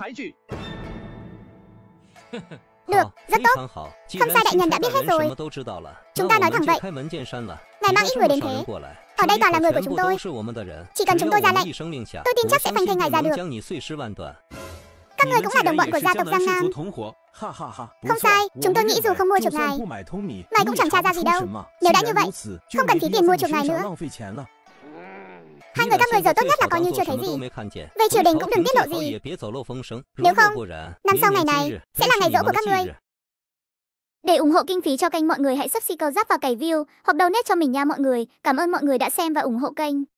S1: Được, rất tốt. Khâm sai đại nhân đã biết hết rồi. Chúng ta nói thẳng vậy. Ngài mang ít người đến thế. Ở đây toàn là người của chúng tôi. Chỉ cần chúng tôi ra lệnh, tôi tin chắc sẽ phanh thây ngài ra được. Các người cũng là đồng bọn của gia tộc Giang Nam. Không sai, chúng tôi nghĩ dù không mua chuộc ngài, ngài cũng chẳng tra ra gì đâu. Nếu đã như vậy, không cần phí tiền mua chuộc ngài nữa. Hai người các người giờ tốt nhất là coi như chưa thấy gì. Về triều đình cũng đừng tiết lộ gì. Nếu không, năm sau ngày này sẽ là ngày giỗ của các người. Để ủng hộ kinh phí cho kênh, mọi người hãy subscribe và cày view hoặc donate cho mình nha mọi người. Cảm ơn mọi người đã xem và ủng hộ kênh.